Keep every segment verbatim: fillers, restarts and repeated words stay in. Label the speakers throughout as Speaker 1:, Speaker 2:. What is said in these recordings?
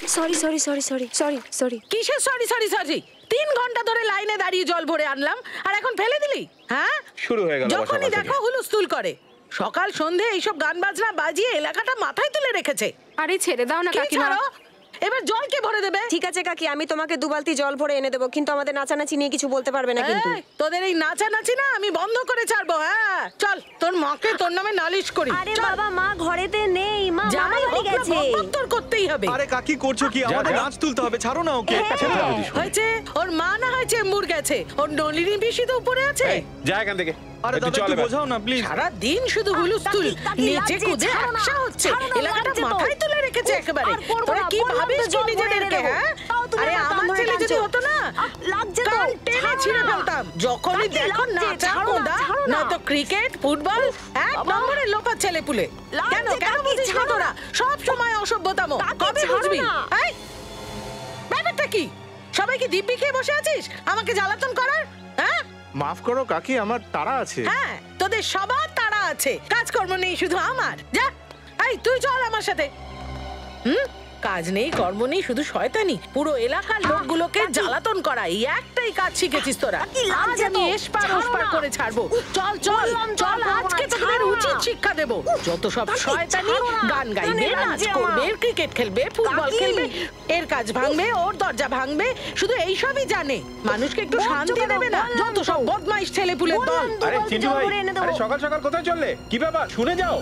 Speaker 1: Sorry sorry sorry sorry sorry sorry
Speaker 2: কিসের sorry sorry sorry? তিন ঘন্টা ধরে লাইনে দাঁড়িয়ে জল ভরে আনলাম আর এখন ফেলে দিলি? হ্যাঁ,
Speaker 3: শুরু হয়ে গেল।
Speaker 2: যখনই দেখো হুলুস্থুল করে। সকাল সন্ধে এইসব গান বাজনা বাজিয়ে এলাকাটা মাথায় তুলে রেখেছে।
Speaker 1: আরে ছেড়ে দাও না কাকিমা।
Speaker 2: এবার জল কে ভরে দেবে?
Speaker 4: ঠিক আছে কাকি, আমি তোমাকে দু বালতি জল ভরে এনে দেবো, কিন্তু আমাদের নাচানাচি নিয়ে কিছু বলতে পারবে না কিন্তু।
Speaker 2: তোদের এই নাচানাচি না আমি বন্ধ করে ছাড়বো। হ্যাঁ চল, তোর মাকে তোর নামে নালিশ করি।
Speaker 4: আরে বাবা, মা ঘরেতে নেই, মা
Speaker 2: যাই
Speaker 4: বাড়ি গেছে।
Speaker 2: তোর করতেই হবে।
Speaker 5: আরে কাকি করছো কি? আমাদের নাচ তুলতে হবে, ছাড়ো না ওকে।
Speaker 2: হয়েছে, ওর মা না হয় চেম্বুর গেছে, ওর নলিনী পিসি তো উপরে আছে।
Speaker 3: যা এখান থেকে।
Speaker 5: আরে দাদা একটু বোঝাও না প্লিজ।
Speaker 2: সারা দিন শুধু হুলুস্থুল, নিচে কুদে একসা হচ্ছে, এলাকাটা মাথায় তুলে রেখেছে একেবারে। তোরা কি ভাবিস কি নিজেদেরকে? হ্যাঁ, আরে আমার ছেলে যদি হতো না, কান টেনে ছিঁড়ে ফেলতাম। যখনই দেখো নাচা কোদা, না তো ক্রিকেট ফুটবল, এক নম্বরে লোপা ছেলে পুলে। কেন কেন বুঝিস না তোরা? সব সময় অসভ্যতাম, কবে বুঝবি? এই ব্যাপারটা কি? সবাই কি দিব্যি খেয়ে বসে আছিস আমাকে জ্বালাতন করার? হ্যাঁ
Speaker 6: মাফ করো কাকি, আমার তাড়া আছে।
Speaker 2: হ্যাঁ, তোদের সবার তাড়া আছে, কাজকর্ম নেই শুধু আমার। যা, এই তুই চল আমার সাথে। হুম, কাজ নেই কর্ম নেই, শুধু শয়তানি। পুরো এলাকার লোকগুলোকে জ্বালাতন করা, এই একটাই কাজ শিখেছিস তোরা। আজ আমি এসপার ওসপার করে ছাড়বো। চল চল চল, আজকে তোদের উচিত শিক্ষা দেব। যত সব শয়তানি, গান গাইবে, নাচ করবে, ক্রিকেট খেলবে, ফুটবল খেলবে, এর কাজ ভাঙবে, ওর দরজা ভাঙবে, শুধু এইসবই জানে। মানুষকে একটু শান্তি দেবে না, যত সব বদমাইশ ছেলেপুলের দল।
Speaker 3: আরে চিন্টু ভাই, আরে সকাল সকাল কোথায় চললে? কি ব্যাপার শুনে যাও।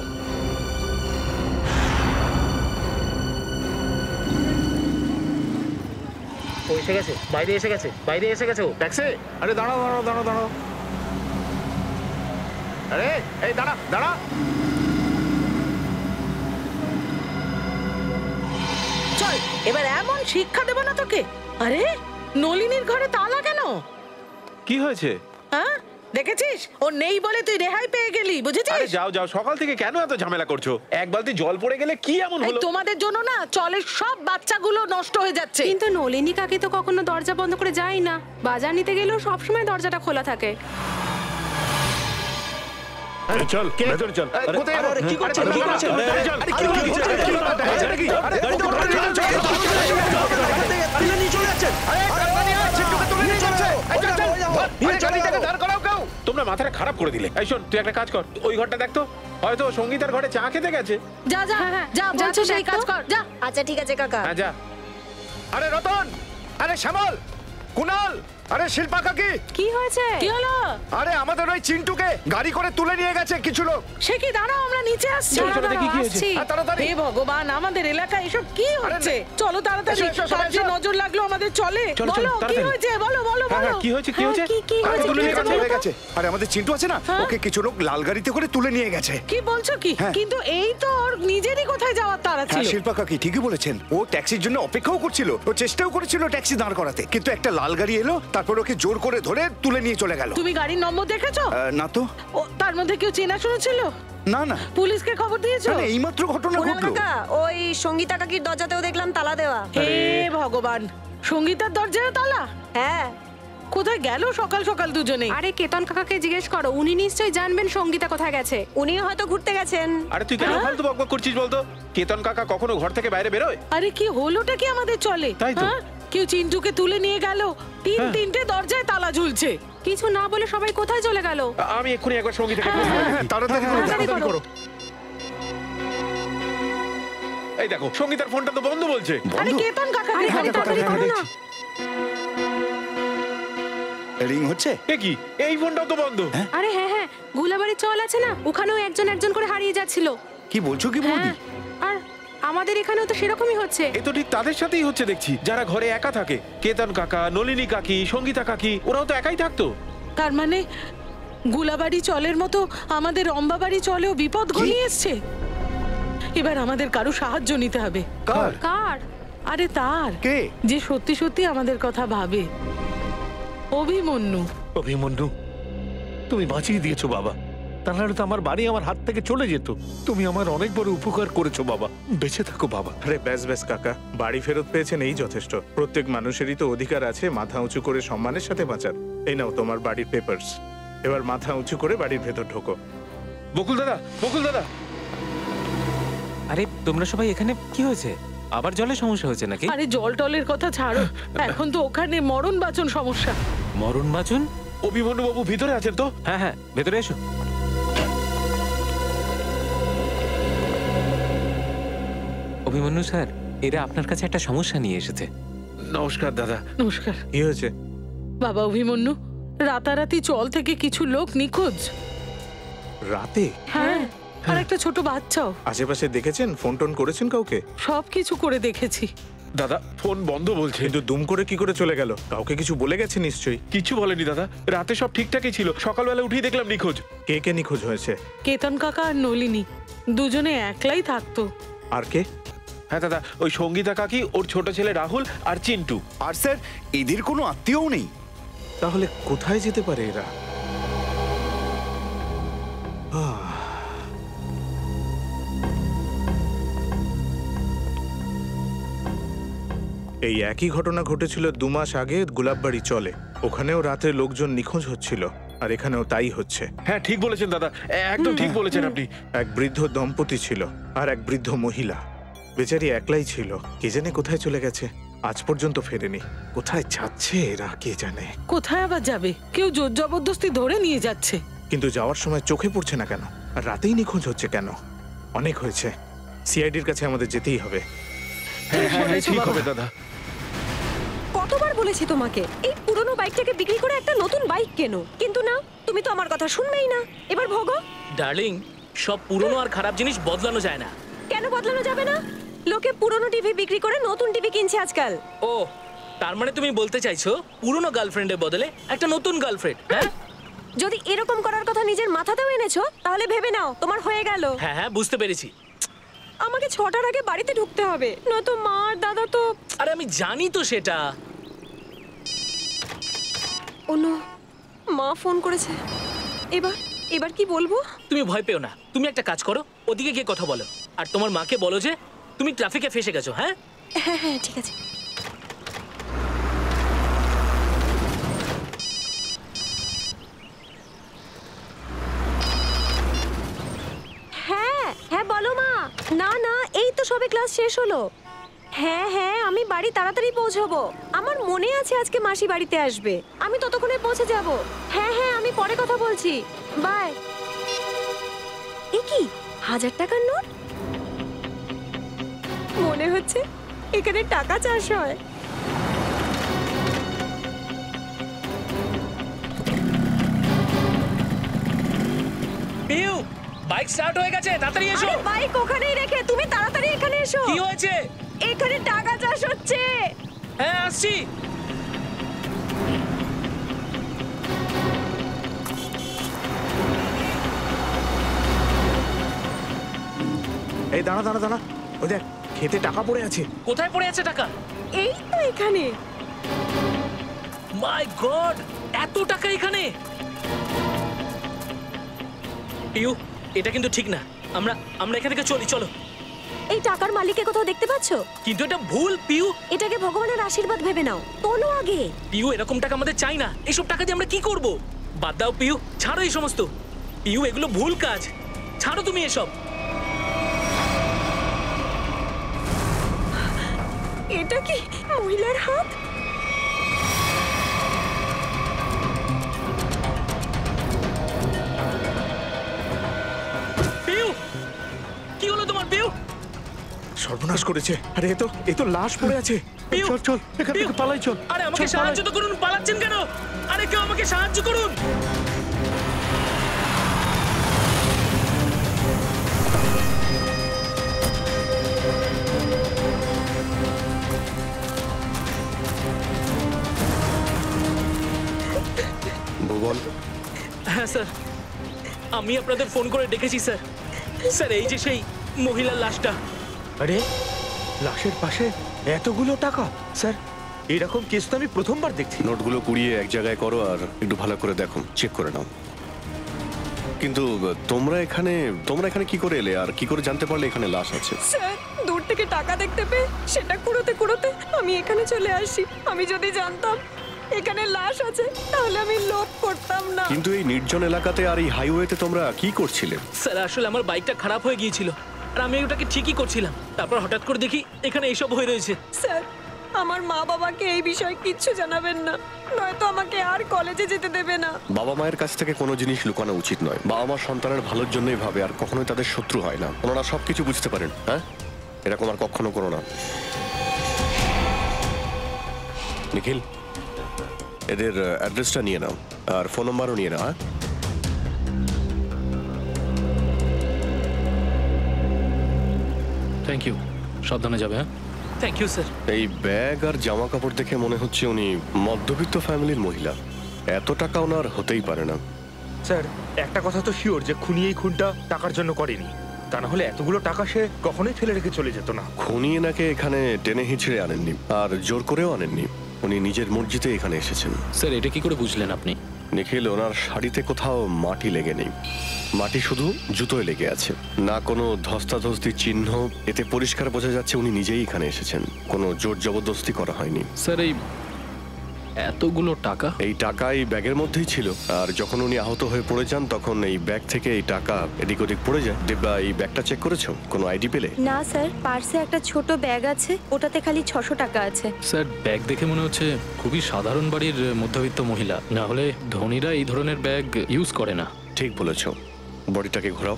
Speaker 7: ও এসে গেছে, বাইরে এসে গেছে, বাইরে এসে গেছে ও।
Speaker 6: ট্যাক্সি, আরে দাঁড়াও দাঁড়াও দাঁড়াও দাঁড়াও। আরে এই দাঁড়া দাঁড়া।
Speaker 2: চল, এবার এমন শিক্ষা দেব না তোকে। আরে নলিনীর ঘরে তালা কেন?
Speaker 5: কি হয়েছে?
Speaker 2: হ্যাঁ, দেখেছিস ও নেই বলে তুই রেহাই পেয়ে গেলি,
Speaker 3: আরে
Speaker 2: বুঝেছিস?
Speaker 3: যাও যাও, সকাল থেকে কেন এত ঝামেলা করছো? এক বালতি জল পড়ে গেলে কি এমন
Speaker 2: এই
Speaker 3: হলো?
Speaker 2: তোমাদের জন্য না চলের সব বাচ্চাগুলো নষ্ট হয়ে যাচ্ছে।
Speaker 1: কিন্তু নলিনী কাকি তো কখনো দরজা বন্ধ করে যায় না, বাজার নিতে গেলেও সবসময় দরজাটা খোলা থাকে।
Speaker 6: চল ভেতরে চল।
Speaker 5: কোথায়? আরে কি করছেন? কি করছেন? আরে চল। আরে কি হচ্ছে? আরে কি? আরে গাড়ি তো তুলে নিয়ে চলে যাচ্ছে। তুলে নিয়ে চলে যাচ্ছে। আরে গাড়ি নিয়ে চিন্টুকে তুলে নিয়ে চলছে। এই চল চল। নিয়ে চল, এটাকে দাঁড় করাও কেউ।
Speaker 3: তোমরা মাথাটা খারাপ করে দিলে। এই শোন, তুই একটা কাজ কর, ওই ঘরটা দেখ তো, হয়তো সঙ্গীতার ঘরে চা খেতে গেছে।
Speaker 2: যা যা
Speaker 1: হ্যাঁ,
Speaker 2: যা,
Speaker 1: যা,
Speaker 2: বলছো
Speaker 1: যা,
Speaker 2: সেই কাজ কর, যা।
Speaker 4: আচ্ছা ঠিক আছে কাকা।
Speaker 3: হ্যাঁ যা।
Speaker 5: আরে রতন, আরে শ্যামল, কুনাল, আরে শিল্পা কাকি,
Speaker 1: কি হয়েছে?
Speaker 2: কি হলো?
Speaker 5: আরে আমাদের ওই চিন্টুকে গাড়ি করে তুলে নিয়ে গেছে কিছু লোক।
Speaker 2: সে কি? দাঁড়াও, আমরা নিচে আসছি।
Speaker 1: দাঁড়াও, দাঁড়াও, আসছি।
Speaker 5: আর তাড়াতাড়ি।
Speaker 2: হে ভগবান, আমাদের এলাকায় এসব কি হচ্ছে? চলো তাড়াতাড়ি,
Speaker 5: এসো, এসো, সবাই
Speaker 2: সব যে
Speaker 5: এসো।
Speaker 2: নজর লাগলো আমাদের। চলে
Speaker 3: চলো, চলো,
Speaker 2: বলো কি
Speaker 3: তাড়াতাড়ি।
Speaker 2: হয়েছে, বলো বলো
Speaker 3: হ্যাঁ
Speaker 2: বলো।
Speaker 3: হ্যাঁ, কি হয়েছে কি
Speaker 1: হ্যাঁ,
Speaker 3: হয়েছে?
Speaker 1: কি কি
Speaker 5: আরে
Speaker 1: হয়েছে?
Speaker 5: তুলে
Speaker 1: কি
Speaker 5: নিয়ে
Speaker 1: হয়েছে
Speaker 5: গেছে,
Speaker 1: বলো
Speaker 5: হয়ে
Speaker 1: তো?
Speaker 5: গেছে। আরে আমাদের চিন্টু আছে না,
Speaker 2: হ্যাঁ।
Speaker 5: ওকে কিছু লোক লাল গাড়িতে করে তুলে নিয়ে গেছে।
Speaker 2: কি বলছো কি?
Speaker 5: হ্যাঁ।
Speaker 2: কিন্তু এই তো ওর নিজেরই কোথায় যাওয়ার তাড়া
Speaker 5: হ্যাঁ
Speaker 2: ছিল।
Speaker 5: শিল্পা কাকি ঠিকই বলেছেন, ও ট্যাক্সির জন্য অপেক্ষাও করছিল, ও চেষ্টাও করেছিল ট্যাক্সি দাঁড় করাতে, কিন্তু একটা লাল গাড়ি এলো, তারপর ওকে জোর করে ধরে তুলে নিয়ে চলে গেল।
Speaker 2: তুমি গাড়ির নম্বর দেখেছো?
Speaker 5: আহ, না তো।
Speaker 2: ও তার মধ্যে কেউ চেনা শোনা ছিল?
Speaker 5: না না,
Speaker 2: পুলিশকে খবর দিয়েছো?
Speaker 5: মানে এইমাত্র ঘটনা
Speaker 4: কুনাল
Speaker 5: ঘটলো।
Speaker 4: কাকা, ওই সঙ্গীতা কাকির দরজাতেও দেখলাম তালা দেওয়া।
Speaker 2: হে ভগবান, সঙ্গীতার দরজায় তালা?
Speaker 4: হ্যাঁ।
Speaker 2: কোথায় গেল সকাল সকাল দুজনে?
Speaker 1: আরে কেতন কাকাকে জিজ্ঞেস করো, উনি নিশ্চয়ই জানবেন সঙ্গীতা কোথায় গেছে।
Speaker 4: উনিও হয়তো ঘুরতে গেছেন।
Speaker 3: আরে তুই কেন
Speaker 2: হ্যাঁ?
Speaker 3: ফালতু বকবক করছিস বলতো? কেতন কাকা কখনো ঘর থেকে বাইরে বেরোয়?
Speaker 2: আরে কি হলোটা কি আমাদের চলে?
Speaker 3: তাই তো।
Speaker 2: হ্যাঁ? কেউ চিন্টুকে তুলে নিয়ে গেল, তিন
Speaker 3: হ্যাঁ।
Speaker 2: তিনটে দরজায় তালা ঝুলছে।
Speaker 1: কিছু না বলে সবাই কোথায় চলে গেল?
Speaker 3: আমি এক্ষুনি একবার সঙ্গীতাকে
Speaker 5: হ্যাঁ, হ্যাঁ, তাড়াতাড়ি করো,
Speaker 1: তাড়াতাড়ি
Speaker 5: তাড়াতাড়ি করো।
Speaker 3: এই দেখো, সঙ্গীতার ফোনটা তো বন্ধ বলছে।
Speaker 2: আরে কেতন কাকা,
Speaker 1: আরে আরে তাড়াতাড়ি করো না।
Speaker 5: রিং হচ্ছে।
Speaker 3: এ কি, এই ফোনটাও তো বন্ধ।
Speaker 1: আরে হ্যাঁ হ্যাঁ, গুলাবাড়ি চল আছে না, ওখানেও একজন একজন করে হারিয়ে যাচ্ছিল।
Speaker 5: কি বলছো কি বৌদি?
Speaker 1: হ্যাঁ, আর আমাদের এখানেও তো সেরকমই হচ্ছে।
Speaker 3: এ তো ঠিক তাদের সাথেই হচ্ছে দেখছি, যারা ঘরে একা থাকে। কেতন কাকা, নলিনী কাকি, সঙ্গীতা কাকি, ওরাও তো একাই থাকতো।
Speaker 2: তার মানে গুলাবাড়ি চলের মতো আমাদের রম্বাবাড়ি চলেও বিপদ ঘনিয়ে এসছে। এবার আমাদের কারো সাহায্য নিতে হবে।
Speaker 5: কার?
Speaker 1: কার?
Speaker 2: আরে তার,
Speaker 5: কে?
Speaker 2: যে সত্যি সত্যি আমাদের কথা ভাবে। অভিমন্যু।
Speaker 6: অভিমন্যু, তুমি বাঁচিয়ে দিয়েছো বাবা, তা নাহলে তো আমার বাড়ি আমার হাত থেকে চলে যেত। তুমি আমার অনেক বড় উপকার করেছো বাবা, বেঁচে থাকো বাবা।
Speaker 8: আরে ব্যাস ব্যাস কাকা, বাড়ি ফেরত পেয়েছেন এই যথেষ্ট। প্রত্যেক মানুষেরই তো অধিকার আছে মাথা উঁচু করে সম্মানের সাথে বাঁচার। এই নাও তোমার বাড়ির পেপারস, এবার মাথা উঁচু করে বাড়ির ভেতর ঢোকো।
Speaker 3: বকুল দাদা, বকুল দাদা,
Speaker 7: আরে তোমরা সবাই এখানে, কি হয়েছে? আবার জলের সমস্যা হয়েছে নাকি?
Speaker 2: আরে জল টলের কথা ছাড়ো, এখন তো ওখানে মরণ বাঁচন সমস্যা।
Speaker 7: মরণ বাচন?
Speaker 3: অভিমন্যু বাবু ভিতরে আছেন তো?
Speaker 7: হ্যাঁ হ্যাঁ, ভেতরে এসো। অভিমন্যু স্যার, এরা আপনার কাছে একটা সমস্যা নিয়ে এসেছে।
Speaker 3: নমস্কার দাদা।
Speaker 2: নমস্কার।
Speaker 8: কি হয়েছে?
Speaker 2: বাবা অভিমন্যু, রাতারাতি চল থেকে কিছু লোক নিখোঁজ।
Speaker 8: রাতে?
Speaker 2: হ্যাঁ, আর একটা ছোট বাচ্চাও।
Speaker 8: আশেপাশে দেখেছেন? ফোন টোন করেছেন কাউকে?
Speaker 2: সব কিছু করে দেখেছি।
Speaker 3: দাদা ফোন বন্ধ বলছে।
Speaker 8: কিন্তু দুম করে কি করে চলে গেল? কাউকে কিছু বলে গেছে নিশ্চয়ই।
Speaker 3: কিছু বলেনি দাদা, রাতে সব ঠিকঠাকই ছিল, সকালবেলা উঠেই দেখলাম নিখোঁজ।
Speaker 8: কে কে নিখোঁজ হয়েছে?
Speaker 2: কেতন কাকা আর নলিনী দুজনে একলাই থাকতো।
Speaker 8: আর কে?
Speaker 3: হ্যাঁ দাদা, ওই সঙ্গীতা কাকি, ওর ছোট ছেলে রাহুল আর চিন্টু।
Speaker 5: আর স্যার এদের কোনো আত্মীয়ও নেই?
Speaker 8: তাহলে কোথায় যেতে পারে এরা? আহ, এই একই ঘটনা ঘটেছিল দু মাস আগে গোলাপবাড়ি চলে। ওখানেও রাতে লোকজন নিখোঁজ হচ্ছিল, আর এখানেও তাই হচ্ছে।
Speaker 3: হ্যাঁ ঠিক বলেছেন দাদা, একদম ঠিক বলেছেন আপনি।
Speaker 8: এক বৃদ্ধ দম্পতি ছিল আর এক বৃদ্ধ মহিলা। বেচারি একলাই ছিল, কে জানে কোথায় চলে গেছে, আজ পর্যন্ত ফেরেনি। কোথায় যাচ্ছে এরা কে জানে।
Speaker 2: কোথায় আবার যাবে? কেউ জোর জবরদস্তি ধরে নিয়ে যাচ্ছে।
Speaker 8: কিন্তু যাওয়ার সময় চোখে পড়ছে না কেন? আর রাতেই নিখোঁজ হচ্ছে কেন? অনেক হয়েছে, সিআইডির কাছে আমাদের যেতেই হবে।
Speaker 3: হ্যাঁ হ্যাঁ হ্যাঁ, ঠিক হবে দাদা।
Speaker 4: কতবার বলেছি তোমাকে এই পুরনো বাইকটাকে বিক্রি করে একটা নতুন বাইক কেনো, কিন্তু না, তুমি তো আমার কথা শুনবেই না। এবার ভোগো।
Speaker 7: ডার্লিং, সব পুরনো আর খারাপ জিনিস বদলানো যায় না।
Speaker 4: কেন বদলানো যাবে না? লোকে পুরনো টিভি বিক্রি করে নতুন টিভি কিনছে আজকাল।
Speaker 7: ও, তার মানে তুমি বলতে চাইছো পুরনো গার্লফ্রেন্ডের বদলে একটা নতুন গার্লফ্রেন্ড? হ্যাঁ
Speaker 4: যদি এরকম করার কথা নিজের মাথাতেও এনেছো, তাহলে ভেবে নাও তোমার হয়ে গেল।
Speaker 7: হ্যাঁ হ্যাঁ, বুঝতে পেরেছি।
Speaker 4: আমাকে ছটার আগে বাড়িতে ঢুকতে হবে, নয়তো মা আর দাদা তো।
Speaker 7: আরে আমি জানি তো সেটা।
Speaker 4: ওনো, মা ফোন করেছে। এবার এবার কি বলবো?
Speaker 7: তুমি ভয় পেও না, তুমি একটা কাজ করো, ওদিকে গিয়ে কথা বলো, আর তোমার মাকে বলো যে তুমি ট্রাফিকে ফেসে গেছো। হ্যাঁ
Speaker 4: হ্যাঁ হ্যাঁ ঠিক আছে। হ্যাঁ হ্যাঁ বলো মা। না না, এই তো সবে ক্লাস শেষ হলো। হ্যাঁ হ্যাঁ, আমি বাড়ি তাড়াতাড়ি পৌঁছবো। আমার মনে আছে আজকে মাসি বাড়িতে আসবে, আমি ততক্ষণে পৌঁছে যাব। হ্যাঁ হ্যাঁ, আমি পরে কথা বলছি, বাই। এ কি হাজার টাকার নোট? মনে হচ্ছে এখানে টাকা চাষ হয়।
Speaker 7: পিউ, বাইক স্টার্ট হয়ে গেছে, তাড়াতাড়ি এসো।
Speaker 4: আরে বাইক ওখানেই রেখে তুমি তাড়াতাড়ি এখানে এসো।
Speaker 7: কি হয়েছে?
Speaker 4: এখানে টাকা চাষ হচ্ছে।
Speaker 7: হ্যাঁ আসছি।
Speaker 8: এই দাঁড়া দাঁড়া দাঁড়া, ওই দেখ খেতে টাকা পড়ে আছে।
Speaker 7: কোথায় পড়ে আছে টাকা?
Speaker 4: এই তো এখানে।
Speaker 7: মাই গড, এত টাকা এখানে! পিউ, এটা কিন্তু ঠিক না। আমরা আমরা এখান থেকে চলি, চলো।
Speaker 4: এই টাকার মালিককে কোথাও দেখতে পাচ্ছো?
Speaker 7: কিন্তু এটা ভুল পিউ।
Speaker 4: এটাকে ভগবানের আশীর্বাদ ভেবে নাও, তোলো আগে।
Speaker 7: পিউ, এরকম টাকা আমাদের চাই না। এসব টাকা দিয়ে আমরা কি করব? বাদ দাও পিউ, ছাড়ো এই সমস্ত। পিউ, এগুলো ভুল কাজ, ছাড়ো তুমি এসব।
Speaker 4: এটা কি মহিলার হাত?
Speaker 7: পিউ, কি হলো তোমার পিউ?
Speaker 8: সর্বনাশ করেছে। আরে এ তো এ তো লাশ পড়ে আছে।
Speaker 7: পিউ,
Speaker 6: চল চল, এখান
Speaker 7: পিউ,
Speaker 6: থেকে পালাই চল।
Speaker 7: আরে আমাকে
Speaker 6: চল,
Speaker 7: সাহায্য
Speaker 6: পালাই।
Speaker 7: তো করুন, পালাচ্ছেন কেন? আরে কেউ আমাকে সাহায্য করুন।
Speaker 3: ভুবন,
Speaker 7: হ্যাঁ স্যার, আমি আপনাদের ফোন করে ডেকেছি স্যার। স্যার, এই যে সেই মহিলার লাশটা।
Speaker 5: আরে লাশের পাশে এতগুলো টাকা! স্যার এরকম কেস তো আমি প্রথমবার দেখছি।
Speaker 9: নোটগুলো কুড়িয়ে এক জায়গায় করো আর একটু ভালো করে দেখো, চেক করে নাও। কিন্তু তোমরা এখানে তোমরা এখানে কি করে এলে আর কি করে জানতে পারলে এখানে লাশ আছে?
Speaker 4: স্যার, দূর থেকে টাকা দেখতে পেয়ে সেটা কুড়োতে কুড়োতে আমি এখানে চলে আসি। আমি যদি জানতাম এখানে লাশ আছে তাহলে আমি লোভ করতাম না।
Speaker 9: কিন্তু এই নির্জন এলাকাতে আর এই হাইওয়েতে তোমরা কি করছিলে?
Speaker 7: স্যার, আসলে আমার বাইকটা খারাপ হয়ে গিয়েছিল, আর আমি ওটাকে ঠিকই করছিলাম। তারপর হঠাৎ করে দেখি এখানে এইসব হয়ে রয়েছে।
Speaker 4: স্যার, আমার মা বাবাকে এই বিষয়ে কিচ্ছু জানাবেন না, নয়তো আমাকে আর কলেজে যেতে দেবে না।
Speaker 9: বাবা মায়ের কাছ থেকে কোনো জিনিস লুকানো উচিত নয়। বাবা মা সন্তানের ভালোর জন্যই ভাবে, আর কখনোই তাদের শত্রু হয় না। ওনারা সবকিছু বুঝতে পারেন। হ্যাঁ, এরকম আর কখনো করো না। নিখিল, এদের অ্যাড্রেসটা নিয়ে নাও আর ফোন নাম্বারও নিয়ে নাও। হ্যাঁ,
Speaker 10: থ্যাংক ইউ, সাবধানে যাবে। হ্যাঁ,
Speaker 7: থ্যাংক ইউ স্যার।
Speaker 9: এই ব্যাগ আর জামা কাপড় দেখে মনে হচ্ছে উনি মধ্যবিত্ত ফ্যামিলির মহিলা। এত টাকা ওনার হতেই পারে না।
Speaker 5: স্যার, একটা কথা তো শিওর যে খুনি এই খুনটা টাকার জন্য করেনি। তা না হলে এতগুলো টাকা সে কখনোই ফেলে রেখে চলে যেত না।
Speaker 9: খুনি এনাকে এখানে টেনে হিঁচড়ে আনেননি আর জোর করেও আনেননি। উনি নিজের মর্জিতে এখানে এসেছেন।
Speaker 10: স্যার, এটা কি করে বুঝলেন আপনি?
Speaker 9: নিখিল, ওনার শাড়িতে কোথাও মাটি লেগে নেই। মাটি শুধু জুতোয় লেগে আছে, না কোনো ধস্তাধস্তির চিহ্ন। এতে পরিষ্কার বোঝা যাচ্ছে উনি নিজেই এখানে এসেছেন, কোনো জোর জবরদস্তি করা হয়নি।
Speaker 10: স্যার, এই এতগুলো টাকা?
Speaker 9: এই টাকা এই ব্যাগের মধ্যেই ছিল, আর যখন উনি আহত হয়ে পড়ে যান তখন এই ব্যাগ থেকে এই টাকা এদিক ওদিক পড়ে যায়। দেববা, এই ব্যাগটা চেক করেছো? কোনো আইডি পেলে?
Speaker 4: না স্যার, পার্সে একটা ছোট ব্যাগ আছে, ওটাতে খালি ছশো টাকা আছে।
Speaker 10: স্যার, ব্যাগ দেখে মনে হচ্ছে খুবই সাধারণ বাড়ির মধ্যবিত্ত মহিলা, না হলে ধনীরা এই ধরনের ব্যাগ ইউজ করে না।
Speaker 9: ঠিক বলেছো। বডিটাকে ঘোরাও।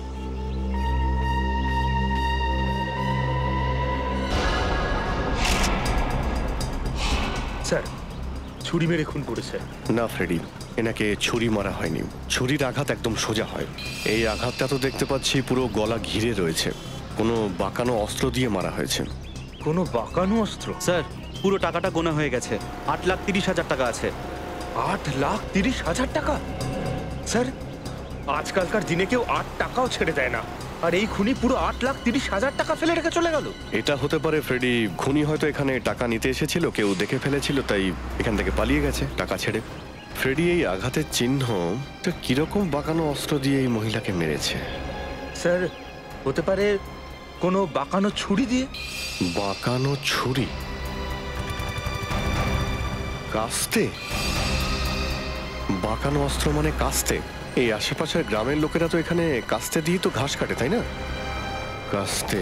Speaker 5: স্যার, ছুরি মেরে খুন করেছে।
Speaker 9: না ফ্রেডি, এনাকে ছুরি মারা হয়নি। ছুরির আঘাত একদম সোজা হয়। এই আঘাতটা তো দেখতে পাচ্ছি পুরো গলা ঘিরে রয়েছে। কোনো বাঁকানো অস্ত্র দিয়ে মারা হয়েছে।
Speaker 5: কোনো বাঁকানো অস্ত্র?
Speaker 11: স্যার, পুরো টাকাটা গোনা হয়ে গেছে। আট লাখ তিরিশ হাজার টাকা আছে।
Speaker 5: আট লাখ তিরিশ হাজার টাকা? স্যার, আজকালকার দিনে কেউ আট টাকাও ছেড়ে দেয় না, আর এই খুনি পুরো আট লাখ তিরিশ হাজার টাকা ফেলে রেখে চলে গেল।
Speaker 9: এটা হতে পারে ফ্রেডি, খুনি হয়তো এখানে টাকা নিতে এসেছিল, কেউ দেখে ফেলেছিল, তাই এখান থেকে পালিয়ে গেছে টাকা ছেড়ে। ফ্রেডি, এই আঘাতের চিহ্ন কিরকম বাঁকানো অস্ত্র দিয়ে এই মহিলাকে মেরেছে?
Speaker 5: স্যার, হতে পারে কোনো বাঁকানো ছুরি দিয়ে।
Speaker 9: বাঁকানো ছুরি? কাস্তে? বাঁকানো অস্ত্র মানে কাস্তে? এই আশেপাশের গ্রামের লোকেরা তো এখানে কাস্তে দিয়ে তো ঘাস কাটে, তাই না? কাস্তে।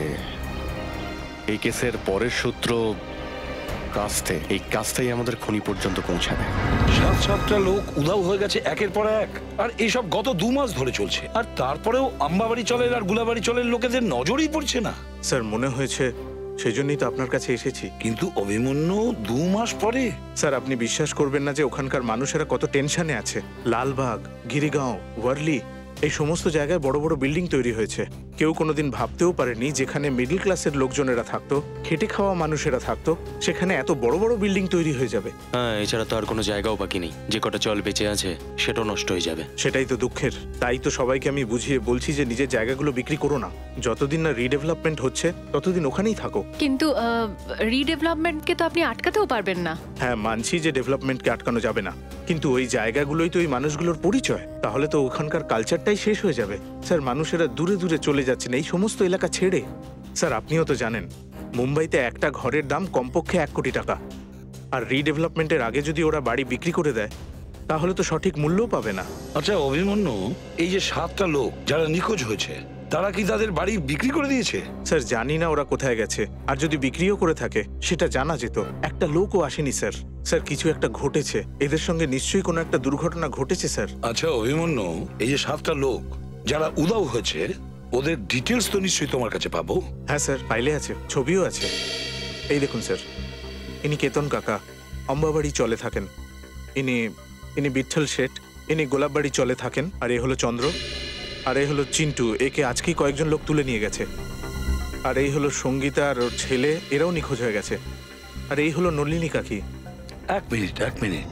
Speaker 9: এই কেসের পরের সূত্র কাস্তে। এই কাস্তেই আমাদের খনি পর্যন্ত পৌঁছাবে।
Speaker 12: সাত সাতটা লোক উধাও হয়ে গেছে একের পর এক, আর এইসব গত দু মাস ধরে চলছে। আর তারপরেও আম্বাবাড়ি চলের আর গুলাবাড়ি চলের লোকেদের নজরই পড়ছে না।
Speaker 8: স্যার, মনে হয়েছে সেই জন্যই তো আপনার কাছে এসেছি।
Speaker 12: কিন্তু অভিমন্যু দু মাস পরে।
Speaker 8: স্যার, আপনি বিশ্বাস করবেন না যে ওখানকার মানুষেরা কত টেনশনে আছে। লালবাগ, গিরিগাঁও, ওয়ারলি, এই সমস্ত জায়গায় বড় বড় বিল্ডিং তৈরি হয়েছে। কেউ কোনোদিন ভাবতেও পারেনি যেখানে মিডল ক্লাসের লোকজনেরা থাকতো, খেটে খাওয়া মানুষেরা থাকতো, সেখানে এত বড় বড় বিল্ডিং তৈরি হয়ে যাবে।
Speaker 10: হ্যাঁ, এছাড়া তো আর কোনো জায়গাও বাকি নেই। যে কটা জল বেঁচে আছে সেটাও নষ্ট হয়ে যাবে।
Speaker 8: সেটাই তো দুঃখের। তাই তো সবাইকে আমি বুঝিয়ে বলছি যে নিজের জায়গাগুলো বিক্রি করো না। যতদিন না রিডেভেলপমেন্ট হচ্ছে ততদিন ওখানেই থাকো।
Speaker 1: কিন্তু রিডেভেলপমেন্টকে তো আপনি আটকাতেও পারবেন না।
Speaker 8: হ্যাঁ, মানছি যে ডেভেলপমেন্টকে আটকানো যাবে না, কিন্তু ওই জায়গাগুলোই তো ওই মানুষগুলোর পরিচয়। তাহলে তো ওখানকার কালচারটাই শেষ হয়ে যাবে। স্যার, মানুষেরা দূরে দূরে চলে যাচ্ছেন এই সমস্ত এলাকা ছেড়ে। স্যার, আপনিও তো জানেন মুম্বাইতে একটা ঘরের দাম কমপক্ষে এক কোটি টাকা। আর রিডেভেলপমেন্টের আগে যদি ওরা বাড়ি বিক্রি করে দেয় তাহলে তো সঠিক মূল্যও পাবে না।
Speaker 12: আচ্ছা অভিমন্যু, এই যে সাতটা লোক যারা নিখোঁজ হয়েছে, তারা কি তাদের বাড়ি বিক্রি করে দিয়েছে?
Speaker 8: স্যার, জানি না ওরা কোথায় গেছে। আর যদি বিক্রিও করে থাকে সেটা জানা যেত। একটা লোকও আসেনি স্যার। স্যার, কিছু একটা ঘটেছে। এদের সঙ্গে নিশ্চয়ই কোনো একটা দুর্ঘটনা ঘটেছে স্যার।
Speaker 12: আচ্ছা অভিমন্যু, এই যে সাতটা লোক যারা উধাও হয়েছে, ওদের ডিটেলস তো নিশ্চয়ই তোমার কাছে পাবো।
Speaker 8: হ্যাঁ স্যার, ফাইলে আছে, ছবিও আছে। এই দেখুন স্যার, ইনি কেতন কাকা, অম্বাবাড়ি চলে থাকেন। ইনি ইনি বিঠল শেঠ, ইনি গোলাপবাড়ি চলে থাকেন। আর এ হলো চন্দ্র, আর এই হলো চিন্টু, একে আজকেই কয়েকজন লোক তুলে নিয়ে গেছে। আর এই হলো সঙ্গীতা আর ওর ছেলে, এরাও নিখোঁজ হয়ে গেছে। আর এই হলো নলিনী কাকি।
Speaker 12: এক মিনিট এক মিনিট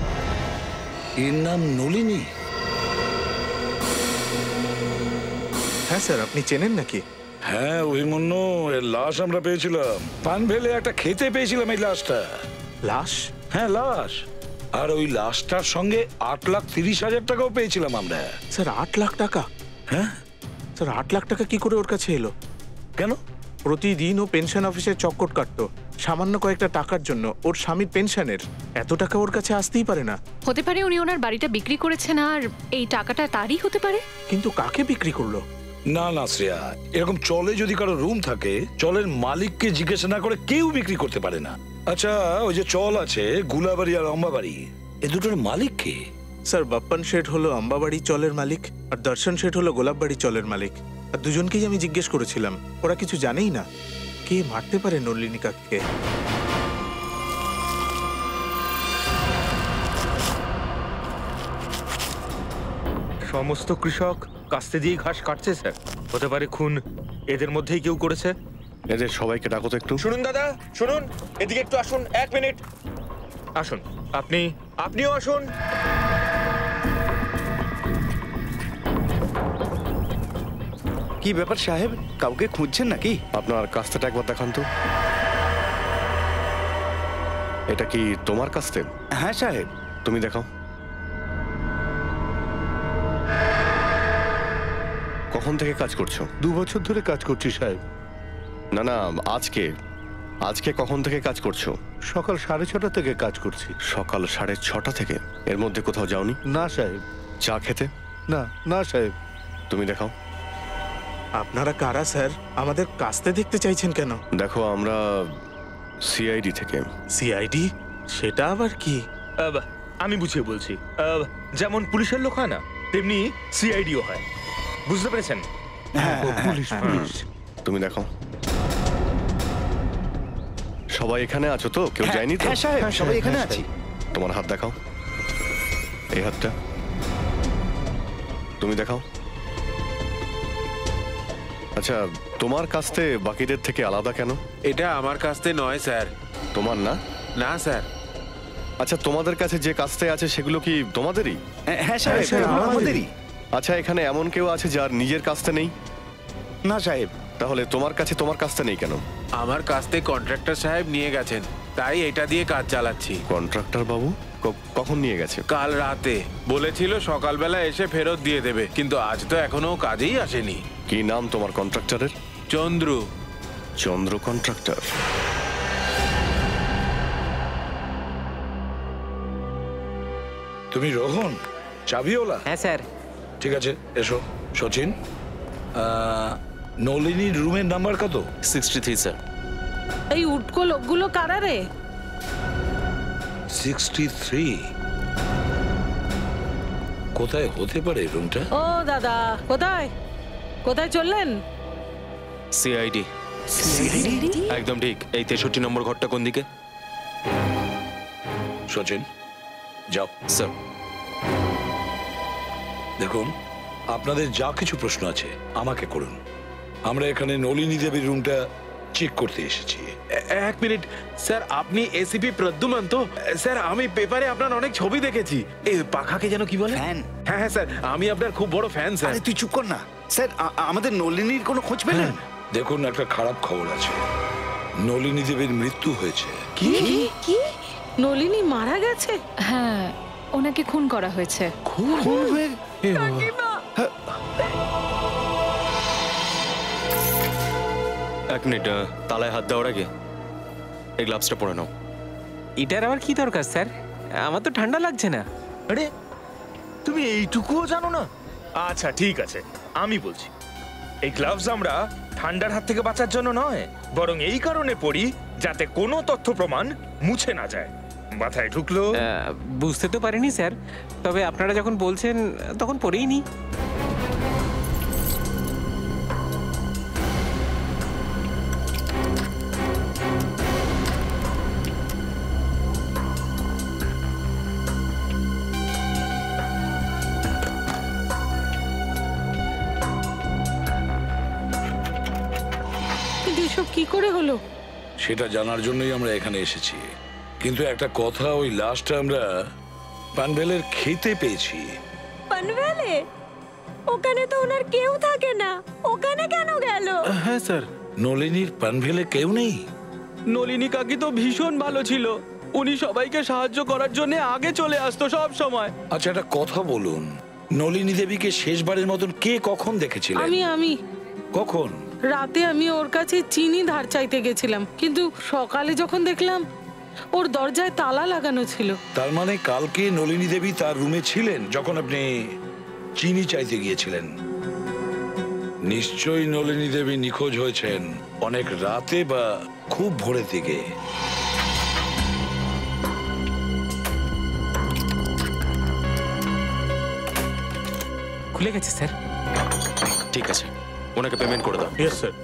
Speaker 12: এর নাম নলিনী?
Speaker 8: হ্যাঁ স্যার, আপনি চেনেন নাকি?
Speaker 12: হ্যাঁ অভিমন্যু, এর লাশ আমরা পেয়েছিলাম। পানভেলে একটা খেতে পেয়েছিলাম এই লাশটা।
Speaker 8: লাশ?
Speaker 12: হ্যাঁ লাশ। আর ওই লাশটার সঙ্গে আট লাখ তিরিশ হাজার টাকাও পেয়েছিলাম আমরা।
Speaker 8: স্যার, আট লাখ টাকা?
Speaker 12: হ্যাঁ
Speaker 8: স্যার, আট লাখ টাকা কি করে ওর কাছে এলো?
Speaker 12: কেন?
Speaker 8: প্রতিদিন ও পেনশন অফিসে চক্কর কাটতো সামান্য কয়েকটা টাকার জন্য। ওর স্বামীর পেনশনের এত টাকা ওর কাছে আসতেই পারে না।
Speaker 1: হতে পারে উনি ওনার বাড়িটা বিক্রি করেছেন আর এই টাকাটা তারই হতে পারে।
Speaker 8: কিন্তু কাকে বিক্রি করলো?
Speaker 12: না না শ্রেয়া, এরকম চলে যদি কারো রুম থাকে, চলের মালিককে জিজ্ঞাসা না করে কেউ বিক্রি করতে পারে না। আচ্ছা, ওই যে চল আছে গুলাবাড়ি আর অম্বাবাড়ি, এ দুটোর মালিক কে?
Speaker 8: স্যার বাপ্পান শেঠ হলো আম্বাবাড়ি চলের মালিক, আর দর্শন শেঠ হলো গোলাপবাড়ি চলের মালিক। আর দুজনকেই আমি জিজ্ঞেস করেছিলাম, ওরা কিছু জানেই না কে মারতে পারে নলিনী কাকিকে।
Speaker 3: সমস্ত কৃষক কাস্তে দিয়ে ঘাস কাটছে স্যার। হতে পারে খুন এদের মধ্যেই কেউ করেছে।
Speaker 9: এদের সবাইকে ডাকো তো একটু।
Speaker 3: শুনুন দাদা, শুনুন, এদিকে একটু আসুন, এক মিনিট আসুন। আপনি আপনিও আসুন।
Speaker 5: কি ব্যাপার সাহেব, কাউকে খুঁজছেন নাকি?
Speaker 9: আপনার কাস্তেটা একবার দেখান তো। এটা কি তোমার কাস্তে?
Speaker 5: হ্যাঁ সাহেব।
Speaker 9: তুমি দেখাও। কখন থেকে কাজ করছো?
Speaker 6: দু বছর ধরে কাজ করছি সাহেব।
Speaker 9: না না, আজকে আজকে কখন থেকে কাজ করছো?
Speaker 6: সকাল সাড়ে ছটা থেকে কাজ করছি।
Speaker 9: সকাল সাড়ে ছটা থেকে? এর মধ্যে কোথাও যাওনি?
Speaker 6: না সাহেব।
Speaker 9: চা খেতে?
Speaker 6: না না সাহেব।
Speaker 9: তুমি দেখাও।
Speaker 8: আপনারা কারা স্যার? আমাদের কাস্তে দেখতে চাইছেন কেন?
Speaker 9: দেখো, আমরা সিআইডি থেকে।
Speaker 8: সিআইডি? সেটা আবার কি?
Speaker 3: আমি বুঝিয়ে বলছি। আহ, যেমন পুলিশের লোক হয় না, তেমনি সিআইডিও হয়। বুঝতে পেরেছেন?
Speaker 6: Police police.
Speaker 9: তুমি দেখো। সবাই এখানে আছো তো? কেউ যায়নি তো?
Speaker 5: হ্যাঁ সাহেব, সবাই এখানে আছি।
Speaker 9: তোমার হাত দেখাও। এই হাতটা তুমি দেখাও। আচ্ছা, তোমার কাস্তে বাকিদের থেকে আলাদা কেন?
Speaker 3: এটা আমার কাস্তে নয় স্যার।
Speaker 9: তোমার না?
Speaker 3: না স্যার।
Speaker 9: আচ্ছা, তোমাদের কাছে যে কাস্তে আছে সেগুলো কি তোমাদেরই?
Speaker 5: হ্যাঁ সাহেব, আমাদেরই।
Speaker 9: আচ্ছা, এখানে এমন কেউ আছে যার নিজের কাস্তে নেই?
Speaker 5: না সাহেব।
Speaker 9: তাহলে তোমার কাছে তোমার কাস্তে নেই কেন?
Speaker 3: আমার কাস্তে কন্ট্রাক্টর সাহেব নিয়ে গেছেন, তাই এটা দিয়ে কাজ চালাচ্ছি।
Speaker 9: কন্ট্রাক্টর বাবু ক- কখন নিয়ে গেছে?
Speaker 3: কাল রাতে বলেছিল সকালবেলা এসে ফেরত দিয়ে দেবে, কিন্তু আজ তো এখনো কাজেই আসেনি।
Speaker 9: কি নাম তোমার কন্ট্রাক্টরের?
Speaker 3: চন্দ্রু।
Speaker 9: চন্দ্র কন্ট্রাক্টর।
Speaker 12: তুমি রোহন, চাবিওয়ালা?
Speaker 7: হ্যাঁ স্যার।
Speaker 12: ঠিক আছে, এসো। সচিন, আহ, নলিনীর রুমের নাম্বার কত?
Speaker 7: Sixty three sir.
Speaker 2: এই উটকো লোকগুলো কারা রে?
Speaker 12: Sixty three. কোথায় হতে পারে রুমটা?
Speaker 2: ও দাদা, কোথায় কোথায় চললেন?
Speaker 3: সিআইডি। একদম ঠিক। এই তেষট্টি নম্বর ঘরটা কোন দিকে?
Speaker 12: সচিন, যাও।
Speaker 3: স্যার।
Speaker 12: দেখুন, আপনাদের যা কিছু প্রশ্ন আছে আমাকে করুন। আমরা এখানে নলিনী দেবীর রুমটা চেক করতে এসেছি।
Speaker 3: এক মিনিট স্যার, আপনি এসিপি প্রদ্যুমান তো? স্যার, আমি পেপারে আপনার অনেক ছবি দেখেছি। এই পাখাকে যেন কি বলে?
Speaker 5: ফ্যান।
Speaker 3: হ্যাঁ হ্যাঁ স্যার, আমি আপনার খুব বড় ফ্যান স্যার।
Speaker 5: আরে তুই চুপ কর না। স্যার, আ- আমাদের নলিনীর কোনো খোঁজ পেলেন?
Speaker 12: দেখুন, একটা খারাপ খবর আছে। নলিনী দেবীর মৃত্যু হয়েছে।
Speaker 2: কি কি? নলিনী মারা গেছে?
Speaker 1: হ্যাঁ, ওনাকে খুন করা হয়েছে।
Speaker 3: খুন হয়ে? এক মিনিট, তালায় হাত দেওয়ার আগে এই গ্লাভসটা পরে নাও।
Speaker 7: এটার আবার কি দরকার স্যার? আমার তো ঠান্ডা লাগছে না।
Speaker 3: আরে, তুমি এইটুকুও জানো না? আচ্ছা ঠিক আছে, আমি বলছি। এই গ্লাভস আমরা ঠান্ডার হাত থেকে বাঁচার জন্য নয়, বরং এই কারণে পরি যাতে কোনো তথ্য প্রমাণ মুছে না যায়। মাথায় ঢুকলো?
Speaker 7: আহ, বুঝতে তো পারিনি স্যার, তবে আপনারা যখন বলছেন তখন পরেই নি।
Speaker 2: কিন্তু এসব কি করে হলো?
Speaker 12: সেটা জানার জন্যই আমরা এখানে এসেছি। কিন্তু একটা কথা, ওই লাশটা আমরা পানভেলের খেতে পেয়েছি।
Speaker 4: পানভেলে? ওখানে তো ওনার কেউ থাকে না, ওখানে কেন গেল?
Speaker 3: হ্যাঁ স্যার।
Speaker 12: নলিনীর পানভেলে কেউ নেই?
Speaker 13: নলিনী কাকি তো ভীষণ ভালো ছিল, উনি সবাইকে সাহায্য করার জন্য আগে চলে আসতো সব সময়।
Speaker 12: আচ্ছা, একটা কথা বলুন, নলিনী দেবীকে শেষবারের মতন কে কখন দেখেছিলেন?
Speaker 2: আমি আমি
Speaker 12: কখন?
Speaker 2: রাতে আমি ওর কাছে চিনি ধার চাইতে গেছিলাম, কিন্তু সকালে যখন দেখলাম ওর দরজায় তালা লাগানো ছিল।
Speaker 12: তার মানে কালকে নলিনী দেবী তার রুমে ছিলেন যখন আপনি চিনি চাইতে গিয়েছিলেন। নিশ্চয়ই নলিনী দেবী নিখোঁজ হয়েছেন অনেক রাতে বা খুব ভোরের দিকে।
Speaker 7: খুলে গেছে স্যার।
Speaker 9: ঠিক আছে, ওনাকে পেমেন্ট করে দাও।
Speaker 6: Yes sir.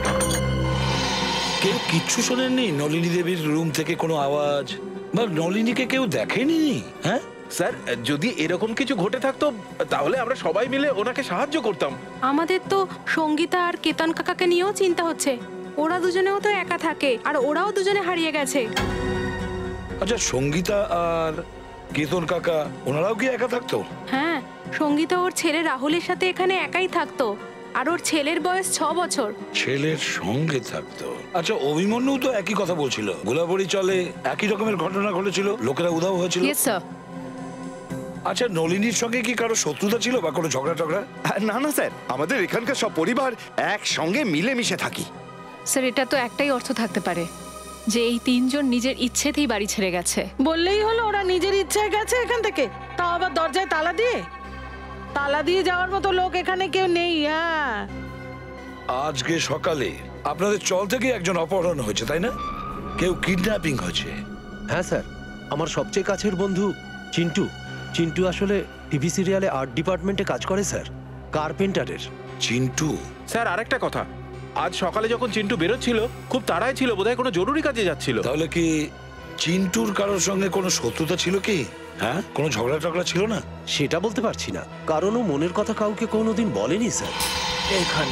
Speaker 12: কেউ কিচ্ছু শোনেননি? নলিনী দেবীর রুম থেকে কোনো আওয়াজ বা নলিনীকে কেউ দেখেনি? হ্যাঁ
Speaker 5: স্যার, যদি এরকম কিছু ঘটে থাকতো তাহলে আমরা সবাই মিলে ওনাকে সাহায্য করতাম।
Speaker 1: আমাদের তো সঙ্গীতা আর কেতন কাকাকে নিয়েও চিন্তা হচ্ছে। ওরা দুজনেও তো একা থাকে আর ওরাও দুজনে হারিয়ে গেছে।
Speaker 12: আচ্ছা, সঙ্গীতা আর কেতন কাকা ওনারাও কি একা থাকতো?
Speaker 1: হ্যাঁ, সঙ্গীতা ওর ছেলে রাহুলের সাথে এখানে একাই থাকতো আর ওর ছেলের বয়স ছ বছর।
Speaker 12: ছেলের সঙ্গে থাকতো। আচ্ছা, অভিমন্যু তো একই কথা বলছিল, গোলাবরি চলে একই রকমের ঘটনা ঘটেছিল, লোকেরা উধাও হয়েছিল।
Speaker 1: Yes sir.
Speaker 12: আচ্ছা, নলিনীর সঙ্গে কি কারো শত্রুতা ছিল বা কোনো ঝগড়া টগড়া?
Speaker 14: না না স্যার, আমাদের এখানকার সব পরিবার একসঙ্গে মিলেমিশে থাকি।
Speaker 15: স্যার, এটা তো একটাই অর্থ থাকতে পারে যে এই তিনজন নিজের ইচ্ছেতেই বাড়ি ছেড়ে গেছে।
Speaker 2: বললেই হলো ওরা নিজের ইচ্ছায় গেছে এখান থেকে, তাও আবার দরজায় তালা দিয়ে। তালা দিয়ে যাওয়ার মতো লোক এখানে কেউ নেই। হ্যাঁ,
Speaker 12: আজকে সকালে আপনাদের চল থেকে একজন অপহরণ হয়েছে, তাই না? কেউ কিডন্যাপিং হয়েছে।
Speaker 16: হ্যাঁ স্যার, আমার সবচেয়ে কাছের বন্ধু চিন্টু। চিন্টু আসলে টিভি সিরিয়ালে আর্ট ডিপার্টমেন্টে কাজ করে স্যার, কার্পেন্টারের।
Speaker 12: চিন্টু
Speaker 5: স্যার, আরেকটা কথা, আজ সকালে যখন চিন্টু বেরোচ্ছিল খুব তাড়ায় ছিল, বোধহয় কোনো জরুরি কাজে যাচ্ছিল।
Speaker 12: তাহলে কি চিন্টুর কারোর সঙ্গে কোনো শত্রুতা ছিল কি? হ্যাঁ, কোনো ঝগড়া টগড়া ছিল না?
Speaker 16: সেটা বলতে পারছি না, কারণ ও মনের কথা কাউকে কোনোদিন বলেনি স্যার।
Speaker 12: এখানে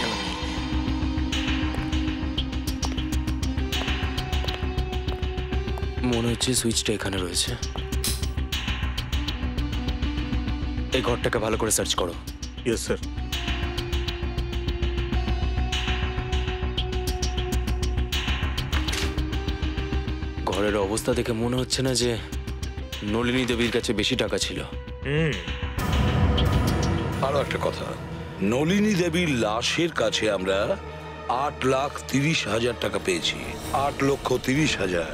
Speaker 9: মনে হচ্ছে সুইচটা এখানে রয়েছে। এই ঘরটাকে ভালো করে সার্চ করো।
Speaker 6: Yes sir.
Speaker 9: ঘরের অবস্থা দেখে মনে হচ্ছে না যে নলিনী দেবীর কাছে বেশি টাকা ছিল।
Speaker 12: হুম, আরো একটা কথা, নলিনী দেবীর লাশের কাছে আমরা আট লাখ তিরিশ হাজার টাকা পেয়েছি। আট লক্ষ তিরিশ হাজার।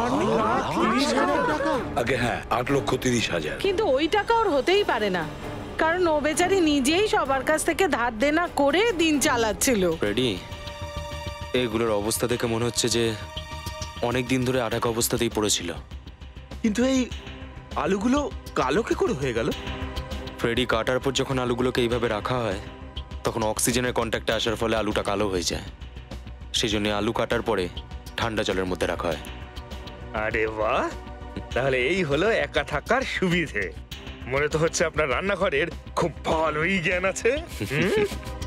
Speaker 12: আগে হ্যাঁ, আট লক্ষ তিরিশ হাজার।
Speaker 2: কিন্তু ওই টাকা ওর হতেই পারে না, কারণ ও বেচারি নিজেই সবার কাছ থেকে ধার দেনা করে দিন চালাচ্ছিল।
Speaker 9: ফ্রেডি, এগুলোর অবস্থা দেখে মনে হচ্ছে যে অনেক দিন ধরে আটাক অবস্থাতেই পড়েছিল।
Speaker 5: কিন্তু এই আলুগুলো কালো কি করে হয়ে গেল?
Speaker 9: ফ্রেডি, কাটার পর যখন আলুগুলোকে এইভাবে রাখা হয় তখন অক্সিজেনের কন্ট্যাক্টে আসার ফলে আলুটা কালো হয়ে যায়। সেই জন্য আলু কাটার পরে ঠান্ডা জলের মধ্যে রাখা হয়।
Speaker 3: আরে বাহ, তাহলে এই হলো একা থাকার সুবিধে। মনে তো হচ্ছে আপনার রান্নাঘরের খুব ভালোই জ্ঞান আছে। হুম?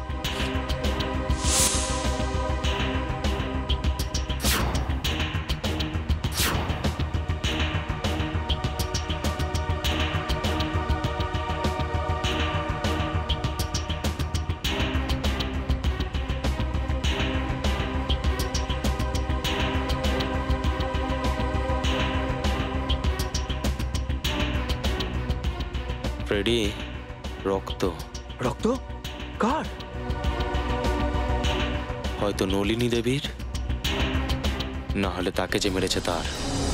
Speaker 9: ফ্রেডি, রক্ত।
Speaker 5: রক্ত কার?
Speaker 9: হয়তো নলিনী দেবীর, না হলে তাকে যে মেরেছে তার।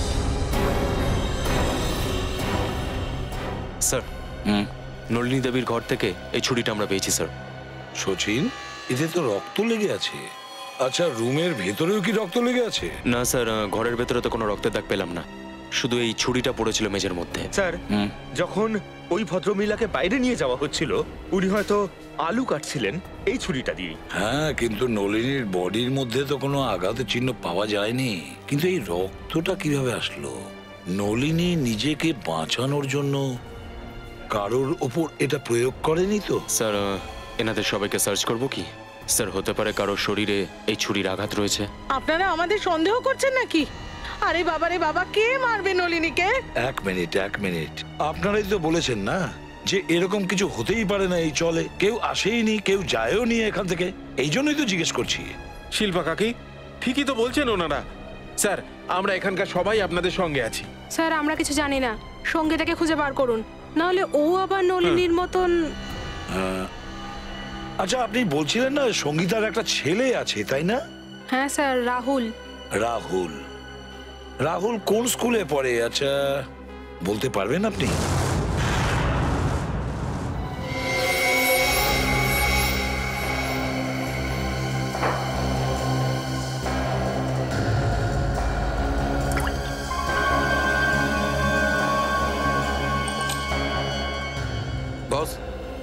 Speaker 9: স্যার, হুম নলিনী দেবীর ঘর থেকে এই ছুরিটা আমরা পেয়েছি স্যার।
Speaker 12: সচিন, এতে তো রক্ত লেগে আছে। আচ্ছা, রুমের ভেতরেও কি রক্ত লেগে আছে?
Speaker 9: না স্যার, ঘরের ভেতরে তো কোনো রক্তের দাগ পেলাম না, শুধু এই ছুরিটা পড়েছিল মেঝের মধ্যে।
Speaker 3: স্যার, যখন ওই ভদ্রমহিলাকে বাইরে নিয়ে যাওয়া হচ্ছিল উনি হয়তো আলু কাটছিলেন এই ছুরিটা দিয়ে।
Speaker 12: হ্যাঁ, কিন্তু নলিনীর বডির মধ্যে তো কোনো আঘাতের চিহ্ন পাওয়া যায়নি। কিন্তু এই রক্তটা কিভাবে আসলো? নলিনী নিজেকে বাঁচানোর জন্য কারোর ওপর এটা প্রয়োগ করেনি তো?
Speaker 9: স্যার, এনাদের সবাইকে সার্চ করব কি? স্যার, হতে পারে কারোর শরীরে এই ছুরির আঘাত রয়েছে।
Speaker 2: আপনারা আমাদের সন্দেহ করছেন নাকি? আরে বাবারে বাবা, কে মারবে নলিনীকে?
Speaker 12: এক মিনিট এক মিনিট আপনারাই তো বলেছেন না যে এরকম কিছু হতেই পারে না এই চলে। কেউ আসেইনি, কেউ যায়ও নি এখান থেকে, এই জন্যই তো জিজ্ঞেস করছি।
Speaker 5: শিল্পা কাকি ঠিকই তো বলছেন ওনারা। স্যার, আমরা এখানকার সবাই আপনাদের সঙ্গে আছি।
Speaker 1: স্যার, আমরা কিছু জানি না, সঙ্গীতাকে খুঁজে বার করুন, নাহলে ও আবার নলিনীর মতন।
Speaker 12: আচ্ছা, আপনি বলছিলেন না সঙ্গীতার একটা ছেলে আছে, তাই না?
Speaker 1: হ্যাঁ স্যার, রাহুল।
Speaker 12: রাহুল রাহুল কোন স্কুলে পড়ে? আচ্ছা, বলতে পারবেন আপনি?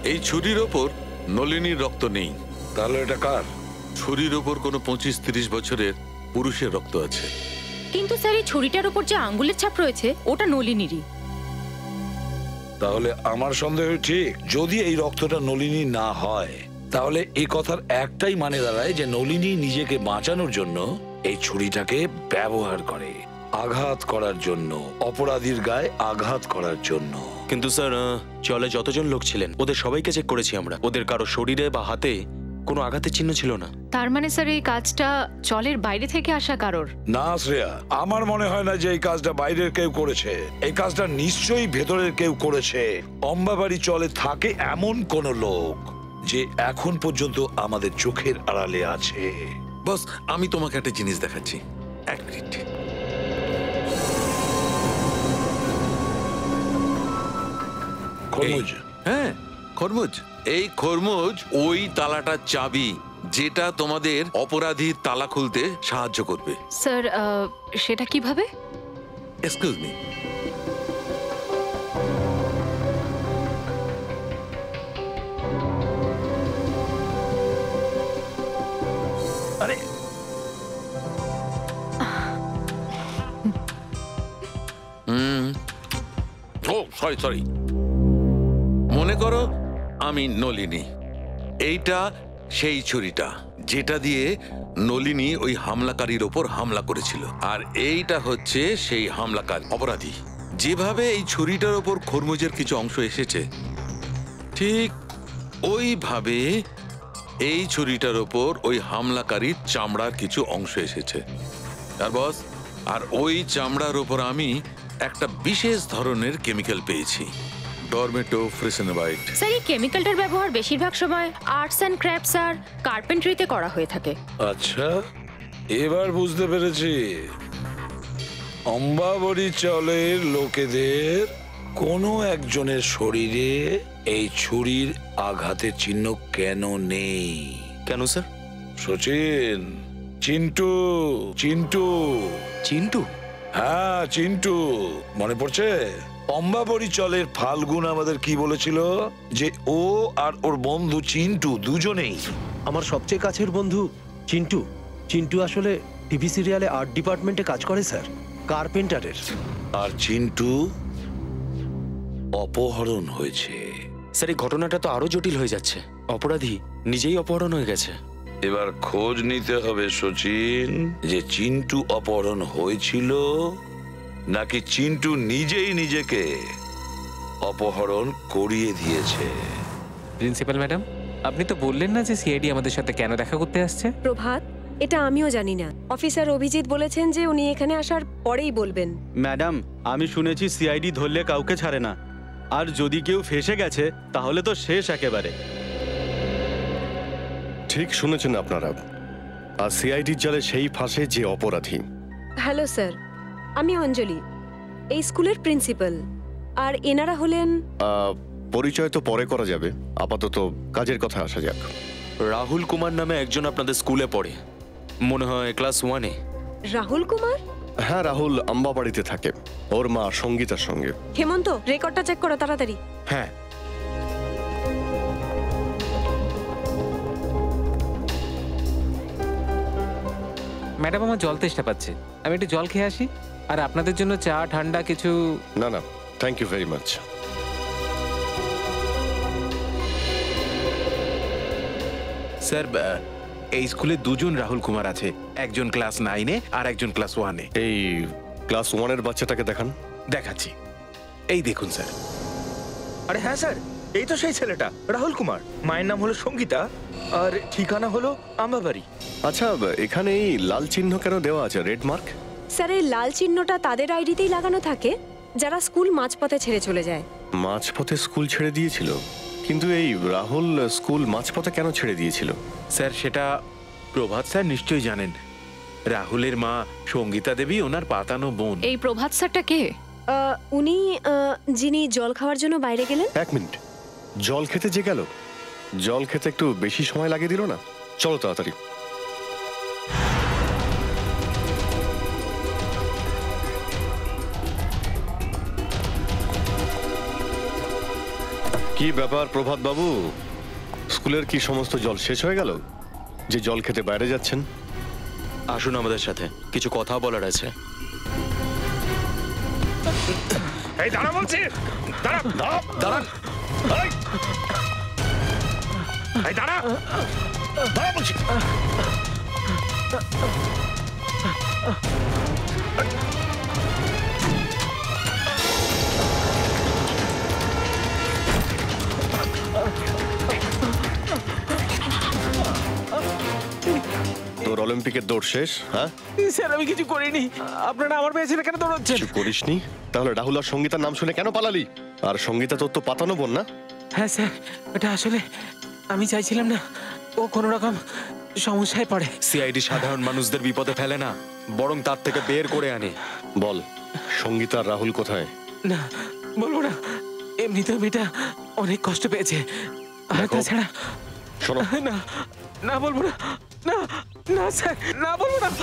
Speaker 17: এই ছুরির ওপর নলিনীর রক্ত নেই।
Speaker 12: তাহলে এটা কার?
Speaker 17: ছুরির ওপর কোনো পঁচিশ তিরিশ বছরের পুরুষের রক্ত আছে।
Speaker 15: কিন্তু স্যার এই ছুরিটার উপর যে আঙ্গুলের ছাপ রয়েছে ওটা নলিনীরই।
Speaker 12: তাহলে আমার সন্দেহ ঠিক। যদি এই রক্তটা নলিনী না হয় তাহলে এই কথার একটাই মানে দাঁড়ায় যে নলিনী নিজেকে বাঁচানোর জন্য এই ছুরিটাকে ব্যবহার করে, আঘাত করার জন্য, অপরাধীর গায়ে আঘাত করার জন্য।
Speaker 11: কিন্তু স্যার চলে যতজন লোক ছিলেন ওদের সবাইকে চেক করেছি আমরা, ওদের কারো শরীরে বা হাতে কোনো আঘাতের চিহ্ন ছিল না।
Speaker 15: তার মানে স্যার এই কাজটা চলের বাইরে থেকে আসা কারোর?
Speaker 12: না শ্রেয়া, আমার মনে হয় না যে এই কাজটা বাইরের কেউ করেছে। এই কাজটা নিশ্চয়ই ভেতরের কেউ করেছে। অম্বাবাড়ি চলে থাকে এমন কোন লোক যে এখন পর্যন্ত আমাদের চোখের আড়ালে আছে।
Speaker 17: বস, আমি তোমাকে একটা জিনিস দেখাচ্ছি, এক মিনিট।
Speaker 12: খরমুজ?
Speaker 17: হ্যাঁ, খরমুজ। এই খরমুজ ওই তালাটার চাবি যেটা তোমাদের অপরাধীর তালা খুলতে সাহায্য করবে।
Speaker 15: স্যার সেটা কিভাবে?
Speaker 17: Excuse me.
Speaker 3: আরে
Speaker 17: হুম ও সরি সরি মনে করো আমি নলিনী, এইটা সেই ছুরিটা যেটা দিয়ে নলিনী ওই হামলাকারীর ওপর হামলা করেছিল, আর এইটা হচ্ছে সেই হামলাকারী অপরাধী। যেভাবে এই ছুরিটার ওপর খরমুজের কিছু অংশ এসেছে ঠিক ওইভাবে এই ছুরিটার ওপর ওই হামলাকারীর চামড়ার কিছু অংশ এসেছে। আর বস, আর ওই চামড়ার ওপর আমি একটা বিশেষ ধরনের কেমিক্যাল পেয়েছি, ডরমেটো ফ্রিসেনবাইট।
Speaker 15: স্যার এই কেমিক্যালটার ব্যবহার বেশিরভাগ সময় আর্টস অ্যান্ড ক্রাফটস আর কার্পেন্ট্রিতে করা হয়ে থাকে।
Speaker 12: আচ্ছা, এবার বুঝতে পেরেছি অম্বাবড়ি চলের লোকেদের কোনো একজনের শরীরে এই ছুরির আঘাতের চিহ্ন কেন নেই।
Speaker 11: কেন স্যার?
Speaker 12: সচিন, চিন্টু চিন্টু
Speaker 11: চিন্টু
Speaker 12: হ্যাঁ চিন্টু, মনে পড়ছে? অম্বাবড়ি চলের ফাল্গুন আমাদের কি বলেছিল যে ও আর ওর বন্ধু চিন্টু দুজনেই
Speaker 16: আমার সবচেয়ে কাছের বন্ধু চিন্টু। চিন্টু আসলে টিভি সিরিয়ালে আর্ট ডিপার্টমেন্টে কাজ করে স্যার, কার্পেন্টারের।
Speaker 12: আর চিন্টু অপহরণ হয়েছে।
Speaker 11: স্যার এই ঘটনাটা তো আরো জটিল হয়ে যাচ্ছে, অপরাধী নিজেই অপহরণ হয়ে গেছে।
Speaker 12: এবার খোঁজ নিতে হবে সচিন যে চিন্টু অপহরণ হয়েছিল নাকি চিন্টু নিজেই নিজেকে অপহরণ করিয়ে দিয়েছে।
Speaker 18: প্রিন্সিপাল ম্যাডাম, আপনি তো বললেন না যে সিআইডি আমাদের সাথে কেন দেখা করতে আসছে?
Speaker 4: প্রভাত, এটা আমিও জানি না। অফিসার অভিজিৎ বলেছেন যে উনি এখানে আসার পরেই বলবেন।
Speaker 13: ম্যাডাম, আমি শুনেছি সিআইডি ধরলে কাউকে ছাড়ে না, আর যদি কেউ ফেসে গেছে তাহলে তো শেষ একেবারে।
Speaker 9: ঠিক শুনেছেন আপনারা, আর সিআইডির জালে সেই ফাঁসে যে অপরাধী।
Speaker 4: হ্যালো স্যার, আমি অঞ্জলি, এই স্কুলের প্রিন্সিপাল। আর এনারা হলেন?
Speaker 9: আহ, পরিচয় তো পরে করা যাবে, আপাতত কাজের কথা আসা যাক।
Speaker 11: রাহুল কুমার নামে একজন আপনাদের স্কুলে পড়ে, মনে হয় ক্লাস ওয়ানে।
Speaker 4: রাহুল কুমার?
Speaker 9: হ্যাঁ, রাহুল আম্বাবাড়িতে থাকে, ওর মা সঙ্গীতার সঙ্গে।
Speaker 4: হেমন্ত, রেকর্ডটা চেক করো তাড়াতাড়ি।
Speaker 9: হ্যাঁ।
Speaker 18: ম্যাডাম, আমার জল তেষ্টা পাচ্ছে, আমি একটু জল খেয়ে আসি। আর আপনাদের জন্য চা ঠান্ডা কিছু?
Speaker 9: না না, thank you very much.
Speaker 5: Sir, এই স্কুলে দুজন রাহুল কুমার আছে, একজন ক্লাস নাইনে আর একজন ক্লাস ওয়ানে।
Speaker 9: এই ক্লাস ওয়ানের বাচ্চাটাকে দেখান।
Speaker 5: দেখাচ্ছি, এই দেখুন স্যার।
Speaker 3: আরে হ্যাঁ স্যার, এই তো সেই ছেলেটা, রাহুল কুমার। মায়ের নাম হলো সঙ্গীতা আর ঠিকানা হলো আম্বাবাড়ি।
Speaker 9: আচ্ছা, এখানে এই লাল চিহ্ন কেন দেওয়া আছে, রেড মার্ক?
Speaker 4: স্যার, এই লাল চিহ্নটা তাদের আইডিতেই লাগানো থাকে যারা স্কুল মাঝপথে ছেড়ে চলে যায়।
Speaker 9: মাঝপথে স্কুল ছেড়ে দিয়েছিল? কিন্তু এই রাহুল স্কুল মাঝপথে কেন ছেড়ে দিয়েছিল?
Speaker 5: স্যার, সেটা প্রভাত স্যার নিশ্চয়ই জানেন। রাহুলের মা সঙ্গীতা দেবী ওনার পাতানো বোন।
Speaker 15: এই প্রভাত স্যারটা কে?
Speaker 4: আহ, উনি আহ, যিনি জল খাওয়ার জন্য বাইরে গেলেন।
Speaker 9: এক মিনিট, জল খেতে যে গেল? জল খেতে একটু বেশি সময় লাগিয়ে দিল না? চলো তাড়াতাড়ি। কি ব্যাপার প্রভাত বাবু, স্কুলের কি সমস্ত জল শেষ হয়ে গেল যে জল খেতে বাইরে যাচ্ছেন?
Speaker 11: আসুন আমাদের সাথে, কিছু কথা বলার আছে।
Speaker 3: এই দাঁড়া বলছি, দাঁড়া দাঁড়া
Speaker 11: দাঁড়ান।
Speaker 3: এই! এই দাঁড়া দাঁড়া বলছি।
Speaker 9: তোর অলিম্পিকের দৌড় শেষ? হ্যাঁ
Speaker 13: স্যার আমি কিছু করিনি, আপনারা আমার পেছনে কেন দৌড়াচ্ছেন?
Speaker 9: কিছু করিসনি? তাহলে রাহুল আর সঙ্গীতার নাম শুনে কেন পালালি? আর সঙ্গীতা তোর তো পাতানো বোন না?
Speaker 7: হ্যাঁ স্যার, এটা আসলে আমি চাইছিলাম না ও কোনো রকম সমস্যায় পড়ে।
Speaker 11: সিআইডি সাধারণ মানুষদের বিপদে ফেলে না, বরং তার থেকে বের করে আনে।
Speaker 9: বল, সঙ্গীতা আর রাহুল কোথায়?
Speaker 7: না বলবো না, এমনিতেও মেয়েটা অনেক কষ্ট পেয়েছে। আর তাছাড়া
Speaker 9: শোনো,
Speaker 7: না না বলবো না, না না স্যার, না বলবো না।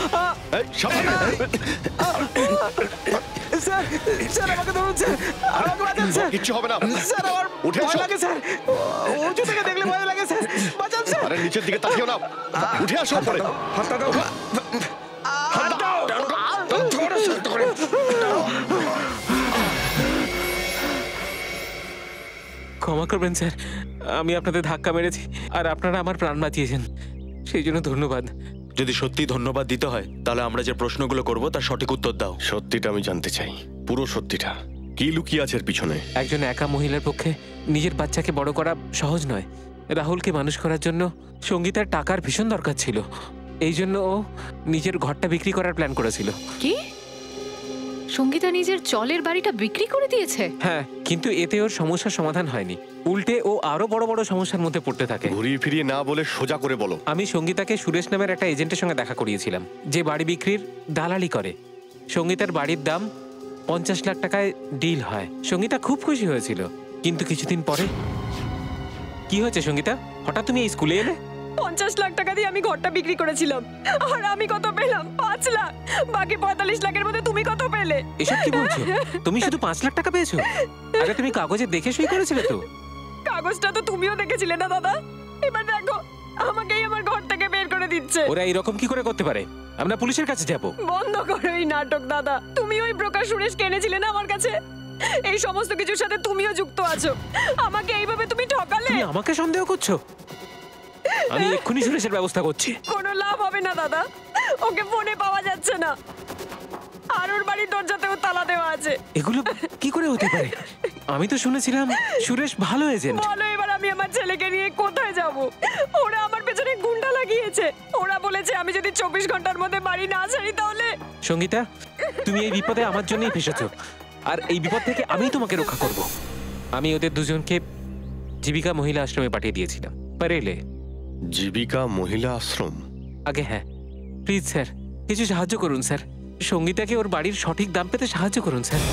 Speaker 7: স্যার স্যার আমাকে ধরুন স্যার, আমাকে বাঁচান স্যার।
Speaker 9: কিচ্ছু হবে না
Speaker 7: স্যার, আমার
Speaker 9: উঠে
Speaker 7: ভয়
Speaker 9: এসো।
Speaker 7: লাগে স্যার, উঁচু থেকে দেখলে ভয় লাগে স্যার, বাঁচান স্যার।
Speaker 9: আরে নিচের দিকে তাকিও না, উঠে আসো উপরে।
Speaker 3: হাতটা দাও, হাত দাও, ধরো শক্ত করে।
Speaker 7: ক্ষমা করবেন স্যার, আমি আপনাদের ধাক্কা মেরেছি আর আপনারা আমার প্রাণ বাঁচিয়েছেন, সেই জন্য ধন্যবাদ।
Speaker 11: যদি সত্যি ধন্যবাদ দিতে হয় তাহলে আমরা যে প্রশ্নগুলো করব তার সঠিক উত্তর দাও।
Speaker 9: সত্যিটা আমি জানতে চাই, পুরো সত্যিটা। কি লুকিয়ে আছে এর পিছনে?
Speaker 7: একজন একা মহিলার পক্ষে নিজের বাচ্চাকে বড় করা সহজ নয়। রাহুলকে মানুষ করার জন্য সঙ্গীতার টাকার ভীষণ দরকার ছিল, এই জন্য ও নিজের ঘরটা বিক্রি করার প্ল্যান করেছিল।
Speaker 15: কি? সঙ্গীতা নিজের চলের বাড়িটা বিক্রি করে দিয়েছে?
Speaker 7: হ্যাঁ, কিন্তু এতে ওর সমস্যার সমাধান হয়নি, উল্টে ও আরো বড় বড় সমস্যার মধ্যে পড়তে থাকে।
Speaker 9: ঘুরিয়ে ফিরিয়ে না বলে সোজা করে বলো।
Speaker 7: আমি সঙ্গীতাকে সুরেশ নামের একটা এজেন্টের সঙ্গে দেখা করিয়েছিলাম, যে বাড়ি বিক্রির দালালি করে। সঙ্গীতার বাড়ির দাম পঞ্চাশ লাখ টাকায় ডিল হয়। সঙ্গীতা খুব খুশি হয়েছিল, কিন্তু কিছুদিন পরে কি হয়েছে সঙ্গীতা? হঠাৎ তুমি এই স্কুলে এলে?
Speaker 4: পঞ্চাশ লাখ টাকা দিয়ে আমি ঘরটা বিক্রি করেছিলাম, আর আমি কত পেলাম? পাঁচ লাখ। বাকি পঁয়তাল্লিশ লাখের মধ্যে তুমি কত পেলে?
Speaker 7: এসব কি বলছো? তুমি শুধু পাঁচ লাখ টাকা পেয়েছো? আরে তুমি কাগজে দেখে সই করেছিলে তো?
Speaker 4: কাগজটা তো তুমিও দেখেছিলে না দাদা? এবার দেখো, আমাকেই আমার ঘর থেকে বের করে দিচ্ছে।
Speaker 7: ওরা এরকম কি করে করতে পারে? আমরা পুলিশের কাছে যাব।
Speaker 4: বন্ধ করো এই নাটক দাদা। তুমি ওই ব্রোকার সুরেশকে এনেছিলে না আমার কাছে, এই সমস্ত কিছুর সাথে তুমিও যুক্ত আছো। আমাকে এইভাবে তুমি ঠকালে।
Speaker 7: তুমি আমাকে সন্দেহ করছো? আমি এক্ষুনি সুরেশের ব্যবস্থা করছি।
Speaker 4: কোনো লাভ হবে না দাদা, ওকে ফোনে পাওয়া যাচ্ছে না, আর ওর বাড়ির দরজাতেও তালা দেওয়া আছে।
Speaker 7: এগুলো কি করে হতে পারে? আমি তো শুনেছিলাম সুরেশ ভালো এজেন্ট।
Speaker 4: বলো এবার আমি আমার ছেলেকে নিয়ে কোথায় যাব? ওরা আমার পেছনে গুন্ডা লাগিয়েছে। ওরা বলেছে আমি যদি চব্বিশ ঘন্টার মধ্যে বাড়ি না ছাড়ি তাহলে।
Speaker 7: সঙ্গীতা, তুমি এই বিপদে আমার জন্যই ফেসেছো, আর এই বিপদ থেকে আমিই তোমাকে রক্ষা করব। আমি ওদের দুজনকে জীবিকা মহিলা আশ্রমে পাঠিয়ে দিয়েছিলাম, পারেলে।
Speaker 9: জীবিকা মহিলা আশ্রম?
Speaker 7: আগে হ্যাঁ, প্লিজ স্যার কিছু সাহায্য করুন স্যার। সঙ্গীতাকে ওর বাড়ির সঠিক দাম পেতে সাহায্য করুন স্যার।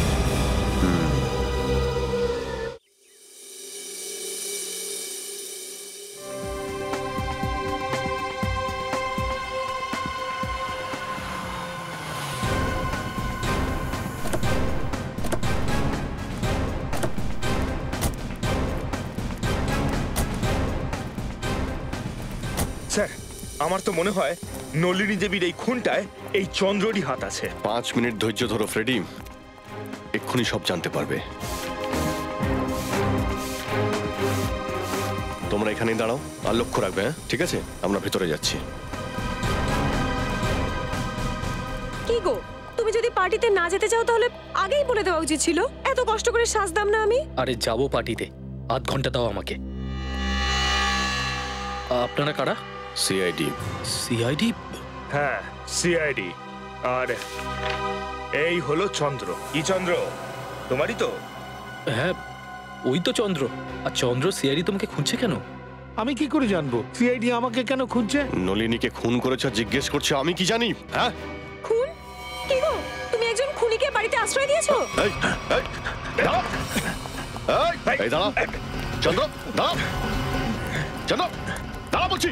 Speaker 3: স্যার, আমার তো মনে হয় নলিনী দেবীর এই খুনটায় এই চন্দ্ররই হাত আছে।
Speaker 9: পাঁচ মিনিট ধৈর্য ধরো ফ্রেডি, এক্ষুনি সব জানতে পারবে। তোমরা এখানেই দাঁড়াও আর লক্ষ্য রাখবে, হ্যাঁ? ঠিক আছে, আমরা ভেতরে যাচ্ছি।
Speaker 4: কি গো, তুমি যদি পার্টিতে না যেতে চাও তাহলে আগেই বলে দেওয়া উচিত ছিল। এত কষ্ট করে সাজদাম না আমি।
Speaker 10: আরে যাবো পার্টিতে, আধ ঘন্টা দাও আমাকে। আপনারা কারা?
Speaker 9: সিআইডি।
Speaker 10: সিআইডি?
Speaker 3: হ্যাঁ, সিআইডি। আর এই হলো চন্দ্র। কি চন্দ্র? তোমারই তো?
Speaker 10: হ্যাঁ, ওই তো চন্দ্র। আর চন্দ্র সিআইডি তোমাকে খুঁজছে কেন?
Speaker 6: আমি কি করে জানবো সিআইডি আমাকে কেন খুঁজছে?
Speaker 9: নলিনীকে খুন করেছে জিজ্ঞেস করছে, আমি কি জানি? হ্যাঁ,
Speaker 4: খুন? কি গো, তুমি একজন খুনিকে বাড়িতে আশ্রয় দিয়েছো?
Speaker 9: এই এই দাঁড়াও, এই এই দাঁড়াও, চন্দ্র দাঁড়াও, চন্দ্র দাঁড়াও বলছি।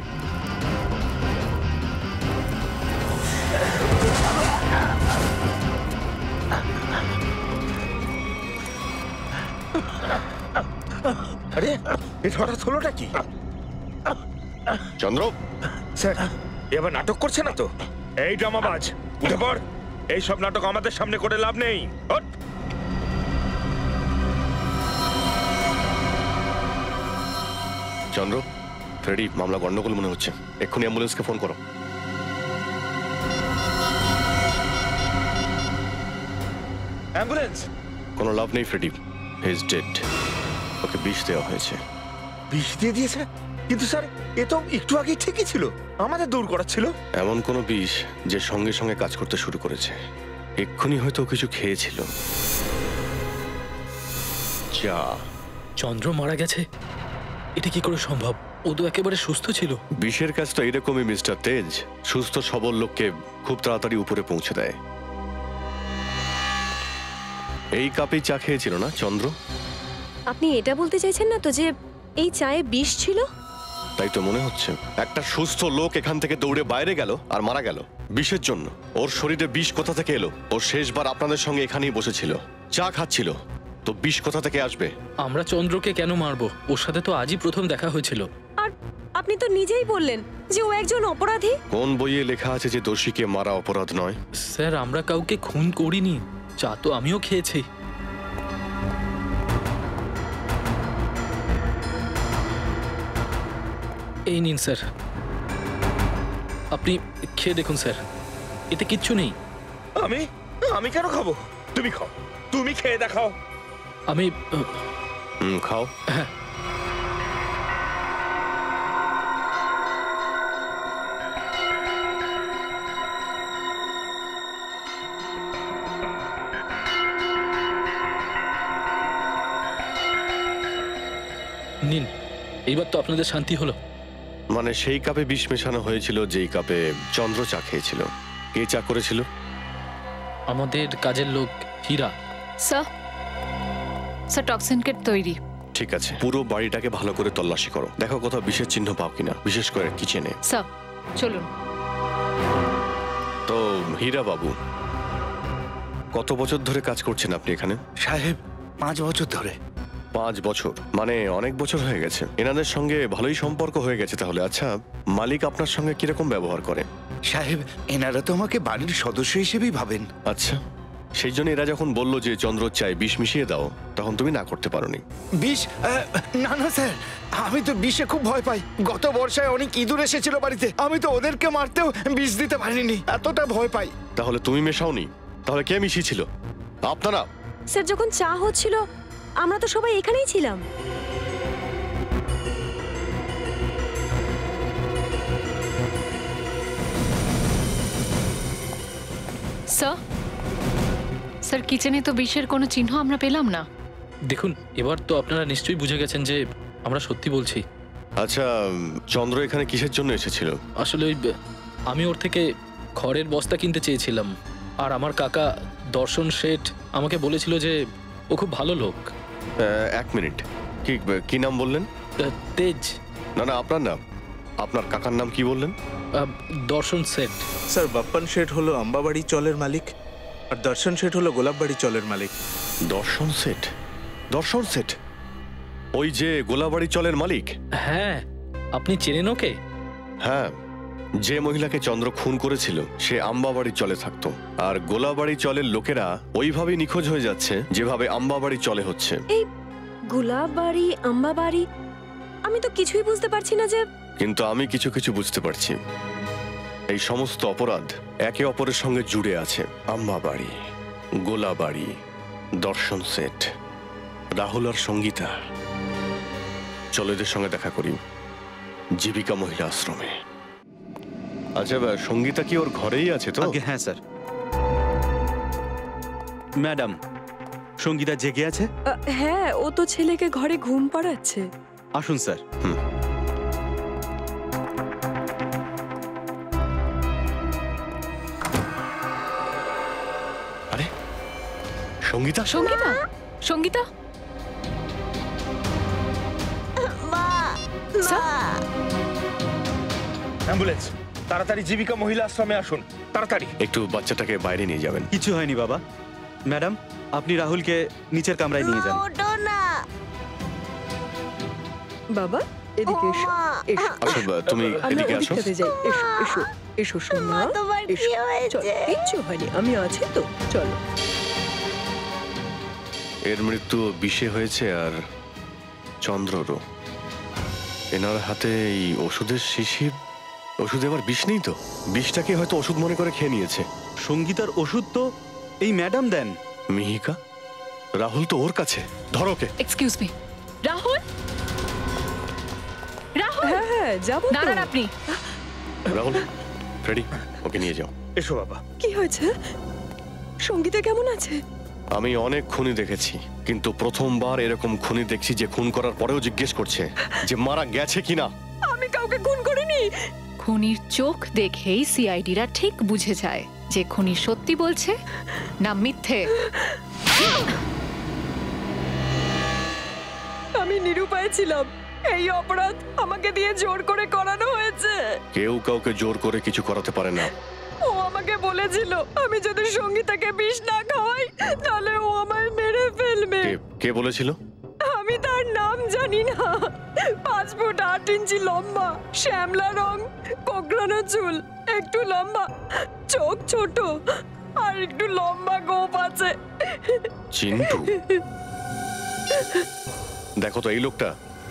Speaker 3: আরে এটা হঠাৎ হলোটা কি?
Speaker 9: চন্দ্র
Speaker 3: স্যার এবার নাটক করছে না তো? এই ড্রামাবাজ, উঠে পড়। এই সব নাটক আমাদের সামনে করে লাভ নেই। ওঠ।
Speaker 9: চন্দ্র, ফ্রেডি, মামলা গন্ডগোল মনে হচ্ছে, এক্ষুনি অ্যাম্বুলেন্সকে ফোন করো।
Speaker 3: অ্যাম্বুলেন্স?
Speaker 9: কোনো লাভ নেই ফ্রেডি, হি ইজ ডেড। ওকে বিষ দেওয়া হয়েছে।
Speaker 3: বিষ দিয়ে দিয়েছে? কিন্তু স্যার এ তো একটু আগে ঠিকই ছিল, আমাদের দূর করাচ্ছিল।
Speaker 9: এমন কোনো বিষ যে সঙ্গে সঙ্গে কাজ করতে শুরু করেছে। এক্ষুনি হয়তো কিছু খেয়েছিল। যা।
Speaker 10: চন্দ্র মারা গেছে? এটা কি করে সম্ভব? ও তো একেবারে সুস্থ ছিল।
Speaker 9: বিষের কাজ তো এরকমই মিস্টার তেজ, সুস্থ সবল লোককে খুব তাড়াতাড়ি উপরে পৌঁছে দেয়। এই কাপে চা খেয়েছিল না চন্দ্র?
Speaker 4: আপনি এটা বলতে চাইছেন না তো যে এই চায়ে বিষ ছিল?
Speaker 9: তাই তো মনে হচ্ছে। একটা সুস্থ লোক এখান থেকে দৌড়ে বাইরে গেল আর মারা গেল বিষের জন্য। ওর শরীরে বিষ কোথা থেকে এলো? ও শেষবার আপনাদের সঙ্গে এখানেই বসেছিল, চা খাচ্ছিল, তো বিষ কোথা থেকে আসবে?
Speaker 10: আমরা চন্দ্রকে কেন মারবো? ওর সাথে তো আজই প্রথম দেখা হয়েছিল।
Speaker 4: আর আপনি তো নিজেই বললেন যে ও একজন অপরাধী।
Speaker 9: কোন বইয়ে লেখা আছে যে দোষীকে মারা অপরাধ নয়?
Speaker 10: স্যার আমরা কাউকে খুন করিনি, চা তো আমিও খেয়েছি। এই নিন স্যার, আপনি খেয়ে দেখুন স্যার, এতে কিচ্ছু নেই।
Speaker 3: আমি আমি কেন খাবো? তুমি খাও, তুমি খেয়ে দেখাও।
Speaker 10: আমি
Speaker 9: হুম, খাও।
Speaker 10: হ্যাঁ। নিন, এইবার তো আপনাদের শান্তি হলো।
Speaker 9: মানে সেই কাপে বিষ মেশানো হয়েছিল যেই কাপে চন্দ্র চা খেয়েছিল। কে চা করেছিল?
Speaker 10: আমাদের কাজের লোক Heera.
Speaker 15: Sir sir toxin kit তৈরি।
Speaker 9: ঠিক আছে, পুরো বাড়িটাকে ভালো করে তল্লাশি করো, দেখো কোথাও বিষের চিহ্ন পাও কিনা, বিশেষ করে কিচেনে।
Speaker 15: স্যার চলুন।
Speaker 9: তো হীরা বাবু, কত বছর ধরে কাজ করছেন আপনি এখানে?
Speaker 14: সাহেব, পাঁচ বছর ধরে।
Speaker 9: পাঁচ বছর মানে অনেক বছর হয়ে গেছে। এনাদের সঙ্গে ভালোই সম্পর্ক হয়ে গেছে তাহলে। আচ্ছা, মালিক আপনার সঙ্গে কিরকম ব্যবহার করে?
Speaker 14: সাহেব, এনারা তো আমাকে বাড়ির সদস্য হিসেবেই ভাবেন।
Speaker 9: আচ্ছা, সেই জন্য এরা যখন বললো যে চন্দ্র চায় বিষ মিশিয়ে দাও, তখন তুমি না করতে পারোনি?
Speaker 14: বিষ? আহ, না না স্যার, আমি তো বিষে খুব ভয় পাই। গত বর্ষায় অনেক ইঁদুর এসেছিল বাড়িতে, আমি তো ওদেরকে মারতেও বিষ দিতে পারিনি, এতটা ভয় পাই।
Speaker 9: তাহলে তুমি মেশাওনি? তাহলে কে মিশিয়েছিল? আপনারা?
Speaker 4: স্যার যখন চা হচ্ছিল আমরা তো সবাই এখানেই ছিলাম।
Speaker 15: স্যার স্যার কিচেনে তো বিষের কোনো চিহ্ন আমরা পেলাম না।
Speaker 10: দেখুন, এবার তো আপনারা নিশ্চয়ই বুঝে গেছেন যে আমরা সত্যি বলছি।
Speaker 9: আচ্ছা, চন্দ্র এখানে কিসের জন্য এসেছিল?
Speaker 10: আসলে ওই আমি ওর থেকে খড়ের বস্তা কিনতে চেয়েছিলাম, আর আমার কাকা দর্শন শেঠ আমাকে বলেছিল যে ও খুব ভালো লোক।
Speaker 9: এক মিনিট, কি কি নাম বললেন?
Speaker 10: তেজ।
Speaker 9: না না, আপনার নাম? আপনার কাকার নাম কি বললেন?
Speaker 10: দর্শন শেঠ।
Speaker 8: স্যার, বাপ্পান শেঠ হলো আম্বাবাড়ি চলের মালিক, আর দর্শন শেঠ হলো গোলাপবাড়ি চলের মালিক।
Speaker 9: দর্শন শেঠ? দর্শন শেঠ ওই যে গোলাপবাড়ি চলের মালিক?
Speaker 10: হ্যাঁ, আপনি চেনেন ওকে?
Speaker 9: হ্যাঁ, যে মহিলাকে চন্দ্র খুন করেছিল সে আম্বাবাড়ি চলে থাকতো, আর গোলাবাড়ি চলের লোকেরা ওইভাবেই নিখোঁজ হয়ে যাচ্ছে যেভাবে আম্বাবাড়ি চলে হচ্ছে।
Speaker 4: এই গোলাপবাড়ি, আম্বাবাড়ি, আমি তো কিছুই বুঝতে পারছি না যে।
Speaker 9: কিন্তু আমি কিছু কিছু বুঝতে পারছি। এই সমস্ত অপরাধ একে অপরের সঙ্গে জুড়ে আছে। আম্বাবাড়ি, গোলাবাড়ি, দর্শন শেঠ, রাহুল আর সঙ্গীতা। চলো এদের সঙ্গে দেখা করি জীবিকা মহিলা আশ্রমে। আচ্ছা, সঙ্গীতা কি ওর ঘরেই আছে তো?
Speaker 5: হ্যাঁ স্যার। ম্যাডাম, সঙ্গীতা জেগে আছে?
Speaker 19: হ্যাঁ, ও তো ছেলেকে ঘরে ঘুম পাড়াচ্ছে।
Speaker 5: আসুন স্যার।
Speaker 9: হুম। আরে সঙ্গীতা!
Speaker 15: সঙ্গীতা! সঙ্গীতা!
Speaker 3: অ্যাম্বুলেন্স, তাড়াতাড়ি জীবিকা মহিলা আশ্রমে আসুন, তাড়াতাড়ি।
Speaker 9: একটু বাচ্চাটাকে বাইরে নিয়ে যাবেন।
Speaker 5: কিছু হয়নি বাবা। ম্যাডাম, আপনি রাহুলকে নিচের কামরায় নিয়ে যান।
Speaker 19: বাবা এদিকে এসো এসো
Speaker 9: আচ্ছা বা, তুমি
Speaker 19: আমরা
Speaker 9: এদিকে আসো
Speaker 19: ওদিকটাতে যাই এসো এসো এসো সোনা এসো চলো কিচ্ছু হয়নি আমি আছি তো চলো
Speaker 9: এর মৃত্যু বিষে হয়েছে আর চন্দ্ররও। এনার হাতে এই ওষুধের শিশির, ওষুধ এবার বিষ নেই তো? বিষটাকে হয়তো ওষুধ মনে করে খেয়ে নিয়েছে।
Speaker 5: সঙ্গীতার ওষুধ তো এই ম্যাডাম দেন।
Speaker 9: মিহিকা, রাহুল তো ওর কাছে, ধরো ওকে।
Speaker 15: এক্সকিউজ মি, রাহুল রাহুল
Speaker 19: হ্যাঁ হ্যাঁ যাবো
Speaker 15: দাঁড়ান আপনি।
Speaker 9: রাহুল, ফ্রেডি, ওকে নিয়ে যাও।
Speaker 3: এসো বাবা।
Speaker 19: কি হয়েছে? সঙ্গীতা কেমন আছে?
Speaker 9: আমি অনেক খুনি দেখেছি, কিন্তু প্রথমবার এরকম খুনি দেখছি যে খুন করার পরেও জিজ্ঞেস করছে যে মারা গেছে কিনা।
Speaker 19: আমি কাউকে খুন করিনি।
Speaker 15: খুনির চোখ দেখেই সিআইডিরা ঠিক বুঝে যায় যে খুনি সত্যি বলছে না মিথ্যে।
Speaker 19: আমি নিরুপায় ছিলাম, এই অপরাধ আমাকে দিয়ে জোর করে করানো হয়েছে।
Speaker 9: কেউ কাউকে জোর করে কিছু করাতে পারে না।
Speaker 19: ও আমাকে বলেছিল আমি যদি সঙ্গীতাকে বিষ না খাওয়াই তাহলে ও আমায় মেরে ফেলবে।
Speaker 9: কে কে বলেছিল?
Speaker 19: আমি তার নাম জানি না। পাঁচ ফুট আট ইঞ্চি লম্বা, শ্যামলা রং, কোকড়ানো চুল, একটু লম্বা, চোখ ছোট আর একটু লম্বা গোপ আছে।
Speaker 9: চিন্টু, দেখো তো এই লোকটা।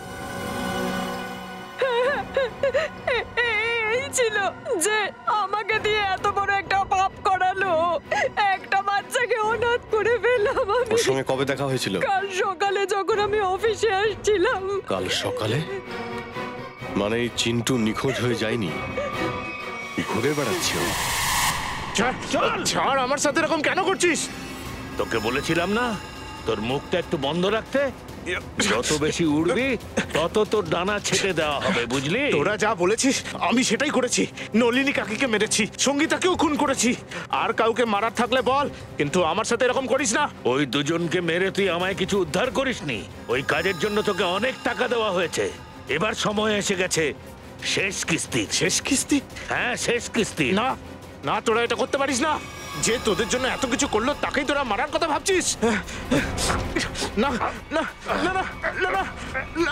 Speaker 19: এই ছিল যে আমাকে দিয়ে এত বড় একটা পাপ করালো। একটা বাচ্চাকে অনাথ করে ফেললাম আমি।
Speaker 9: ওর সঙ্গে কবে দেখা হয়েছিল?
Speaker 19: কাল সকালে যখন আমি অফিসে আসছিলাম।
Speaker 9: কাল সকালে? মানে এই চিন্টু নিখোঁজ হয়ে যায়নি, ঘুরে বেড়াচ্ছে ও।
Speaker 6: ছাড়, আমার সাথে এরকম কেন করছিস? তোকে বলেছিলাম না তোর মুখটা একটু বন্ধ রাখতে? যত বেশি উড়বি তত তোর ডানা ছেটে দেওয়া হবে, বুঝলি?
Speaker 14: তোরা যা বলেছিস আমি সেটাই করেছি। নলিনী কাকিকে মেরেছি, সঙ্গীতাকেও খুন করেছি। আর কাউকে মারার থাকলে বল, কিন্তু আমার সাথে এরকম করিস না।
Speaker 6: ওই দুজনকে মেরে তুই আমায় কিছু উদ্ধার করিসনি। ওই কাজের জন্য তোকে অনেক টাকা দেওয়া হয়েছে। এবার সময় এসে গেছে শেষ কিস্তি।
Speaker 14: শেষ কিস্তি?
Speaker 6: হ্যাঁ, শেষ কিস্তি।
Speaker 14: না না, তোরা এটা করতে পারিস না। যে তোদের জন্য এত কিছু করলো তাকেই তোরা মারার কথা ভাবছিস? না না না না না না না।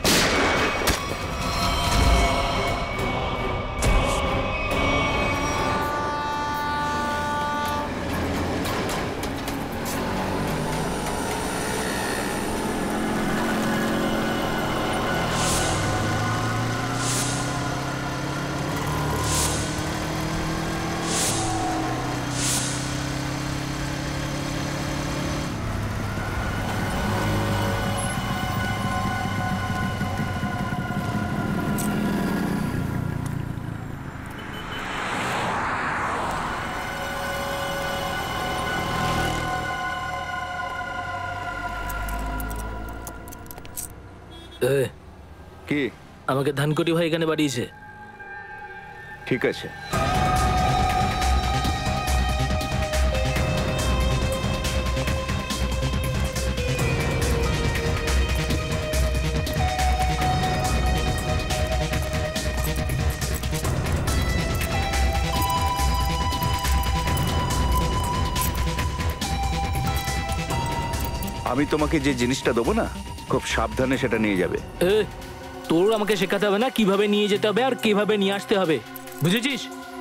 Speaker 10: কি আমাকে ধানকটি ভাই এখানে বাড়িয়েছে।
Speaker 5: ঠিক আছে, আমি তোমাকে যে জিনিসটা দেবো না, খুব সাবধানে সেটা নিয়ে যাবে।
Speaker 10: এ, তোর আমাকে শেখাতে হবে না কিভাবে নিয়ে যেতে হবে আর কিভাবে নিয়ে আসতে হবে, বুঝেছিস?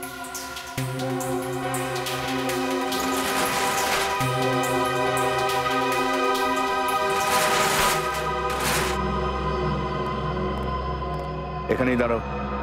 Speaker 5: এখানেই দাঁড়াও।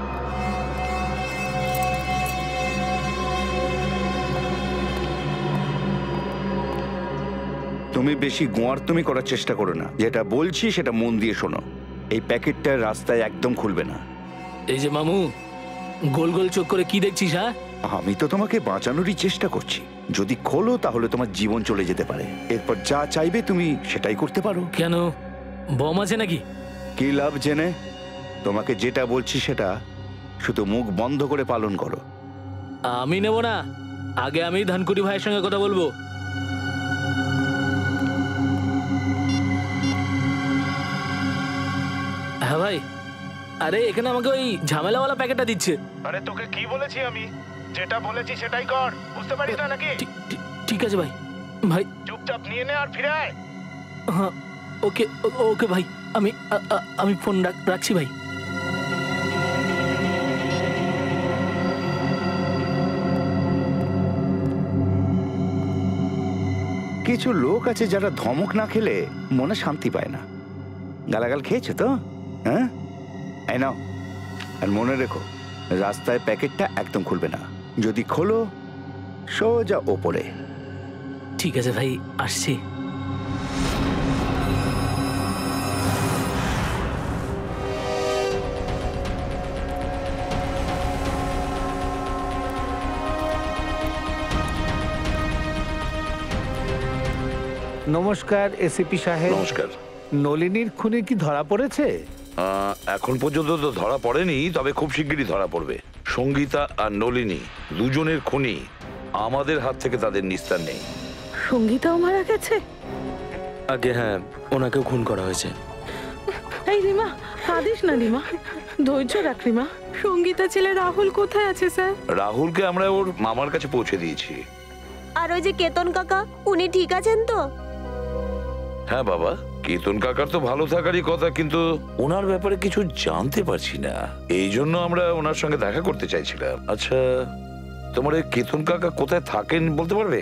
Speaker 5: তুমি বেশি গোয়ার তুমি করার চেষ্টা করো না। যেটা বলছি সেটা মন দিয়ে শোনো। এই প্যাকেটটা রাস্তায় একদম খুলবে না।
Speaker 10: এই যে মামু, গোল গোল চোখ করে কি দেখছিস? হ্যাঁ,
Speaker 5: আমি তো তোমাকে বাঁচানোরই চেষ্টা করছি। যদি খোলো তাহলে তোমার জীবন চলে যেতে পারে। এরপর যা চাইবে তুমি সেটাই করতে পারো।
Speaker 10: কেন, বম আছে নাকি?
Speaker 5: কি লাভ জেনে? তোমাকে যেটা বলছি সেটা শুধু মুখ বন্ধ করে পালন করো।
Speaker 10: আমি নেব না, আগে আমি ধানকুটি ভাইয়ের সঙ্গে কথা বলবো। হ্যাঁ ভাই, আরে এখানে আমাকে ওই ঝামেলাওয়ালা প্যাকেটটা দিচ্ছে।
Speaker 14: আরে তোকে কি বলেছি আমি? যেটা বলেছি সেটাই কর, বুঝতে পারিস না নাকি?
Speaker 10: ঠিক আছে ভাই। ভাই
Speaker 14: চুপচাপ নিয়ে নে আর ফিরে আয়।
Speaker 10: হ্যাঁ ওকে ও- ওকে ভাই, আমি আ- আ- আমি ফোন রাখ- রাখছি ভাই।
Speaker 20: কিছু লোক আছে যারা ধমক না খেলে মনে শান্তি পায় না। গালাগাল খেয়েছো তো? হ্যাঁ, এই নাও। আর মনে রেখো, রাস্তায় প্যাকেটটা একদম খুলবে না। যদি খোলো, সোজা ওপরে।
Speaker 10: ঠিক আছে ভাই, আসছি।
Speaker 21: নমস্কার এসিপি সাহেব।
Speaker 12: নমস্কার।
Speaker 21: নলিনীর খুনি কি ধরা পড়েছে?
Speaker 12: আহ, এখন পর্যন্ত তো ধরা পড়েনি, তবে খুব শিগগিরই ধরা পড়বে। সঙ্গীতা আর নলিনী দুজনের খুনি, আমাদের হাত থেকে তাদের নিস্তার নেই।
Speaker 2: সঙ্গীতাও মারা গেছে?
Speaker 11: আগে হ্যাঁ, ওনাকেও খুন করা হয়েছে।
Speaker 2: এই রিমা, কাঁদিস না রিমা, ধৈর্য রাখ রিমা।
Speaker 1: সঙ্গীতা ছেলে রাহুল কোথায় আছে স্যার?
Speaker 12: রাহুলকে আমরা ওর মামার কাছে পৌঁছে দিয়েছি।
Speaker 4: আর ওই যে কেতন কাকা, উনি ঠিক আছেন তো?
Speaker 12: হ্যাঁ বাবা, কেতন কাকার তো ভালো থাকারই কথা, কিন্তু ওনার ব্যাপারে কিছু জানতে পারছি না, এই জন্য আমরা ওনার সঙ্গে দেখা করতে চাইছিলাম। আচ্ছা, তোমার এই কেতন কাকা কোথায় থাকেন বলতে পারবে?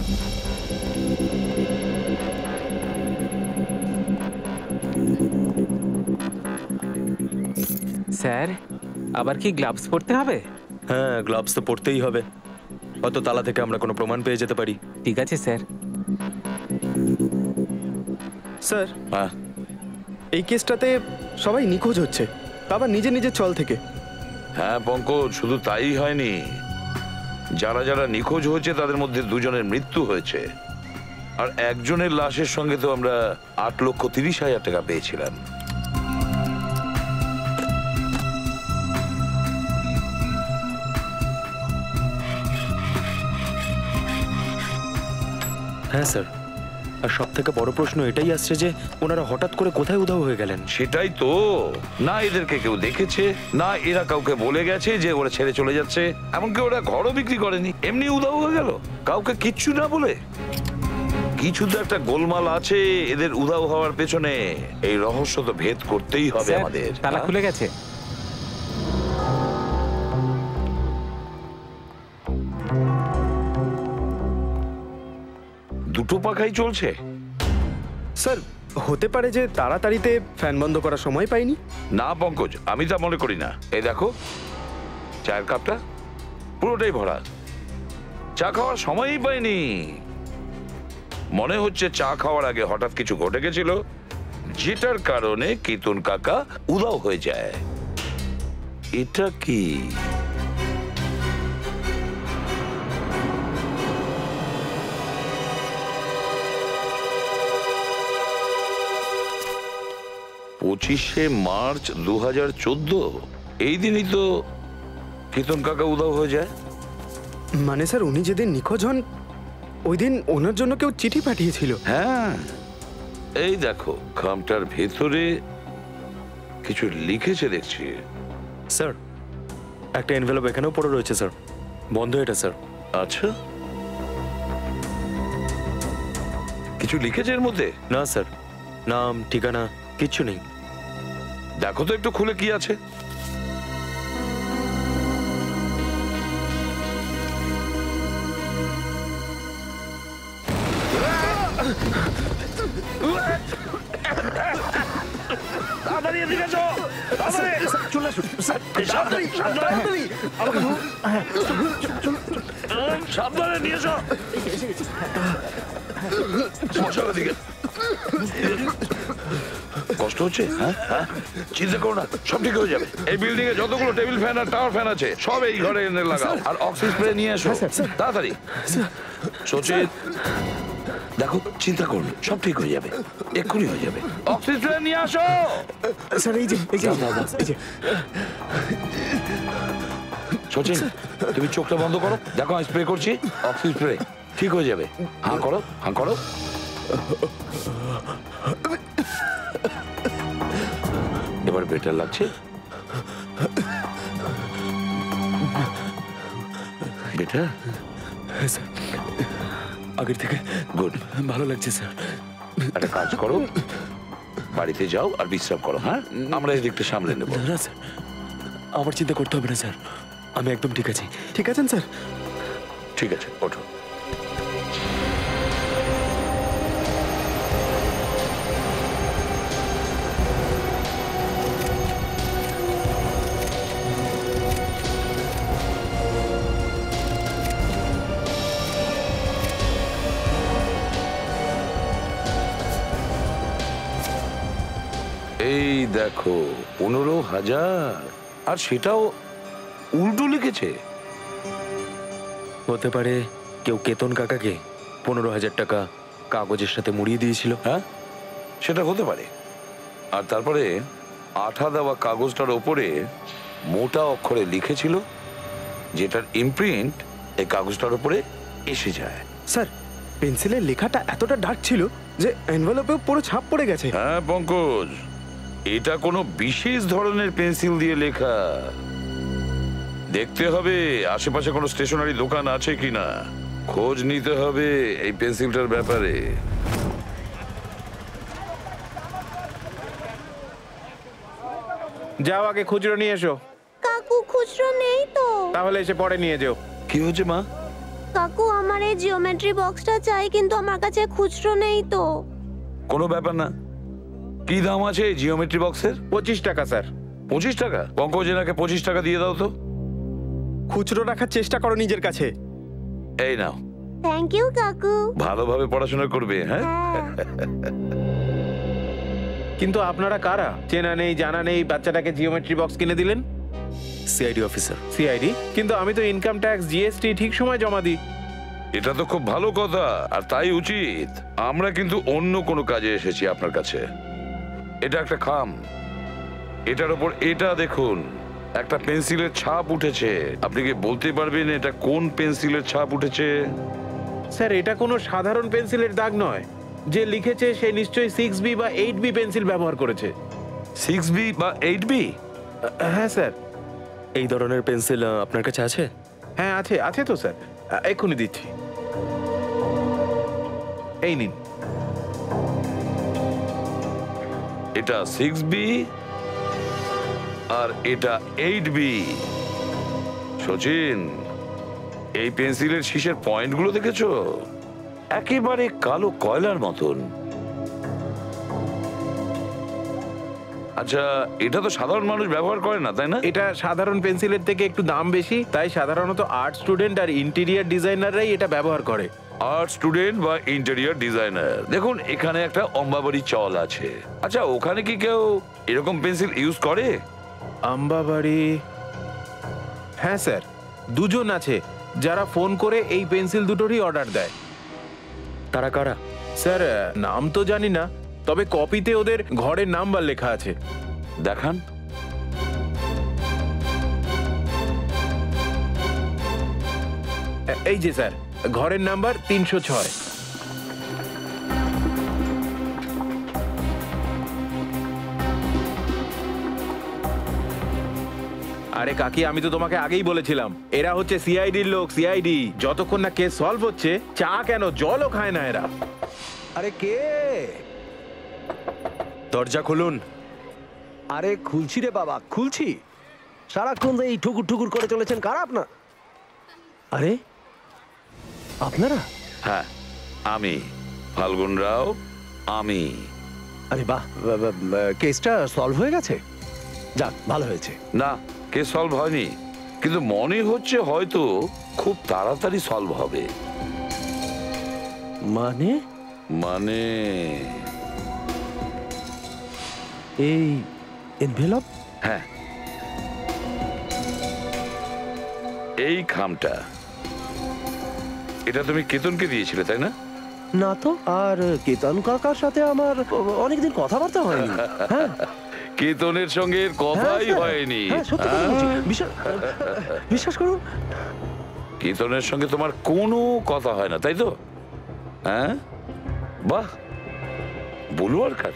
Speaker 7: স্যার, আবার কি গ্লাভস পরতে হবে?
Speaker 11: হ্যাঁ, গ্লাভস তো পরতেই হবে, হয়তো তালা থেকে আমরা কোনো প্রমাণ পেয়ে যেতে পারি।
Speaker 7: ঠিক আছে স্যার।
Speaker 5: স্যার,
Speaker 12: হ্যাঁ,
Speaker 5: এই কেসটাতে সবাই নিখোঁজ হচ্ছে, আবার নিজের নিজের চল থেকে।
Speaker 12: হ্যাঁ পঙ্কজ, শুধু তাই হয়নি, যারা যারা নিখোঁজ হয়েছে তাদের মধ্যে দুজনের মৃত্যু হয়েছে, আর একজনের লাশের সঙ্গে তো আমরা আট লক্ষ তিরিশ হাজার টাকা পেয়েছিলাম।
Speaker 11: হ্যাঁ স্যার, আর সব থেকে বড় প্রশ্ন এটাই আসছে যে ওনারা হঠাৎ করে কোথায় উধাও হয়ে গেলেন।
Speaker 12: সেটাই তো, না এদেরকে কেউ দেখেছে, না এরা কাউকে বলে গেছে যে ওরা ছেড়ে চলে যাচ্ছে, এমনকি ওরা ঘরও বিক্রি করেনি, এমনি উধাও হয়ে গেল কাউকে কিচ্ছু না বলে। কিছু তো একটা গোলমাল আছে এদের উধাও হওয়ার পেছনে, এই রহস্য তো ভেদ করতেই হবে
Speaker 7: স্যার,
Speaker 12: আমাদের।
Speaker 7: তালা খুলে গেছে।
Speaker 12: দুটো পাখাই চলছে।
Speaker 5: স্যার, হতে পারে যে তাড়াতাড়িতে ফ্যান বন্ধ করার সময় পাইনি।
Speaker 12: না পঙ্কজ, আমি তা মনে করি না। এই দেখো, চায়ের কাপটা পুরোটাই ভরা, চা খাওয়ার সময়ই পাইনি। মনে হচ্ছে চা খাওয়ার আগে হঠাৎ কিছু ঘটে গেছিল, যেটার কারণে কেতন কাকা উধাও হয়ে যায়। এটা কি? পঁচিশে মার্চ দু হাজার চোদ্দ, এই দিনই তো কেতন কাকা উধাও হয়ে যায়।
Speaker 5: মানে স্যার, উনি যেদিন নিখোঁজ হন ওই দিন ওনার জন্য কেউ চিঠি পাঠিয়েছিল।
Speaker 12: হ্যাঁ, এই দেখো, খামটার ভেতরে কিছু লিখেছে দেখছি।
Speaker 11: স্যার, একটা এনভেলপ এখানেও পড়ে রয়েছে স্যার, বন্ধ এটা স্যার।
Speaker 12: আচ্ছা, কিছু লিখেছে এর মধ্যে?
Speaker 11: না স্যার, নাম ঠিকানা কিচ্ছু নেই।
Speaker 12: দেখো তো একটু খুলে কি আছে। সাবধানে নিয়ে এসো। মশালা দিকে কষ্ট হচ্ছে? হ্যাঁ হ্যাঁ, চিন্তা করো না, সব ঠিক হয়ে যাবে। এই বিল্ডিং এ যতগুলো টেবিল ফ্যান আর টাওয়ার ফ্যান আছে সব এই ঘরে এনে লাগাও, আর অক্সিজেন স্প্রে নিয়ে এসো তাড়াতাড়ি। সচিন, দেখো, চিন্তা করো না, সব ঠিক হয়ে যাবে, এক্ষুনি হয়ে যাবে। অক্সিজেন স্প্রে নিয়ে আসো।
Speaker 5: স্যার, এই যে এই যে এই যে
Speaker 12: সচিন, তুমি চোখটা বন্ধ করো, দেখো আমি স্প্রে করছি, অক্সিজেন স্প্রে, ঠিক হয়ে যাবে। হাঁ করো, হাঁ করো। এবার বেটার লাগছে? বেটার?
Speaker 11: স্যার, আগের থেকে
Speaker 12: গুড,
Speaker 11: ভালো লাগছে স্যার।
Speaker 12: একটা কাজ করো, বাড়িতে যাও আর বিশ্রাম করো। হ্যাঁ, আমরা এদিকটা সামলে নেবো।
Speaker 11: না স্যার, আমার চিন্তা করতে হবে না স্যার, আমি একদম ঠিক আছি।
Speaker 5: ঠিক আছেন স্যার?
Speaker 12: ঠিক আছে, ওঠো। এই দেখো, পনেরো হাজার, আর সেটাও উল্টো লিখেছে।
Speaker 11: হতে পারে কেউ কেতন কাকাকে পনেরো হাজার টাকা কাগজের সাথে মুড়িয়ে দিয়েছিল।
Speaker 12: হ্যাঁ, সেটা হতে পারে। আর তারপরে আঠা দেওয়া কাগজটার ওপরে মোটা অক্ষরে লিখেছিল, যেটার ইমপ্রিন্ট এই কাগজটার উপরে এসে যায়।
Speaker 5: স্যার, পেন্সিলের লেখাটা এতটা ডার্ক ছিল যে এনভেলপেও পুরো ছাপ পড়ে গেছে।
Speaker 12: হ্যাঁ পঙ্কজ, এটা কোনো বিশেষ ধরনের পেন্সিল দিয়ে লেখা। দেখতে হবে আশেপাশে কোনো স্টেশনারি দোকান আছে কিনা, খোঁজ নিতে হবে এই পেন্সিলটার ব্যাপারে।
Speaker 7: যাও আগে খুচরো নিয়ে এসো।
Speaker 4: কাকু খুচরো নেই তো।
Speaker 7: তাহলে এসে পরে নিয়ে যাও।
Speaker 12: কি হয়েছে মা?
Speaker 4: কাকু আমার এই জিওমেট্রি বক্সটা চাই, কিন্তু আমার কাছে খুচরো নেই তো।
Speaker 12: কোনো ব্যাপার না। কি দাম আছে এই জিওমেট্রি বক্সের?
Speaker 7: পঁচিশ টাকা স্যার।
Speaker 12: পঁচিশ টাকা? পঙ্কজ এনাকে পঁচিশ টাকা দিয়ে দাও তো।
Speaker 5: খুচরো রাখার চেষ্টা করো নিজের কাছে।
Speaker 12: এই নাও।
Speaker 4: থ্যাংক ইউ কাকু।
Speaker 12: ভালোভাবে পড়াশোনা করবে। হ্যাঁ,
Speaker 7: কিন্তু আপনারা কারা? চেনা নেই জানা নেই, বাচ্চাটাকে জিওমেট্রি বক্স কিনে দিলেন।
Speaker 11: CID officer.
Speaker 7: সিআইডি? কিন্তু আমি তো ইনকাম ট্যাক্স, জিএসটি ঠিক সময় জমা দিই।
Speaker 12: এটা তো খুব ভালো কথা, আর তাই উচিত। আমরা কিন্তু অন্য কোনো কাজে এসেছি আপনার কাছে। এটা একটা খাম, এটার উপর এটা দেখুন, একটা পেন্সিলের ছাপ উঠেছে। আপনি কি বলতে পারবেন এটা কোন পেন্সিলের ছাপ উঠেছে?
Speaker 7: স্যার, এটা কোনো সাধারণ পেন্সিলের দাগ নয়। যে লিখেছে সে নিশ্চয়ই সিক্স বি বা এইট বি পেন্সিল ব্যবহার করেছে।
Speaker 12: সিক্স বি বা এইট বি?
Speaker 7: হ্যাঁ স্যার।
Speaker 11: এই ধরনের পেন্সিল আপনার কাছে আছে?
Speaker 7: হ্যাঁ আছে, আছে তো স্যার, এক্ষুনি দিচ্ছি। এই নিন।
Speaker 12: এটা সিক্স বি আর এটা এইট বি। সচিন, এই পেন্সিলের শীষের পয়েন্টগুলো দেখেছো? একেবারে কালো কয়লার মতন। আচ্ছা, এটা তো সাধারণ মানুষ ব্যবহার করে না, তাই না?
Speaker 7: এটা সাধারণ পেন্সিলের থেকে একটু দাম বেশি, তাই সাধারণত আর্ট স্টুডেন্ট আর ইন্টেরিয়ার ডিজাইনাররাই এটা ব্যবহার করে।
Speaker 12: আর্ট স্টুডেন্ট বা ইন্টেরিয়র ডিজাইনার। দেখুন, এখানে একটা অম্বাবাড়ি চল আছে। আচ্ছা, ওখানে কি কেউ এরকম পেন্সিল ইউজ করে?
Speaker 7: আম্বাবাড়ি? হ্যাঁ স্যার, দুজন আছে যারা ফোন করে এই পেন্সিল দুটোরই অর্ডার দেয়।
Speaker 11: তারা কারা?
Speaker 7: স্যার, নাম তো জানি না, তবে কপিতে ওদের ঘরের নাম্বার লেখা আছে।
Speaker 12: দেখান।
Speaker 7: এই যে স্যার, ঘরের নাম্বার তিনশো ছয়। আরে কাকি, আমি তো তোমাকে আগেই বলেছিলাম এরা হচ্ছে সিআইডির লোক। সিআইডি যতক্ষণ না কেস সলভ হচ্ছে, চা কেন জলও খায় না এরা।
Speaker 16: আরে কে?
Speaker 11: দরজা খুলুন।
Speaker 16: আরে খুলছি রে বাবা, খুলছি। সারাক্ষণ এই ঠুকুর ঠুকুর করে চলেছেন, কারা আপনার? আরে আপনারা?
Speaker 12: হ্যাঁ, আমি ফাল্গুন রাও। আমি।
Speaker 16: আরে বাহ, কেসটা সলভ হয়ে গেছে? যাক, ভালো হয়েছে।
Speaker 12: না, কেস সলভ হয়নি, কিন্তু মনে হচ্ছে হয়তো খুব তাড়াতাড়ি সলভ হবে।
Speaker 16: মানে?
Speaker 12: মানে
Speaker 16: এই এনভেলপ?
Speaker 12: হ্যাঁ, এই খামটা, এটা তুমি কেতনকে দিয়েছিলে, তাই না?
Speaker 16: না তো, আর কেতন কাকার সাথে আমার অনেকদিন কথাবার্তা হয়নি। হ্যাঁ,
Speaker 12: কেতনের সঙ্গে কথাই হয়নি।
Speaker 16: বিশ্বাস করুন,
Speaker 12: কেতনের সঙ্গে তোমার কোনো কথা হয় না, তাই তো? হ্যাঁ, বাহ, বলু আর কার।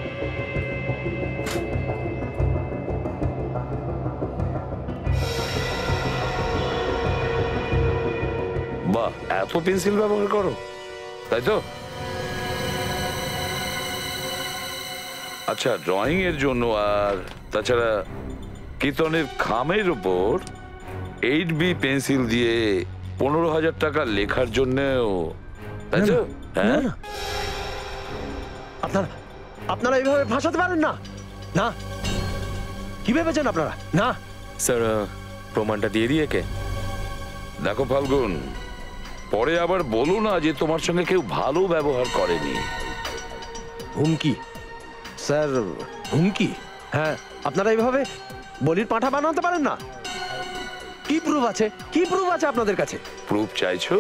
Speaker 12: বাহ, এত পেন্সিল ব্যবহার করো, তাই তো? আচ্ছা, ড্রয়িং এর জন্য আর তাছাড়া কেতনের খামের উপর এইট বি পেন্সিল দিয়ে পনেরো হাজার টাকা লেখার জন্যও, তাই তো? হ্যাঁ,
Speaker 16: আপনারা আপনারা এইভাবে ভাসাতে পারেন না। না, কি ভেবেছেন আপনারা? না
Speaker 11: স্যার, প্রমাণটা দিয়ে দিয়ে কে?
Speaker 12: দেখো ফাল্গুন, পরে আবার বলো না যে তোমার সঙ্গে কেউ ভালো ব্যবহার করেনি।
Speaker 16: হুমকি স্যার, হুমকি? হ্যাঁ, আপনারা এইভাবে বলির পাঁঠা বানাতে পারেন না। কি প্রুফ আছে? কি প্রুফ আছে আপনাদের কাছে?
Speaker 12: প্রুফ চাইছো?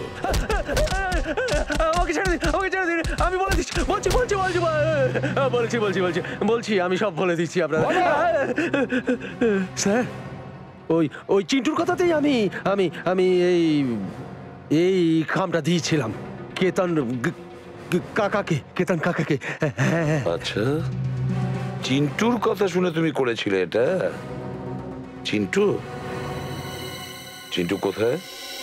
Speaker 16: আমাকে ছেড়ে দিন, আমাকে ছেড়ে দিন, আমি বলে দিচ্ছি, বলছি বলছি বলছি বলছি বলছি বলছি বলছি আমি সব বলে দিচ্ছি আপনাদের। স্যার, ওই ওই চিন্টুর কথাতেই আমি আমি আমি এই এই খামটা দিয়েছিলাম কেতন কাকাকে, কেতন কাকাকে।
Speaker 12: আচ্ছা, চিন্টুর কথা শুনে তুমি করেছিলে এটা? চিন্টু চিন্টু কোথায়?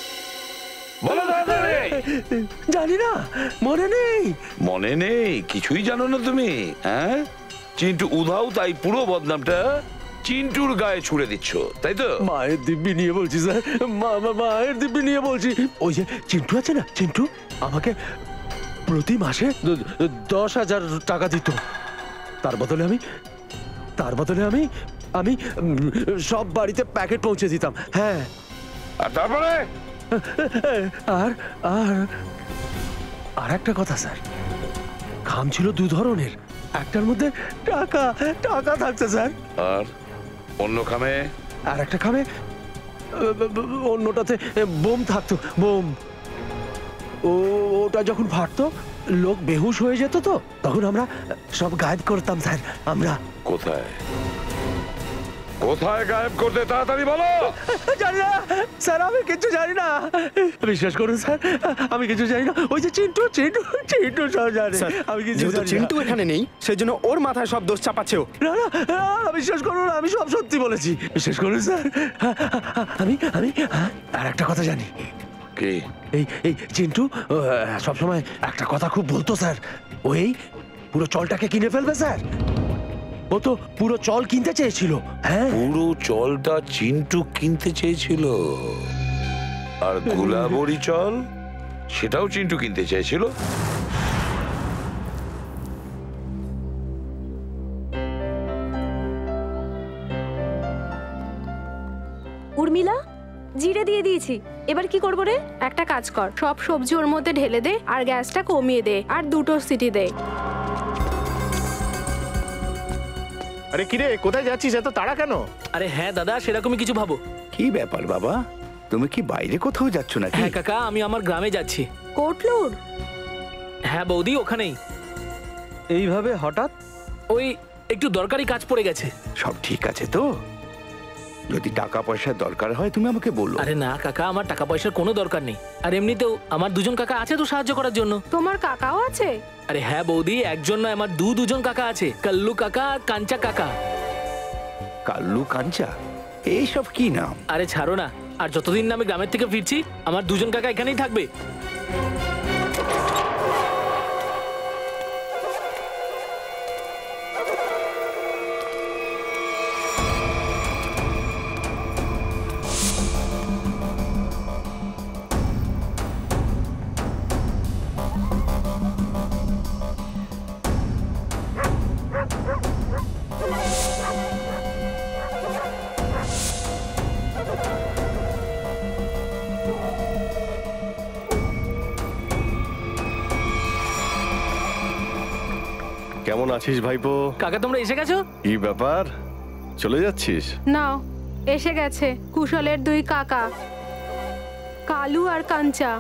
Speaker 16: জানি না, মনে নেই।
Speaker 12: মনে নেই? কিছুই জানো না তুমি? হ্যাঁ, চিন্টু উধাও, তাই পুরো বদনামটা চিন্টুর গায়ে ছুড়ে দিচ্ছ, তাই তো?
Speaker 16: মায়ের দিব্যি নিয়ে বলছি স্যার, মায়ের দিব্যি নিয়ে বলছি। ওই যে চিন্টু আছে না, চিন্টু আমাকে প্রতি মাসে দশ হাজার টাকা দিত। তার বদলে আমি তার বদলে আমি আমি সব বাড়িতে প্যাকেট পৌঁছে দিতাম। হ্যাঁ,
Speaker 12: আর তারপরে
Speaker 16: আর আর আর একটা কথা স্যার, খাম ছিল দু ধরনের, একটার মধ্যে টাকা টাকা থাকতো স্যার,
Speaker 12: আর অন্য খামে
Speaker 16: আর একটা খামে অন্যটাতে বোম থাকতো, বোম। ও ওটা যখন ফাটতো লোক বেহুশ হয়ে যেত, তো তখন আমরা সব গায়েব করতাম স্যার। আমরা
Speaker 12: কোথায় কোথায় গায়েব করতে? তাড়াতাড়ি বলো।
Speaker 16: জানি না স্যার, আমি কিছু জানি না, বিশ্বাস করুন স্যার, আমি কিছু জানি না। ওই যে চিন্টু চিন্টু চিন্টু সব জানে, আমি কিছু জানি না।
Speaker 5: চিন্টু এখানে নেই, সেজন্য ওর মাথায় সব দোষ চাপাচ্ছে ও।
Speaker 16: না না, বিশ্বাস করুন, আমি সব সত্যি বলেছি, বিশ্বাস করুন স্যার। আমি আমি আর একটা কথা জানি।
Speaker 12: কি?
Speaker 16: এই এই চিন্টু সবসময় একটা কথা খুব বলতো স্যার, ওই পুরো চলটাকে কিনে ফেলবে স্যার। ও তো পুরো চল কিনতে চেয়েছিল। হ্যাঁ,
Speaker 12: পুরো চলটা চিন্টু কিনতে চেয়েছিল, আর গোলাবরি চল সেটাও চিন্টু কিনতে চেয়েছিল।
Speaker 4: উর্মিলা, জিরে দিয়ে দিয়েছি, এবার কি করবো রে?
Speaker 1: একটা কাজ কর, সব সবজি ওর মধ্যে ঢেলে দে আর গ্যাসটা কমিয়ে দে আর দুটো সিটি দে।
Speaker 14: আরে কিরে, কোথায় যাচ্ছিস? এত তাড়া কেন?
Speaker 10: আরে হ্যাঁ দাদা, সেরকমই কিছু ভাবো।
Speaker 20: কি ব্যাপার বাবা, তুমি কি বাইরে কোথাও যাচ্ছ নাকি?
Speaker 10: হ্যাঁ কাকা, আমি আমার গ্রামে যাচ্ছি।
Speaker 1: কোটলুর?
Speaker 10: হ্যাঁ বৌদি, ওখানেই।
Speaker 16: এইভাবে হঠাৎ?
Speaker 10: ওই একটু দরকারি কাজ পড়ে গেছে।
Speaker 20: সব ঠিক আছে তো? যদি টাকা পয়সার দরকার হয় তুমি আমাকে বলো।
Speaker 10: আরে না কাকা, আমার টাকা পয়সার কোনো দরকার নেই, আর এমনিতেও আমার দুজন কাকা আছে তো সাহায্য করার জন্য।
Speaker 1: তোমার কাকাও আছে?
Speaker 10: আরে হ্যাঁ বৌদি, একজন নয়, আমার দু দুজন কাকা আছে, কাল্লু কাকা আর কাঞ্চা কাকা।
Speaker 20: কাল্লু কাঞ্চা, এইসব কি নাম?
Speaker 10: আরে ছাড়ো না, আর যতদিন না আমি গ্রামের থেকে ফিরছি আমার দুজন কাকা এখানেই থাকবে।
Speaker 9: কেমন আছিস ভাইপো?
Speaker 10: কাকা তোমরা এসে গেছো?
Speaker 9: কি ব্যাপার, চলে যাচ্ছিস?
Speaker 1: নাও, এসে গেছে কুশলের দুই কাকা, কালু আর কাঞ্চা।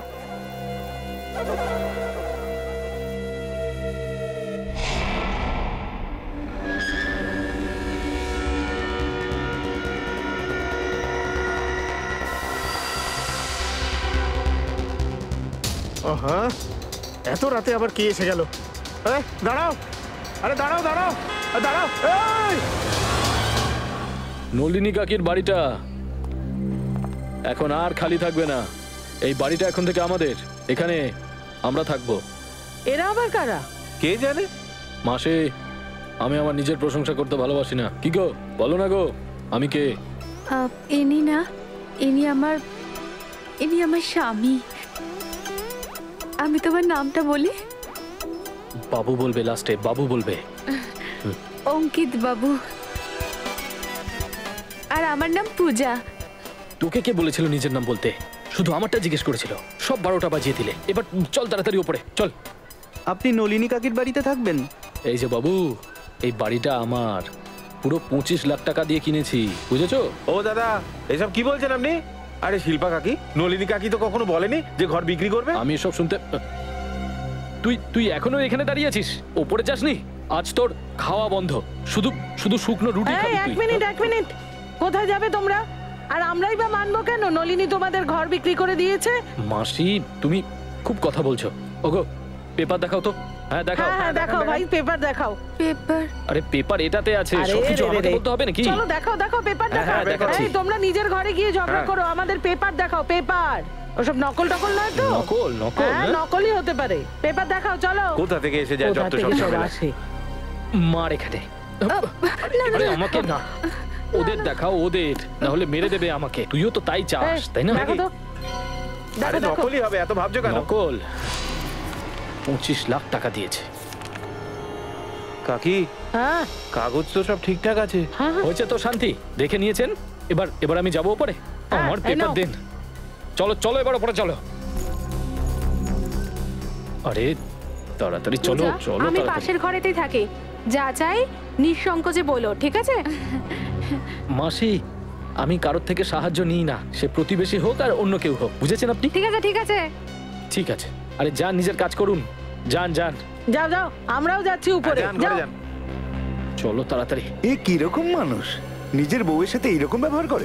Speaker 14: ওহা, এত রাতে আবার কে এসে গেল? দাঁড়াও, আরে দাঁড়াও দাঁড়াও দাঁড়াও।
Speaker 10: নলিনী কাকির বাড়িটা এখন আর খালি থাকবে না, এই বাড়িটা এখন থেকে আমাদের, এখানে আমরা থাকবো।
Speaker 2: এরা আবার কারা?
Speaker 7: কে জানে?
Speaker 10: মাসে আমি আমার নিজের প্রশংসা করতে ভালোবাসি না। কি গো বলো না গো, আমি কে?
Speaker 17: আহ, ইনি না, ইনি আমার ইনি আমার স্বামী। আমি তোমার নামটা বলি?
Speaker 10: বাবু বলবে, লাস্টে বাবু বলবে।
Speaker 17: অঙ্কিত বাবু। আর আমার নাম পূজা।
Speaker 10: তোকে কে বলেছিল নিজের নাম বলতে? শুধু আমারটা জিজ্ঞেস করেছিল। সব বারোটা বাজিয়ে দিলে। এবার চল তাড়াতাড়ি উপরে চল।
Speaker 13: আপনি নলিনী কাকির বাড়িতে থাকবেন?
Speaker 10: এই যে বাবু, এই বাড়িটা আমার, পুরো পঁচিশ লাখ টাকা দিয়ে কিনেছি, বুঝেছো?
Speaker 5: ও দাদা, এসব কি বলছেন আপনি? আরে শিল্পা কাকি, নলিনী কাকি তো কখনো বলেনি যে ঘর বিক্রি করবে।
Speaker 10: আমি এসব শুনতে। তুই তুই এখনো এখানে দাঁড়িয়ে আছিস? ওপরে যাসনি? আজ তোর খাওয়া বন্ধ। শুধু শুধু শুকনো রুটি খাবি
Speaker 2: এক
Speaker 10: তুই।
Speaker 2: মিনিট এক মিনিট, কোথায় যাবে তোমরা? আর আমরাই বা মানবো কেন? নলিনী তোমাদের ঘর বিক্রি করে দিয়েছে।
Speaker 10: মাসি, তুমি খুব কথা বলছো। ওগো, পেপার দেখাও তো। হ্যাঁ দেখাও।
Speaker 2: হ্যাঁ হ্যাঁ দেখাও ভাই, পেপার দেখাও। পেপার?
Speaker 10: আরে পেপার এটাতে আছে,
Speaker 2: আরে
Speaker 10: সবকিছু
Speaker 2: রে রে
Speaker 10: আমাকে
Speaker 2: রে।
Speaker 10: বলতে হবে নাকি?
Speaker 2: চলো দেখাও দেখাও, পেপার
Speaker 10: হ্যাঁ,
Speaker 2: দেখাও।
Speaker 10: হ্যাঁ, দেখাচ্ছি।
Speaker 2: এই তোমরা নিজের ঘরে গিয়ে ঝগড়া
Speaker 10: হ্যাঁ।
Speaker 2: করো, আমাদের পেপার দেখাও, পেপার। ওসব নকল টকল নয় তো?
Speaker 10: নকল নকল
Speaker 2: হ্যাঁ
Speaker 10: হ্যাঁ?
Speaker 2: নকলই হতে পারে। পেপার দেখাও চলো।
Speaker 5: কোথা থেকে এসে যায়
Speaker 2: কোথা
Speaker 5: যত
Speaker 2: থেকে
Speaker 5: সব
Speaker 2: সব
Speaker 5: ঝামেলা।
Speaker 2: আসে।
Speaker 10: মার এখানে। আরে আমাকে না, ওদের দেখাও, ওদের না হলে মেরে দেবে আমাকে। তুইও তো তাই চাস, তাই না?
Speaker 2: দেখো তো।
Speaker 5: আরে নকলই হবে, এত ভাবছো কেন?
Speaker 10: নকল। পঁচিশ লাখ টাকা দিয়েছে।
Speaker 5: কাকি,
Speaker 2: হ্যাঁ
Speaker 5: কাগজ তো সব ঠিকঠাক আছে।
Speaker 10: হয়েছে তো শান্তি? দেখে নিয়েছেন? এবার এবার আমি যাবো উপরে। আমার
Speaker 2: এই
Speaker 10: পেপার
Speaker 2: নাও।
Speaker 10: দেন। চলো চলো এবার উপরে চলো। আরে তাড়াতাড়ি চলো
Speaker 1: পূজা,
Speaker 10: চলো
Speaker 1: আমি
Speaker 10: তাড়াতাড়ি।
Speaker 1: পাশের ঘরেতেই থাকি। যা চাই নিঃসংকোচে বলো, ঠিক আছে?
Speaker 10: মাসি, আমি কারোর থেকে সাহায্য নিই না, সে প্রতিবেশী হোক আর অন্য কেউ হোক, বুঝেছেন আপনি?
Speaker 1: ঠিক আছে ঠিক আছে।
Speaker 10: ঠিক আছে। আরে যান, নিজের কাজ করুন। যান যান
Speaker 2: যাও যাও, আমরাও যাচ্ছি উপরে। যাও।
Speaker 10: চলো তাড়াতাড়ি।
Speaker 20: এ কিরকম মানুষ, নিজের বউয়ের সাথে এইরকম ব্যবহার করে?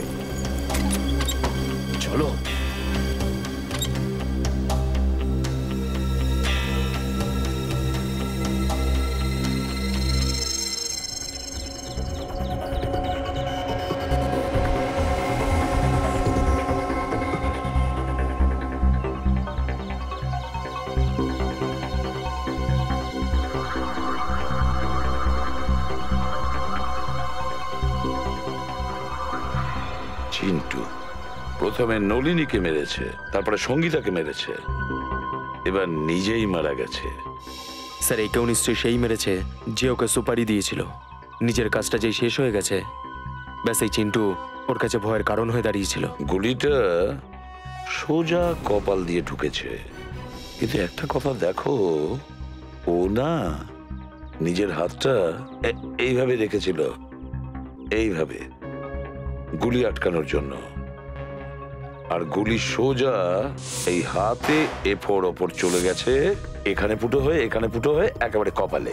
Speaker 10: চলো।
Speaker 12: চিন্টু প্রথমে নলিনীকে মেরেছে, তারপরে সঙ্গীতাকে মেরেছে, এবার নিজেই মারা গেছে।
Speaker 11: স্যার একেও নিশ্চয়ই সেই মেরেছে যে ওকে সুপারি দিয়েছিল। নিজের কাজটা যেই শেষ হয়ে গেছে, ব্যাস এই চিন্টু ওর কাছে ভয়ের কারণ হয়ে দাঁড়িয়েছিল।
Speaker 12: গুলিটা সোজা কপাল দিয়ে ঢুকেছে, কিন্তু একটা কথা দেখো, ও না নিজের হাতটা এ- এইভাবে রেখেছিল, এইভাবে গুলি আটকানোর জন্য। আর গুলি সোজা এই হাতে এফোর ওপর চলে গেছে, এখানে ফুটো হয়ে এখানে ফুটো হয়ে একেবারে কপালে।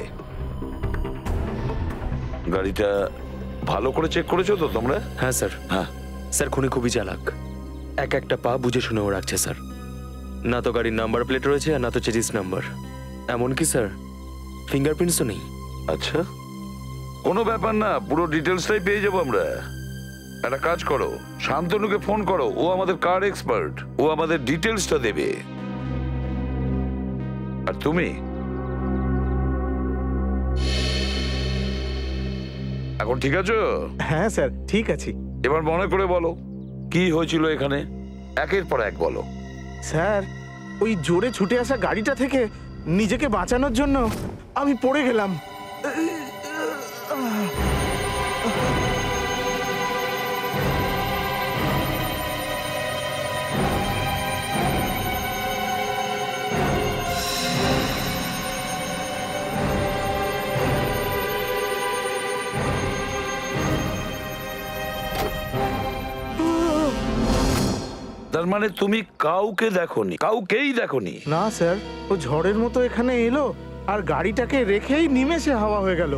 Speaker 12: গাড়িটা ভালো করে চেক করেছো তো তোমরা?
Speaker 11: হ্যাঁ স্যার।
Speaker 12: হ্যাঁ
Speaker 11: স্যার খুনি খুবই চালাক, এক একটা পা বুঝে শুনেও রাখছে স্যার। না তো গাড়ির নাম্বার প্লেট রয়েছে আর না তো চেজিস নাম্বার, এমনকি স্যার ফিঙ্গারপ্রিন্টসও নেই।
Speaker 12: আচ্ছা, কোনো ব্যাপার না, পুরো ডিটেলসটাই পেয়ে যাবো আমরা। একটা কাজ করো, শান্তনুকে ফোন করো, ও আমাদের কার এক্সপার্ট, ও আমাদের ডিটেলসটা দেবে। আর তুমি এখন ঠিক আছো?
Speaker 8: হ্যাঁ স্যার ঠিক আছি।
Speaker 12: এবার মনে করে বলো কি হয়েছিল এখানে, একের পর এক বলো।
Speaker 8: স্যার ওই জোরে ছুটে আসা গাড়িটা থেকে নিজেকে বাঁচানোর জন্য আমি পড়ে গেলাম।
Speaker 12: তার মানে তুমি কাউকে দেখোনি, কাউকেই দেখোনি?
Speaker 8: না স্যার, ও ঝড়ের মতো এখানে এলো আর গাড়িটাকে রেখেই নিমেষে হাওয়া হয়ে গেল।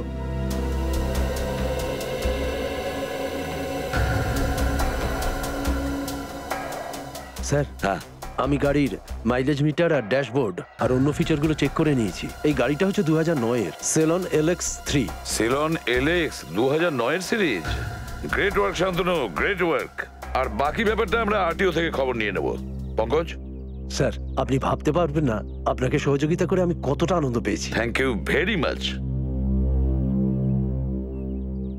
Speaker 16: স্যার
Speaker 12: হ্যাঁ,
Speaker 16: আমি গাড়ির মাইলেজ মিটার আর ড্যাশবোর্ড আর অন্য ফিচারগুলো চেক করে নিয়েছি। এই গাড়িটা হচ্ছে দু হাজার নয়ের সেলন এলএক্স থ্রি।
Speaker 12: সেলন এলএক্স দু হাজার নয়ের series. Great work Shantanu, great work. আর বাকি ব্যাপারটা আমরা আরটিও থেকে খবর নিয়ে নেব। পঙ্কজ
Speaker 16: স্যার আপনি ভাবতে পারবেন না আপনাকে সহযোগিতা করে আমি কতটা আনন্দ পেয়েছি।
Speaker 12: Thank you very much.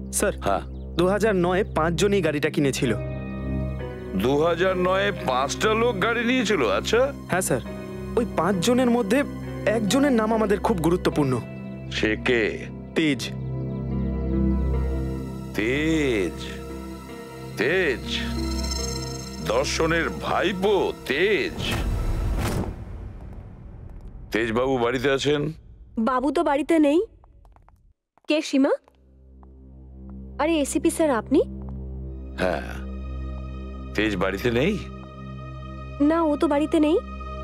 Speaker 11: Sir হ্যাঁ দু হাজার নয়ে পাঁচজনই গাড়িটা কিনেছিল।
Speaker 12: দু হাজার নয়ে পাঁচটা লোক গাড়ি নিয়েছিল? আচ্ছা
Speaker 11: হ্যাঁ স্যার, ওই পাঁচজনের মধ্যে একজনের নাম আমাদের খুব গুরুত্বপূর্ণ।
Speaker 12: সে কে?
Speaker 11: তেজ।
Speaker 12: তেজ? তেজ দর্শনের ভাইপো তেজ? তেজ বাবু বাড়িতে আছেন?
Speaker 4: বাবু তো বাড়িতে নেই। কে সীমা? আরে এসিপি স্যার আপনি?
Speaker 12: হ্যাঁ। তেজ বাড়িতে নেই?
Speaker 4: না, ও তো বাড়িতে নেই।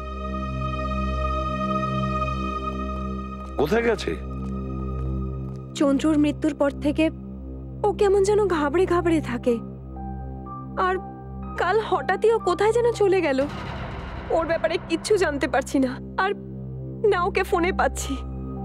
Speaker 12: কোথায় গেছে?
Speaker 4: চন্দ্রুর মৃত্যুর পর থেকে ও কেমন যেন ঘাবড়ে ঘাবড়ে থাকে, আর কাল হঠাৎই ও কোথায় যেন চলে গেল। ওর ব্যাপারে কিচ্ছু জানতে পারছি না, আর না ওকে ফোনে পাচ্ছি।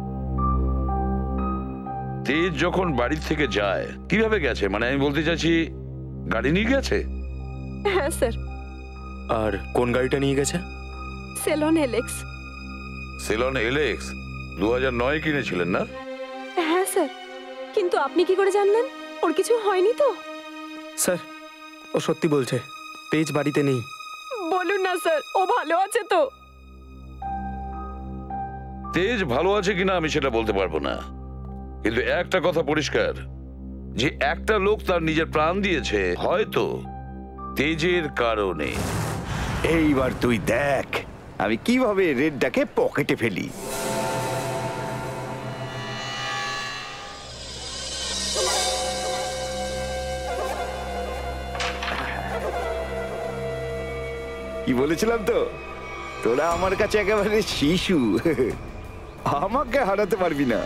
Speaker 12: তেজ যখন বাড়ি থেকে যায় কিভাবে গেছে? মানে আমি বলতে চাইছি গাড়ি নিয়ে গেছে?
Speaker 4: হ্যাঁ স্যার।
Speaker 11: আর কোন গাড়িটা নিয়ে গেছে?
Speaker 4: Salon Alex.
Speaker 12: সেলন এলেক্স দু হাজার নয় কিনেছিলেন না?
Speaker 4: হ্যাঁ স্যার, কিন্তু আপনি কি করে জানলেন? ওর কিছু হয়নি তো?
Speaker 11: স্যার ও সত্যি বলছে, তেজ বাড়িতে নেই।
Speaker 4: বলুন না স্যার, ও ভালো আছে তো?
Speaker 12: তেজ ভালো আছে কিনা আমি সেটা বলতে পারবো না, কিন্তু একটা কথা পরিষ্কার যে একটা লোক তার নিজের প্রাণ দিয়েছে হয়তো তেজের কারণে।
Speaker 20: এইবার তুই দেখ আমি কিভাবে রেডটাকে পকেটে ফেলি। কি বলেছিলাম তো, তোরা আমার কাছে একেবারে শিশু, আমাকে হারাতে পারবি না।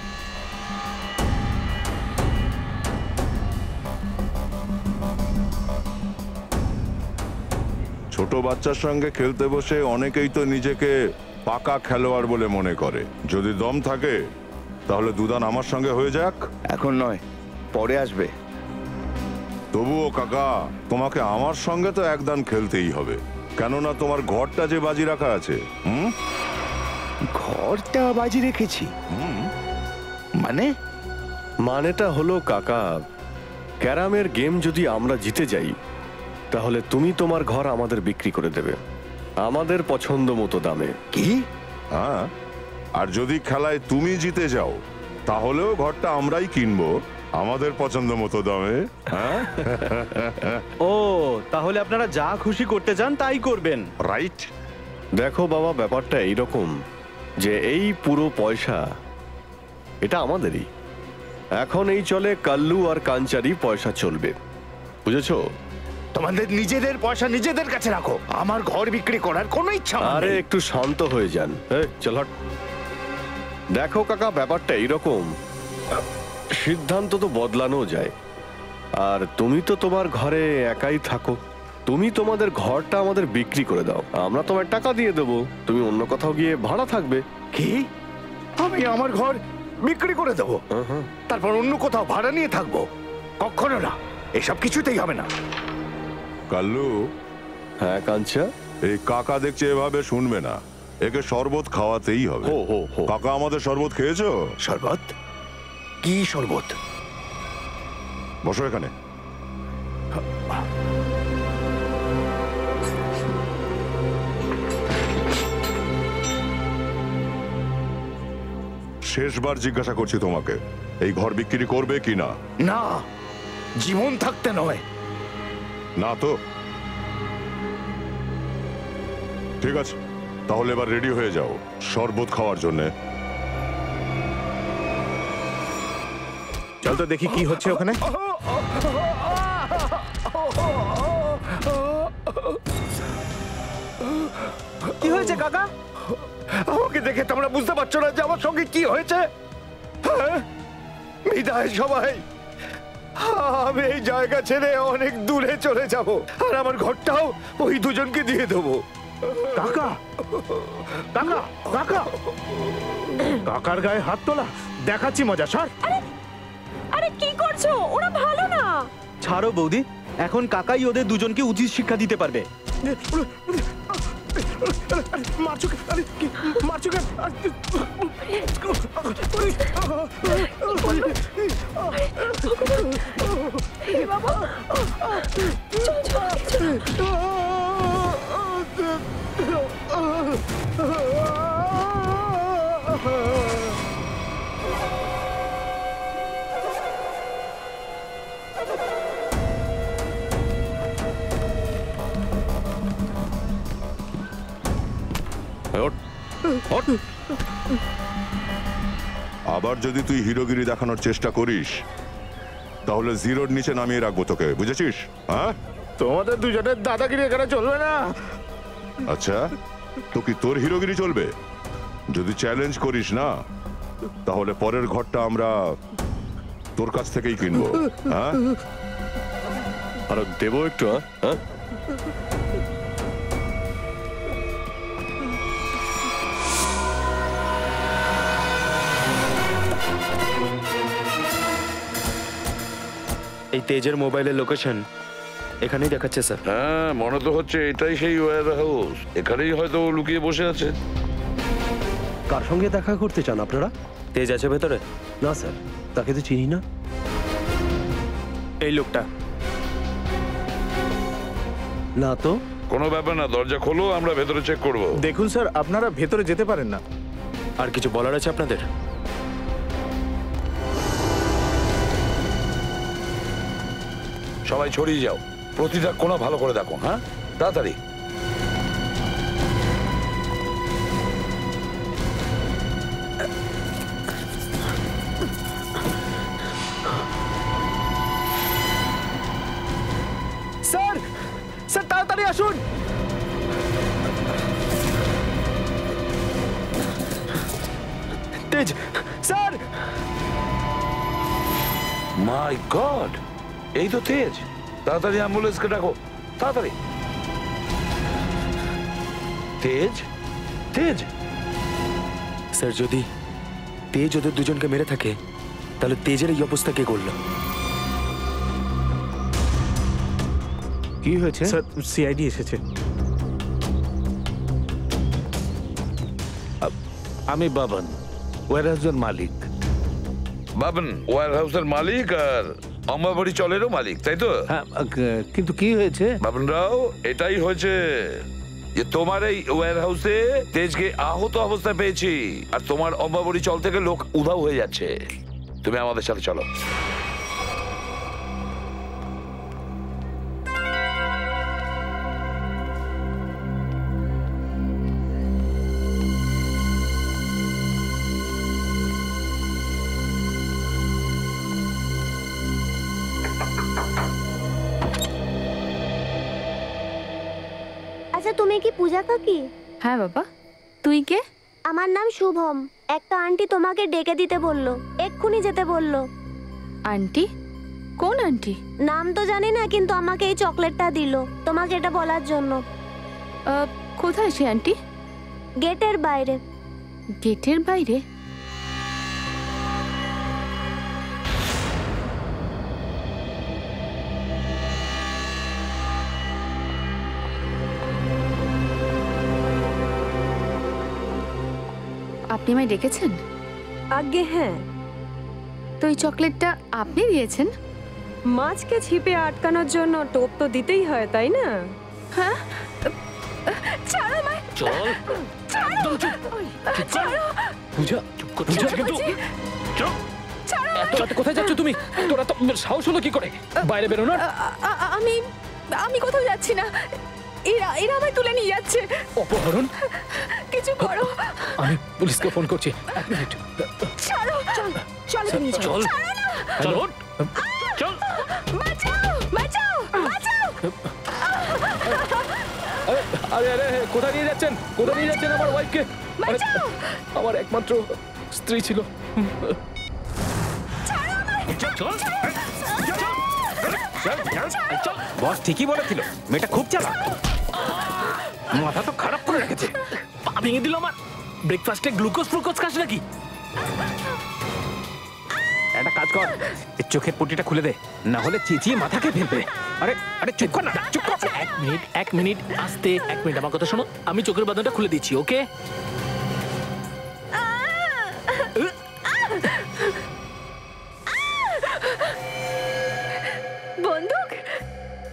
Speaker 18: ছোট বাচ্চার সঙ্গে খেলতে বসে অনেকেই তো নিজেকে পাকা খেলোয়াড় বলে মনে করে। যদি দম থাকে তাহলে দুদান আমার সঙ্গে হয়ে যাক।
Speaker 20: এখন নয়, পরে আসবে।
Speaker 18: তবুও কাকা, তোমাকে আমার সঙ্গে তো একদান খেলতেই হবে, কেননা তোমার ঘরটা যে বাজি রাখা আছে। হুম,
Speaker 20: ঘরটা বাজি রেখেছি? মানে?
Speaker 9: মানেটা হলো কাকা, ক্যারামের গেম যদি আমরা জিতে যাই তাহলে তুমি তোমার ঘর আমাদের বিক্রি করে দেবে আমাদের পছন্দ মতো দামে।
Speaker 20: কি?
Speaker 18: হ্যাঁ, আর যদি খেলায় তুমি জিতে যাও তাহলেও ঘরটা আমরাই কিনবো আমাদের পছন্দ মতো দামে। হ্যাঁ?
Speaker 13: ও, তাহলে আপনারা যা খুশি করতে চান তাই করবেন,
Speaker 18: রাইট?
Speaker 9: দেখো বাবা, ব্যাপারটা এইরকম যে এই পুরো পয়সা এটা আমাদেরই। এখন এই চলে কাল্লু আর কাঞ্চারি পয়সা চলবে, বুঝেছো?
Speaker 20: তোমাদের নিজেদের পয়সা নিজেদের কাছে রাখো, আমার ঘর বিক্রি করার কোনো ইচ্ছা নেই।
Speaker 9: আরে একটু শান্ত হয়ে যান। এই চল হট। দেখো কাকা, ব্যাপারটা এইরকম, সিদ্ধান্ত তো বদলানো যায়, আর তুমি তো তোমার ঘরে একাই থাকো। তুমি তোমাদের ঘরটা আমাদের বিক্রি করে দাও, আমরা তোমার টাকা দিয়ে দেবো, তুমি অন্য কোথাও গিয়ে ভাড়া থাকবে।
Speaker 20: কি? আমি আমার ঘর বিক্রি করে দেবো, তারপর অন্য কোথাও ভাড়া নিয়ে থাকবো? কখনো না, এসব কিছুতেই হবে না।
Speaker 18: কাল্লু।
Speaker 9: হ্যাঁ কাঞ্চা?
Speaker 18: এই কাকা দেখছে এভাবে শুনবে না, একে শরবত খাওয়াতেই হবে। কাকা, আমাদের শরবত খেয়েছো?
Speaker 20: শরবত? কি শরবত?
Speaker 18: বসো এখানে। শেষবার জিজ্ঞাসা করছি তোমাকে, এই ঘর বিক্রি করবে কি না?
Speaker 20: না, জীবন থাকতে নয়।
Speaker 18: না তো? ঠিক আছে, তাহলে এবার রেডি হয়ে যাও শরবত খাওয়ার জন্যে।
Speaker 8: চল তো দেখি কি হচ্ছে ওখানে।
Speaker 20: কি হয়েছে কাকা? আমাকে দেখে তোমরা বুঝতে পারছো না যে আমার সঙ্গে কি হয়েছে? হ্যাঁ? বিদায় সবাই, আমি এই জায়গা ছেড়ে অনেক দূরে চলে যাব, আর আমার ঘরটাও ওই দুজনকে দিয়ে দেবো।
Speaker 16: কাকা, কাকা, কাকা, কাকার গায়ে হাত তোলা, দেখাচ্ছি মজা। সর।
Speaker 19: আরে কি করছো? ওরা ভালো না।
Speaker 13: ছাড়ো বৌদি, এখন কাকাই ওদের দুজনকে উচিত শিক্ষা দিতে পারবে।
Speaker 16: মারছো কেন? আরে কি মারছো কেন?
Speaker 18: আবার যদি তুই হিরোগিরি দেখানোর চেষ্টা করিস তাহলে জিরোর নিচে নামিয়ে রাখবো তোকে, বুঝেছিস? হ্যাঁ,
Speaker 14: তোমাদের দুজনের দাদাগিরি এখানে চলবে না।
Speaker 18: আচ্ছা, তো কি তোর হিরোগিরি চলবে? যদি চ্যালেঞ্জ করিস না তাহলে পরের ঘরটা আমরা তোর কাছ থেকেই কিনবো। হ্যাঁ,
Speaker 9: আর দেবো একটু। হ্যাঁ,
Speaker 11: এই তেজের মোবাইলের লোকেশন এখানেই দেখাচ্ছে স্যার।
Speaker 12: হ্যাঁ, মনে তো হচ্ছে এটাই সেই ওয়্যার হাউস। এখানেই হয়তো ও লুকিয়ে বসে আছে।
Speaker 16: কার সঙ্গে দেখা করতে চান আপনারা?
Speaker 11: তেজ আছে ভেতরে?
Speaker 16: না স্যার, তাকে তো চিনি না।
Speaker 11: এই লোকটা
Speaker 16: না তো।
Speaker 12: কোনো ব্যাপার না, দরজা খোলো, আমরা ভেতরে চেক করব।
Speaker 8: দেখুন স্যার, আপনারা ভেতরে যেতে পারেন না।
Speaker 11: আর কিছু বলার আছে আপনাদের?
Speaker 12: সবাই ছড়িয়ে যাও, প্রতিটা কোণা ভালো করে দেখো। হ্যাঁ, তাড়াতাড়ি।
Speaker 13: স্যার, স্যার তাড়াতাড়ি আসুন। তেজ স্যার।
Speaker 12: মাই গড, এই তো তেজ। তাড়াতাড়ি অ্যাম্বুলেন্সকে ডাকো, তাড়াতাড়ি। তেজ, তেজ।
Speaker 11: স্যার, যদি তেজ ওদের দুজনকে মেরে থাকে তাহলে তেজের এই অবস্থা কে করলো?
Speaker 8: কি হয়েছে স্যার? সিআইডি এসেছে।
Speaker 6: আমি বাবন, ওয়্যার হাউসের মালিক।
Speaker 12: বাবন ওয়্যার হাউসের মালিক আর অম্বাবাড়ি চলেরও মালিক, তাই তো?
Speaker 21: হ্যাঁ, কিন্তু কি হয়েছে
Speaker 12: বাবন রাও? এটাই হয়েছে যে তোমার এই ওয়্যার হাউসে তেজকে আহত অবস্থায় পেয়েছি, আর তোমার অম্বাবাড়ি চল থেকে লোক উধাও হয়ে যাচ্ছে। তুমি আমাদের সাথে চলো।
Speaker 3: আচ্ছা, তুমি কি পূজা কাকি?
Speaker 17: হ্যাঁ বাবা, তুই কে?
Speaker 3: আমার নাম শুভম। একটা আন্টি তোমাকে ডেকে দিতে বললো, এক্ষুনি যেতে বললো।
Speaker 17: আন্টি? কোন আন্টি?
Speaker 3: নাম তো জানি না, কিন্তু আমাকে এই চকলেটটা দিল তোমাকে এটা বলার জন্য।
Speaker 17: কোথায় সে আন্টি?
Speaker 3: গেটের বাইরে।
Speaker 17: গেটের বাইরে? আপনি আমায় ডেকেছেন?
Speaker 4: আগে হ্যাঁ।
Speaker 17: তো এই চকলেটটা আপনি দিয়েছেন?
Speaker 4: মাছকে ছিপে আটকানোর জন্য টোপ তো দিতেই হয়, তাই না?
Speaker 17: হ্যাঁ। ছাড়ো আমায়।
Speaker 10: চল।
Speaker 17: একদম চুপ। ছাড়ো।
Speaker 10: পূজা, পূজা কিন্তু চুপ। এত রাতে কোথায় যাচ্ছ তুমি? তোরা তো সাহস হলো কি করে? বাইরে বেরো না।
Speaker 17: আমি আমি কোথাও যাচ্ছি না। এরা এরা আমায় তুলে নিয়ে যাচ্ছে।
Speaker 10: অপহরণ?
Speaker 17: কিছু করো।
Speaker 10: আমি পুলিশকে ফোন করছি। এক মিনিট।
Speaker 17: ছাড়ো। চল চল নিয়ে চল। ছাড়ো না।
Speaker 10: চল চল।
Speaker 17: বাঁচাও বাঁচাও বাঁচাও।
Speaker 10: আরে আরে কোথায় নিয়ে যাচ্ছেন? কোথায় নিয়ে যাচ্ছেন আমার ওয়াইফকে? বাঁচাও। আমার একমাত্র স্ত্রী ছিল।
Speaker 7: চল। বস ঠিকই বলেছিল, মেয়েটা খুব চালাক। মাথা তো খারাপ করে রেখেছে।
Speaker 10: পা ভেঙে দিল আমার। ব্রেকফাস্টে গ্লুকোজ ফ্লুকোজ খাস নাকি?
Speaker 7: একটা কাজ কর, চোখের পট্টিটা খুলে দে, না হলে চেঁচিয়ে মাথাকে ফেলবে। আরে আরে চুপ কর না, চুপ কর।
Speaker 10: এক মিনিট এক মিনিট আস্তে, এক মিনিট আমার কথা শোনো। আমি চোখের বাঁধনটা খুলে দিচ্ছি, ওকে?
Speaker 4: বন্দুক?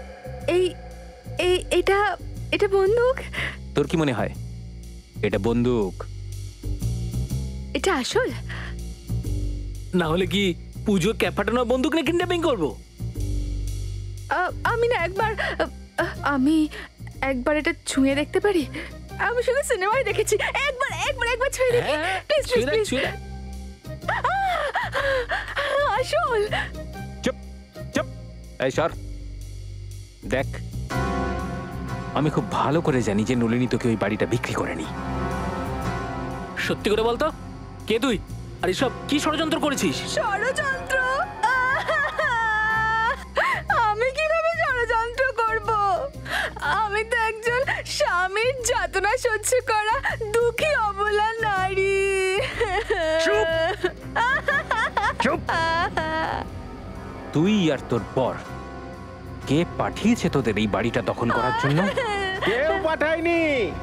Speaker 17: এটা এটা বন্দুক?
Speaker 7: তোর কি মনে হয় এটা বন্দুক?
Speaker 17: এটা আসল?
Speaker 10: না হলে কি পুজো ক্যাপাটানো বন্দুক নিয়ে কিডন্যাপিং করবো?
Speaker 17: আ- আমি না একবার আ- আমি একবার এটা ছুঁয়ে দেখতে পারি? আমি শুধু সিনেমায় দেখেছি। একবার একবার একবার ছুঁয়ে দেখি প্লিজ প্লিজ প্লিজ। আসল?
Speaker 7: চুপ চুপ এই সর। দেখ, আমি খুব ভালো করে জানি যে নলিনী তোকে ওই বাড়িটা বিক্রি করেনি।
Speaker 10: সত্যি করে বলতো, কে তুই? আর এসব কি ষড়যন্ত্র করেছিস?
Speaker 17: ষড়যন্ত্র? আমি কিভাবে ষড়যন্ত্র করব? আমি তো একজন স্বামীর যাতনা সহ্য করা দুঃখী অবলা নারী।
Speaker 7: চুপ চুপ। তুই আর তোর পর কে পাঠিয়েছে তোদের এই বাড়িটা দখল করার জন্য?
Speaker 14: কেউ পাঠায়নি,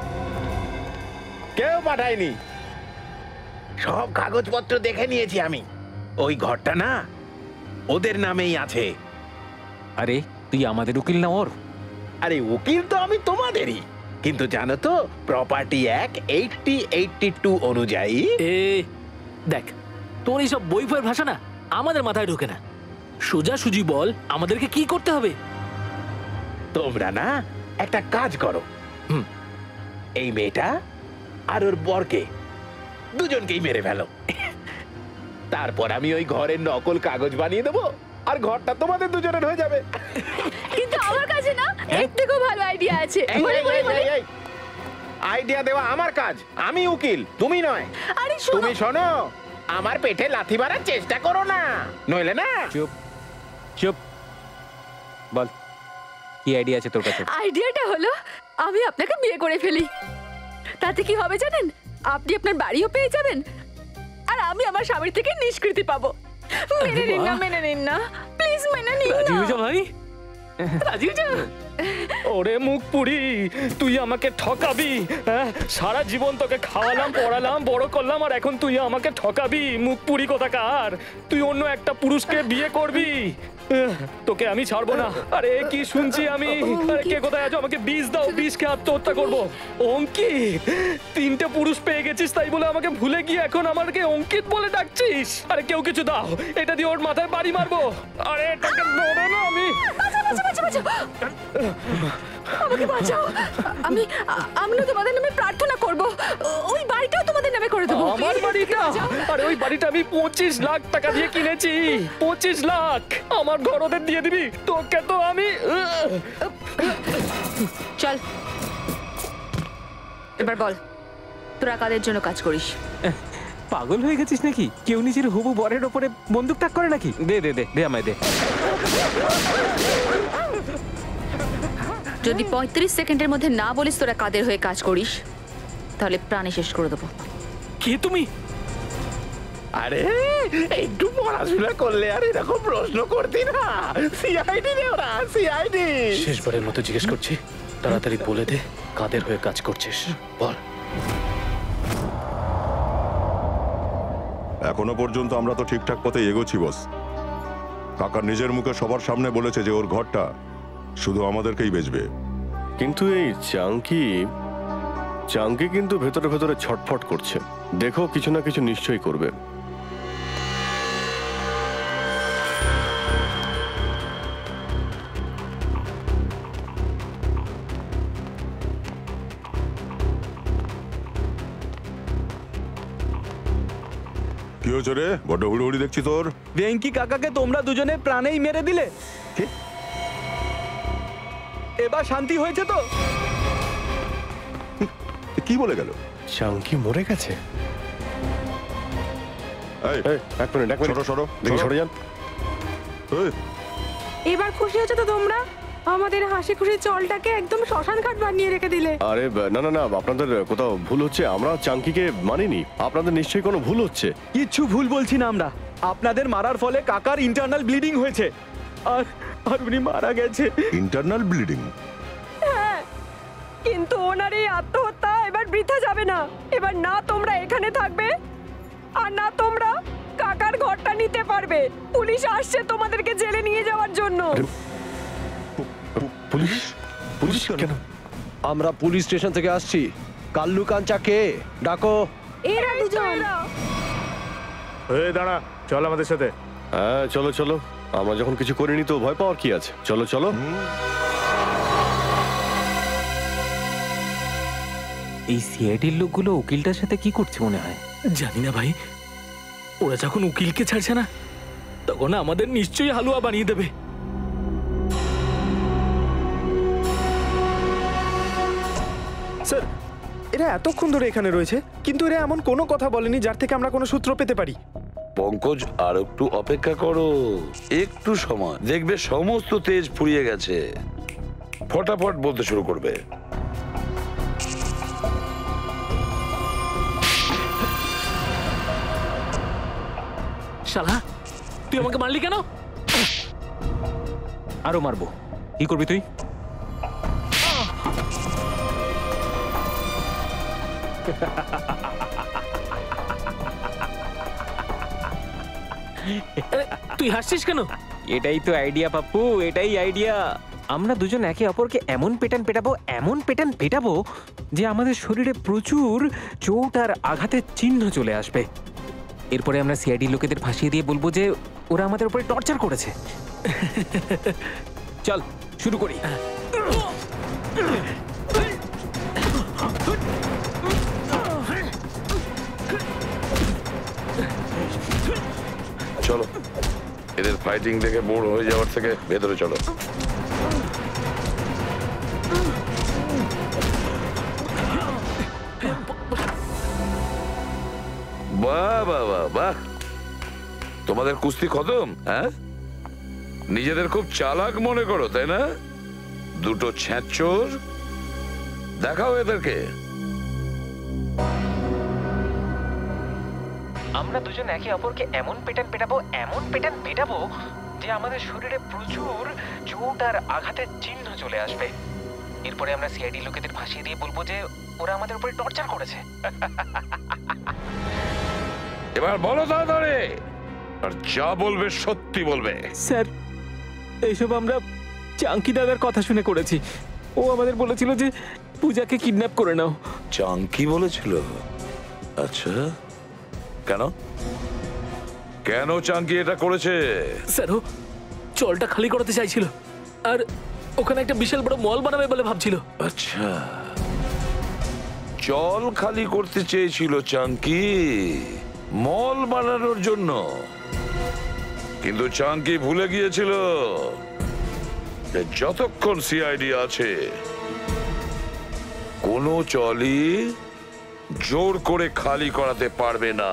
Speaker 14: কেউ পাঠায়নি। সব কাগজপত্র দেখে নিয়েছি আমি। ওই ঘরটা না ওদের নামেই আছে।
Speaker 7: আরে তুই আমাদের উকিল না ওর?
Speaker 14: আরে উকিল তো আমি তোমাদেরই, কিন্তু জানো তো প্রপার্টি এক এইটটি এইটটি টু অনুযায়ী।
Speaker 10: এ দেখ, তোর এইসব বই ফইয়ের ভাষা না আমাদের মাথায় ঢোকে না। সোজাসুজি বল আমাদেরকে কি করতে হবে?
Speaker 14: তোমরা না একটা কাজ করো, হুম, এই মেয়েটা আর ওর বরকে দুজনকেই মেরে ফেলো। তারপর আমি ওই ঘরের নকল কাগজ বানিয়ে দেবো আর ঘরটা তোমাদের দুজনের হয়ে যাবে।
Speaker 17: কিন্তু আমার কাছে না এর থেকেও ভালো আইডিয়া আছে।
Speaker 14: এই,
Speaker 17: বলি,
Speaker 14: এই,
Speaker 17: বলি,
Speaker 14: এই,
Speaker 17: বলি।
Speaker 14: এই, এই। আইডিয়া দেওয়া আমার কাজ, আমি উকিল, তুমি নয়।
Speaker 17: আরে শোনো।
Speaker 14: তুমি শোনো, আমার পেটে লাথি মারার চেষ্টা করো না, নইলে না।
Speaker 7: চুপ চুপ। বল কি আইডিয়া আছে তোর কাছে?
Speaker 17: আইডিয়াটা হলো আমি আপনাকে বিয়ে করে ফেলি। তাতে কি হবে জানেন? আপনি আপনার বাড়িও পেয়ে যাবেন আর আমি আমার স্বামীর থেকে নিষ্কৃতি পাবো। মেনে নিন না, মেনে নিন না, প্লিজ মেনে নিন না।
Speaker 10: রাজি হয়ে যা ভাই, রাজি হয়ে যা।
Speaker 13: ওরে মুখ পুরি, তুই আমাকে ঠকাবি? হ্যাঁ, সারা জীবন তোকে খাওয়ালাম, পড়ালাম, বড় করলাম, আর এখন তুই আমাকে ঠকাবি? মুখ পুরি কোথাকার! তুই অন্য একটা পুরুষকে বিয়ে করবি? আহ, তোকে আমি ছাড়বো না। আরে কি শুনছি আমি! আরে কে কোথায় আছো? আমাকে বিষ দাও, বিষ খেয়ে আত্মহত্যা করবো। অঙ্কিত, তিনটে পুরুষ পেয়ে গেছিস তাই বলে আমাকে ভুলে গিয়ে এখন আমাকে অঙ্কিত বলে ডাকছিস? আরে কেউ কিছু দাও, এটা দিয়ে ওর মাথায় বাড়ি মারবো। আরে এটাকে ধরো না আমি।
Speaker 17: আমাকে বাঁচাও। আমি আ- আমি না তোমাদের নামে প্রার্থনা করব। ওই বাড়িটাও তোমাদের নামে করে দেবো।
Speaker 13: আমার বাড়িটা? আরে ওই বাড়িটা আমি পঁচিশ লাখ টাকা দিয়ে কিনেছি। পঁচিশ লাখ আমার ঘর ওদের দিয়ে দিবি? তোকে তো আমি
Speaker 17: চল এবার বল, তোরা কাদের জন্য কাজ করিস?
Speaker 7: পাগল হয়ে গেছিস নাকি? কেউ নিজের হবু বরের ওপরে বন্দুক তাক করে নাকি? দে দে দে দে আমায় দে।
Speaker 17: যদি পঁয়ত্রিশ সেকেন্ডের মধ্যে না বলিস তোরা কাদের হয়ে কাজ করিস, তাহলে প্রাণে শেষ করে দেবো।
Speaker 10: কে তুমি?
Speaker 14: আরে একটু পড়াশোনা করলে আর এরকম প্রশ্ন করতি না। সিআইডি রে ওরা, সিআইডি।
Speaker 10: শেষবারের মতো জিজ্ঞেস করছি, তাড়াতাড়ি বলে দে কাদের হয়ে কাজ করছিস, বল।
Speaker 18: এখনো পর্যন্ত আমরা তো ঠিকঠাক পথে এগোচ্ছি বস। কাকা নিজের মুখে সবার সামনে বলেছে যে ওর ঘরটা শুধু আমাদেরকেই বেচবে।
Speaker 9: কিন্তু এই চাঙ্কি চাঙ্কি কিন্তু ভেতরে ভেতরে ছটফট করছে। দেখো কিছু না কিছু নিশ্চয়ই করবে।
Speaker 18: কি হয়েছে রে? বড্ড হুড়োহুড়ি দেখছি তোর।
Speaker 13: ভেঙ্কি কাকাকে তোমরা দুজনে প্রাণেই মেরে দিলে। এবার শান্তি হয়েছে তো?
Speaker 18: কি বলে গেল?
Speaker 9: চাঙ্কি মরে গেছে? এই, এই, এক মিনিট, এক মিনিট।
Speaker 18: সরো, সরো,
Speaker 9: দেখি
Speaker 18: সরো।
Speaker 9: সরে যান।
Speaker 18: এই,
Speaker 1: এবার খুশি হচ্ছে তো তোমরা? আমাদের হাসি খুশি চলটাকে একদম শ্মশান ঘাট বানিয়ে রেখে দিলে।
Speaker 9: আরে ব- না না না, আপনাদের কোথাও ভুল হচ্ছে। আমরা চাঙ্কিকে মানিনি। আপনাদের নিশ্চয়ই কোনো ভুল হচ্ছে।
Speaker 13: কিচ্ছু ভুল বলছি না আমরা। আপনাদের মারার ফলে কাকার ইন্টারনাল ব্লিডিং হয়েছে আর আর উনি মারা গেছে।
Speaker 18: Internal bleeding?
Speaker 19: হ্যাঁ, কিন্তু ওনার এই আত্মহত্যা এবার বৃথা যাবে না। এবার না তোমরা এখানে থাকবে আর না তোমরা কাকার ঘরটা নিতে পারবে। পুলিশ আসছে তোমাদেরকে জেলে নিয়ে যাওয়ার জন্য।
Speaker 9: পুলিশ? পুলিশ কেন?
Speaker 16: আমরা পুলিশ স্টেশন থেকে আসছি। কাল্লু কাঞ্চা কে? ডাকো।
Speaker 4: এরা দুজন।
Speaker 8: এই দাঁড়া, চল আমাদের সাথে।
Speaker 9: হ্যাঁ চলো চলো, আমরা যখন কিছু করিনি তো ভয় পাওয়ার কি আছে? চলো চলো।
Speaker 7: এই সিআইডির লোকগুলো উকিলটার সাথে কি করছে মনে হয়?
Speaker 10: জানি না ভাই, ওরা যখন উকিলকে ছাড়ছে না তখন আমাদের নিশ্চয়ই হালুয়া বানিয়ে দেবে।
Speaker 11: স্যার, এরা এতক্ষণ ধরে এখানে রয়েছে কিন্তু এরা এমন কোনো কথা বলেনি যার থেকে আমরা কোনো সূত্র পেতে পারি।
Speaker 12: পঙ্কজ, আর একটু অপেক্ষা করো, একটু সময়, দেখবে সমস্ত তেজ ফুরিয়ে গেছে, ফটাফট বলতে শুরু করবে।
Speaker 10: শালা, তুই আমাকে মারলি কেন?
Speaker 7: আরো মারবো। কি করবি তুই?
Speaker 10: তুই হাসছিস কেন?
Speaker 7: এটাই তো আইডিয়া পাপ্পু, এটাই আইডিয়া। আমরা দুজন একে অপরকে এমন পেটান পেটাবো, এমন পেটান পেটাবো যে আমাদের শরীরে প্রচুর চোট আর আঘাতের চিহ্ন চলে আসবে। এরপরে আমরা সিআইডি লোকেদের ফাঁসিয়ে দিয়ে বলবো যে ওরা আমাদের উপরে টর্চার করেছে। চল শুরু করি।
Speaker 12: চলো, এদের ফাইটিং দেখে বোর হয়ে যাওয়ার থেকে ভেতরে চলো। বাহ বাহ বাহ বাহ, তোমাদের কুস্তি খতম? হ্যাঁ, নিজেদের খুব চালাক মনে করো তাই না? দুটো ছ্যাঁচোর, দেখাও এদেরকে।
Speaker 7: আমরা দুজন একে অপরকে এমন পেটান পেটাবো, এমন পেটান পেটাবো যে আমাদের শরীরে প্রচুর চোট আর আঘাতের চিহ্ন চলে আসবে। এরপরে আমরা সিআইডি লোকেদের ফাঁসিয়ে দিয়ে বলবো যে ওরা আমাদের উপরে টর্চার করেছে।
Speaker 12: এবার বলো তাড়াতাড়ি, আর যা বলবে সত্যি বলবে।
Speaker 7: স্যার, এইসব আমরা চাঙ্কি দাদার কথা শুনে করেছি। ও আমাদের বলেছিল যে পূজাকে কিডন্যাপ করে নাও।
Speaker 12: চাঙ্কি বলেছিল? আচ্ছা, কেন কেন চাঙ্কি এটা করেছে?
Speaker 10: স্যার, ও জলটা খালি করতে চাইছিল আর ওখানে একটা বিশাল বড় মল বানাবে বলে ভাবছিল।
Speaker 12: আচ্ছা, জল খালি করতে চেয়েছিল চাঙ্কি মল বানানোর জন্য, কিন্তু চাঙ্কি ভুলে গিয়েছিল যে যতক্ষণ সিআইডি আছে কোনো চলই জোর করে খালি করাতে পারবে না।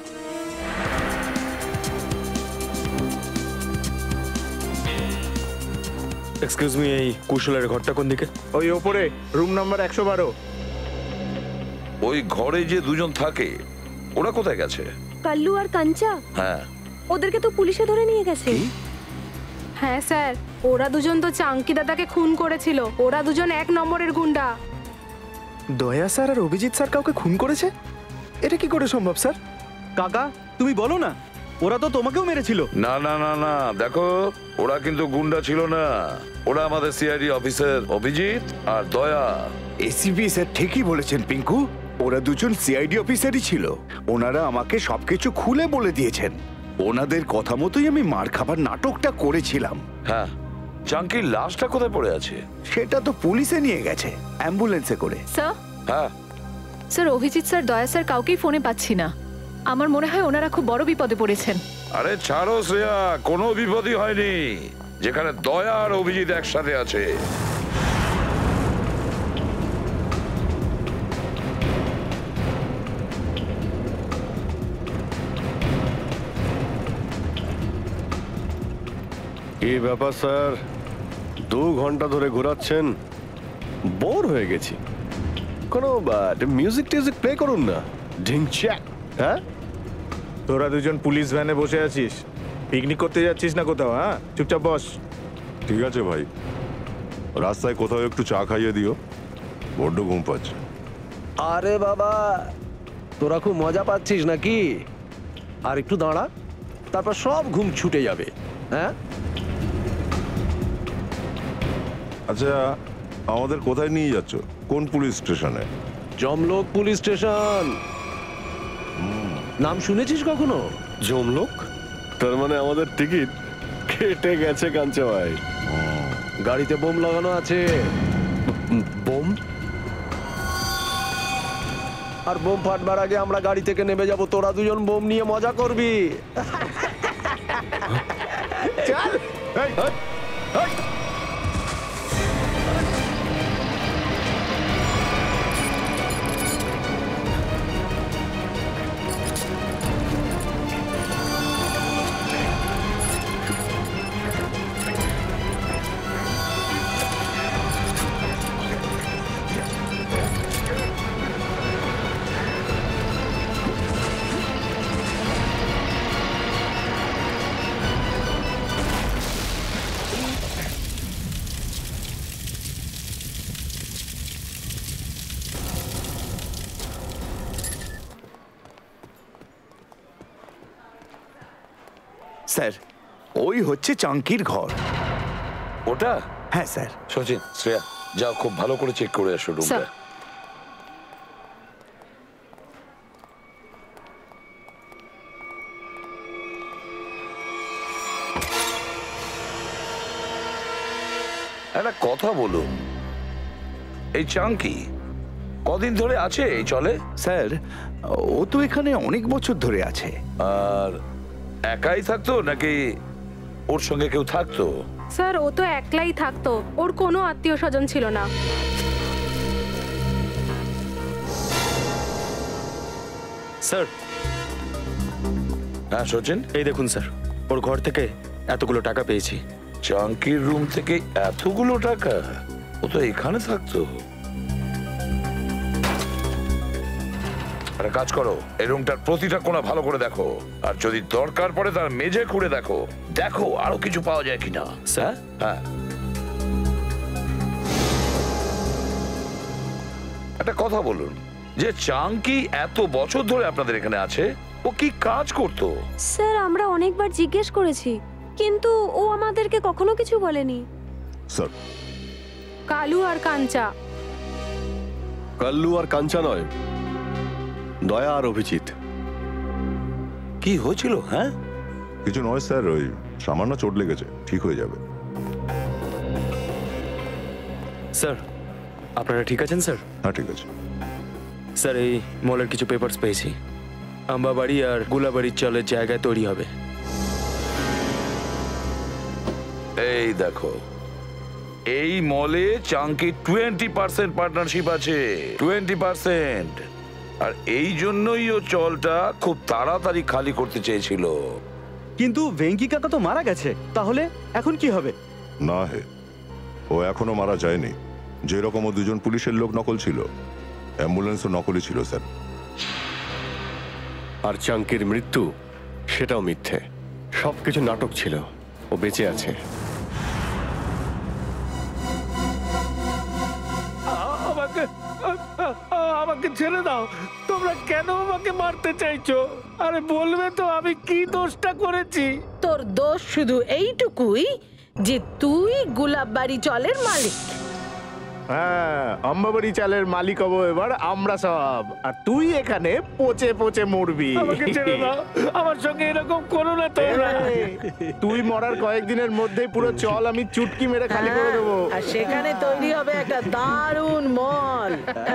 Speaker 11: এক্সকিউজ মি, এই কুশলের ঘরটা কোন দিকে?
Speaker 8: ওই ওপরে, রুম নাম্বার একশো বারো।
Speaker 12: ওই ঘরে যে দুজন থাকে ওরা কোথায় গেছে?
Speaker 4: কাল্লু আর কাঞ্চা?
Speaker 12: হ্যাঁ,
Speaker 4: ওদেরকে তো পুলিশে ধরে নিয়ে গেছে।
Speaker 1: হ্যাঁ স্যার, ওরা দুজন তো চাঙ্কি দাদাকে খুন করেছিল। ওরা দুজন এক নম্বরের গুন্ডা।
Speaker 11: দয়া স্যার আর অভিজিৎ স্যার কাউকে খুন করেছে? এটা কি করে সম্ভব স্যার?
Speaker 5: কাকা তুমি বলো না, ওরা তো তোমাকেও মেরেছিল।
Speaker 12: না না না না, দেখো ওরা কিন্তু গুন্ডা ছিল না, ওরা আমাদের সিআইডি অফিসার অভিজিৎ আর দয়া।
Speaker 20: এসিপি স্যার ঠিকই বলেছেন পিঙ্কু, ওরা দুজন সিআইডি অফিসারই ছিল। ওনারা আমাকে সবকিছু খুলে বলে দিয়েছেন। ওনাদের কথা মতোই আমি মার খাবার নাটকটা করেছিলাম।
Speaker 12: হ্যাঁ, চাঙ্কির লাশটা কোথায় পড়ে আছে?
Speaker 20: সেটা তো পুলিশে নিয়ে গেছে অ্যাম্বুলেন্সে করে।
Speaker 17: স্যার,
Speaker 12: হ্যাঁ
Speaker 17: sir Abhijit sir, Daya sir কাউকেই ফোনে পাচ্ছি না। আমার মনে হয় ওনারা খুব বড় বিপদে পড়েছেন।
Speaker 12: আরে ছাড়ো শ্রেয়া, কোনো বিপদই হয়নি, যেখানে দয়া আর অভিজিৎ একসাথে আছে।
Speaker 9: কি ব্যাপার স্যার, দু ঘন্টা ধরে ঘোরাচ্ছেন, বোর হয়ে গেছি। কোনো মিউজিক টিউজিক প্লে করুন না। ঢিংচ্যাক। হ্যাঁ,
Speaker 8: তোরা দুজন পুলিশ ভ্যানে বসে আছিস, পিকনিক করতে যাচ্ছিস না কোথাও? হ্যাঁ, চুপচাপ বস।
Speaker 18: ঠিক আছে ভাই, রাস্তায় কোথাও একটু চা খাইয়ে দিও, বড্ড ঘুম পাচ্ছে।
Speaker 16: আরে বাবা, তোরা খুব মজা পাচ্ছিস নাকি? আর একটু দাঁড়া, তারপর সব ঘুম ছুটে যাবে। হ্যাঁ,
Speaker 18: আচ্ছা আমাদের কোথায় নিয়ে যাচ্ছ? কোন পুলিশ স্টেশনে?
Speaker 16: Yamlok police station. নাম শুনেছিস কখনো?
Speaker 9: জমলোক? তার মানে আমাদের টিকিট কেটে গেছে কাঞ্চা ভাই।
Speaker 16: গাড়িতে বোম লাগানো আছে।
Speaker 9: বোম?
Speaker 16: আর বোম ফাটবার আগে আমরা গাড়ি থেকে নেমে যাব, তোরা দুজন বোম নিয়ে মজা করবি। চল। এই, এই, এই।
Speaker 20: স্যার, ওই হচ্ছে চাঙ্কির ঘর।
Speaker 12: ওটা?
Speaker 20: হ্যাঁ স্যার।
Speaker 12: সচিন, শ্রেয়া, যাও খুব ভালো করে চেক করে আসো রুমটা। একটা কথা বলুন, এই চাঙ্কি কদিন ধরে আছে এই চলে?
Speaker 20: স্যার, ও তো এখানে অনেক বছর ধরে আছে।
Speaker 12: আর একাই থাকতো নাকি ওর সঙ্গে কেউ থাকতো?
Speaker 1: স্যার, ও তো একলাই থাকতো, ওর কোনো আত্মীয় স্বজন ছিল না।
Speaker 11: স্যার।
Speaker 12: হ্যাঁ সচিন,
Speaker 11: এই দেখুন স্যার, ওর ঘর থেকে এতগুলো টাকা পেয়েছি।
Speaker 12: চাঙ্কির রুম থেকে এতগুলো টাকা? ও তো এখানে থাকতো। একটা কাজ করো, এই রুমটার প্রতিটা কোণা ভালো করে দেখো, আর যদি দরকার পড়ে তার মেঝে খুঁড়ে দেখো, দেখো আরো কিছু পাওয়া যায় কিনা।
Speaker 11: স্যার?
Speaker 12: হ্যাঁ। একটা কথা বলুন, যে চাঙ্কি এত বছর ধরে আপনাদের এখানে আছে, ও কি কাজ করতো?
Speaker 4: স্যার, আমরা অনেকবার জিজ্ঞেস করেছি, কিন্তু ও আমাদেরকে কখনো কিছু বলেনি।
Speaker 18: স্যার,
Speaker 1: কালু আর কাঞ্চা।
Speaker 9: কাল্লু আর কাঞ্চা নয়, দয়া আর অভিজিৎ।
Speaker 12: কি হয়েছিল? হ্যাঁ,
Speaker 18: কিছু নয় স্যার, ওই সামান্য চোট লেগেছে, ঠিক হয়ে যাবে।
Speaker 11: স্যার, আপনারা ঠিক আছেন স্যার?
Speaker 18: হ্যাঁ ঠিক আছে
Speaker 11: স্যার। এই মলের কিছু পেপারস পেয়েছি, আম্বাবাড়ি আর গুলাবাড়ির চলের জায়গায় তৈরি হবে।
Speaker 12: এই দেখো, এই মলে চাঙ্কি টোয়েন্টি পার্সেন্ট পার্টনারশিপ আছে, টোয়েন্টি পার্সেন্ট। আর এই জন্যই ও চলটা খুব তাড়াতাড়ি খালি করতে চেয়েছিল।
Speaker 5: কিন্তু ভেঙ্কি কাকা তো মারা গেছে, তাহলে এখন কি হবে?
Speaker 18: না হে, ও এখনো মারা যায়নি। যেরকম ও দুজন পুলিশের লোক নকল ছিল, অ্যাম্বুলেন্সও নকলই ছিল স্যার।
Speaker 9: আর চাঙ্কির মৃত্যু, সেটাও মিথ্যে, সবকিছু নাটক ছিল। ও বেঁচে আছে।
Speaker 16: আমাকে আমাকে ছেড়ে দাও। তোমরা কেন আমাকে মারতে চাইছো? আরে বলবে তো আমি কি দোষটা করেছি?
Speaker 2: তোর দোষ শুধু এইটুকুই যে তুই গুলাববাড়ি চলের মালিক।
Speaker 8: হ্যাঁ, আম্বাবাড়ি চালের মালিক হবো এবার আমরা সব, আর তুই এখানে পচে পচে মরবি।
Speaker 16: আমাকে ছেড়ে দাও, আমার সঙ্গে এরকম করো না তোমরা।
Speaker 8: তুই মরার কয়েকদিনের মধ্যেই পুরো চল আমি চুটকি মেরে খালি করে দেবো।
Speaker 2: আর সেখানে তৈরি হবে একটা দারুণ মল।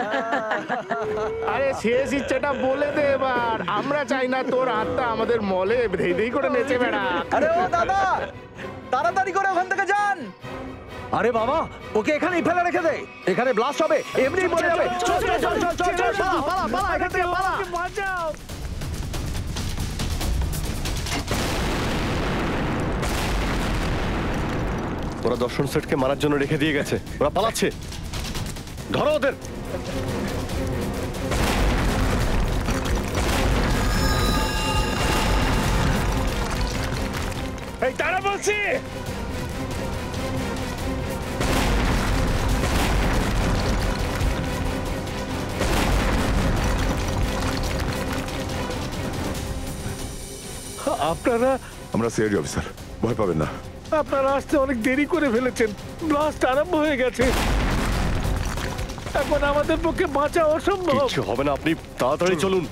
Speaker 8: আরে শেষ ইচ্ছাটা বলে দে এবার। আমরা চাই না তোর আত্মা আমাদের মলে ধেই ধেই করে নেচে বেড়া।
Speaker 5: আরে ও দাদা, তাড়াতাড়ি করে ওখান থেকে যান। আরে বাবা, ওকে এখানেই ফেলে রেখে দে, এখানে ব্লাস্ট হবে, এমনি মরে যাবে। চল চল চল চল চল চল, পালা পালা পালা, এখান থেকে পালা।
Speaker 16: বাঁচাও।
Speaker 9: ওরা দর্শন সেটকে মারার জন্য রেখে দিয়ে গেছে, ওরা পালাচ্ছে। ধরো ওদের।
Speaker 16: এই তারা বলছি। আপনারা?
Speaker 18: আমরা সিআইডি অফিসার, ভয় পাবেন না।
Speaker 16: আপনারা আসতে অনেক দেরি করে ফেলেছেন, ব্লাস্ট আরম্ভ হয়ে গেছে। এখন আমাদের পক্ষে বাঁচা অসম্ভব।
Speaker 9: কিচ্ছু হবে না, আপনি তাড়াতাড়ি চলুন।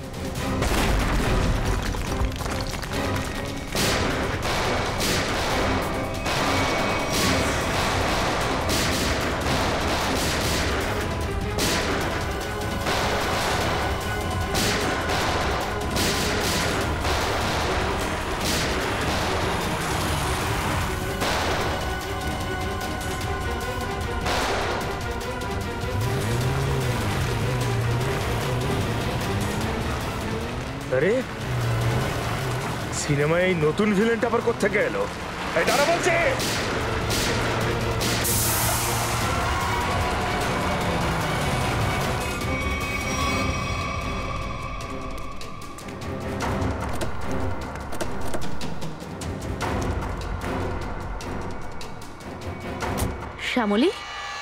Speaker 5: আরে সিনেমায় এই নতুন ভিলেনটা আবার কোত্থেকে এলো? এই দাঁড়া বলছে।
Speaker 17: শ্যামলী,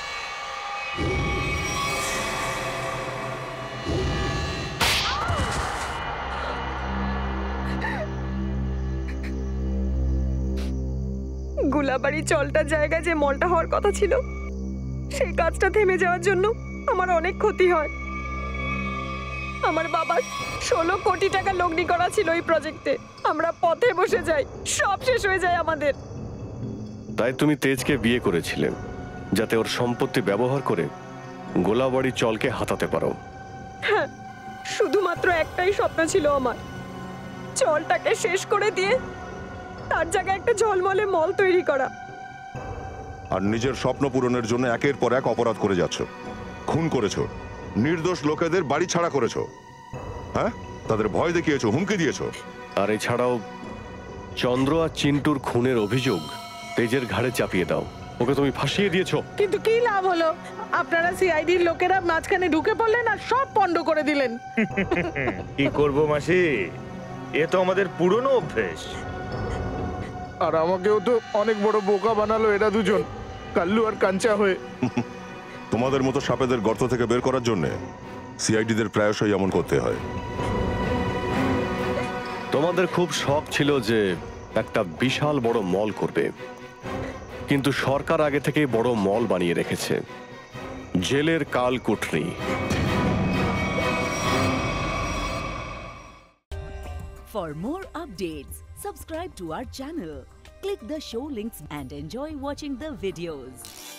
Speaker 19: গুলাবাড়ি চলটা জায়গায় যে মলটা হওয়ার কথা ছিল, সেই কাজটা থেমে যাওয়ার জন্য আমার অনেক ক্ষতি হয়। আমার বাবার ষোলো কোটি টাকা লগ্নি করা ছিল এই প্রজেক্টে। আমরা পথে বসে যাই, সব শেষ হয়ে যায় আমাদের।
Speaker 9: তাই তুমি তেজকে বিয়ে করেছিলে, যাতে ওর সম্পত্তি ব্যবহার করে গোলাবাড়ি চলকে হাতাতে পারো।
Speaker 19: হ্যাঁ, শুধুমাত্র একটাই স্বপ্ন ছিল আমার, চলটাকে শেষ করে দিয়ে তার জায়গায় একটা ঝলমলে মল তৈরি করা।
Speaker 18: আর নিজের স্বপ্ন পূরণের জন্য একের পর এক অপরাধ করে যাচ্ছ। খুন করেছো, নির্দোষ লোকেদের বাড়ি ছাড়া করেছো, হ্যাঁ, তাদের ভয় দেখিয়েছো, হুমকি দিয়েছো।
Speaker 9: আর এছাড়াও চন্দ্র আর চিন্টুর খুনের অভিযোগ তেজের ঘাড়ে চাপিয়ে দাও। ওকে তুমি ফাঁসিয়ে দিয়েছো।
Speaker 2: কিন্তু কি লাভ হলো? আপনারা সিআইডির লোকেরা মাঝখানে ঢুকে পড়লেন আর সব পণ্ড করে দিলেন।
Speaker 5: কি করবো মাসি, এ তো আমাদের পুরনো অভ্যেস।
Speaker 8: আর আমাকেও তো অনেক বড় বোকা বানালো এরা দুজন, কাল্লু আর কাঞ্চা হয়ে।
Speaker 18: তোমাদের মতো সাপেদের গর্ত থেকে বের করার জন্য সিআইডিদের প্রায়শই এমন করতে হয়।
Speaker 9: তোমাদের খুব শখ ছিল যে একটা বিশাল বড় মল করবে, কিন্তু সরকার আগে থেকে বড় মল বানিয়ে রেখেছে, জেলের কালকুঠরি।
Speaker 15: For more updates, subscribe to our channel, click the show links and enjoy watching the videos.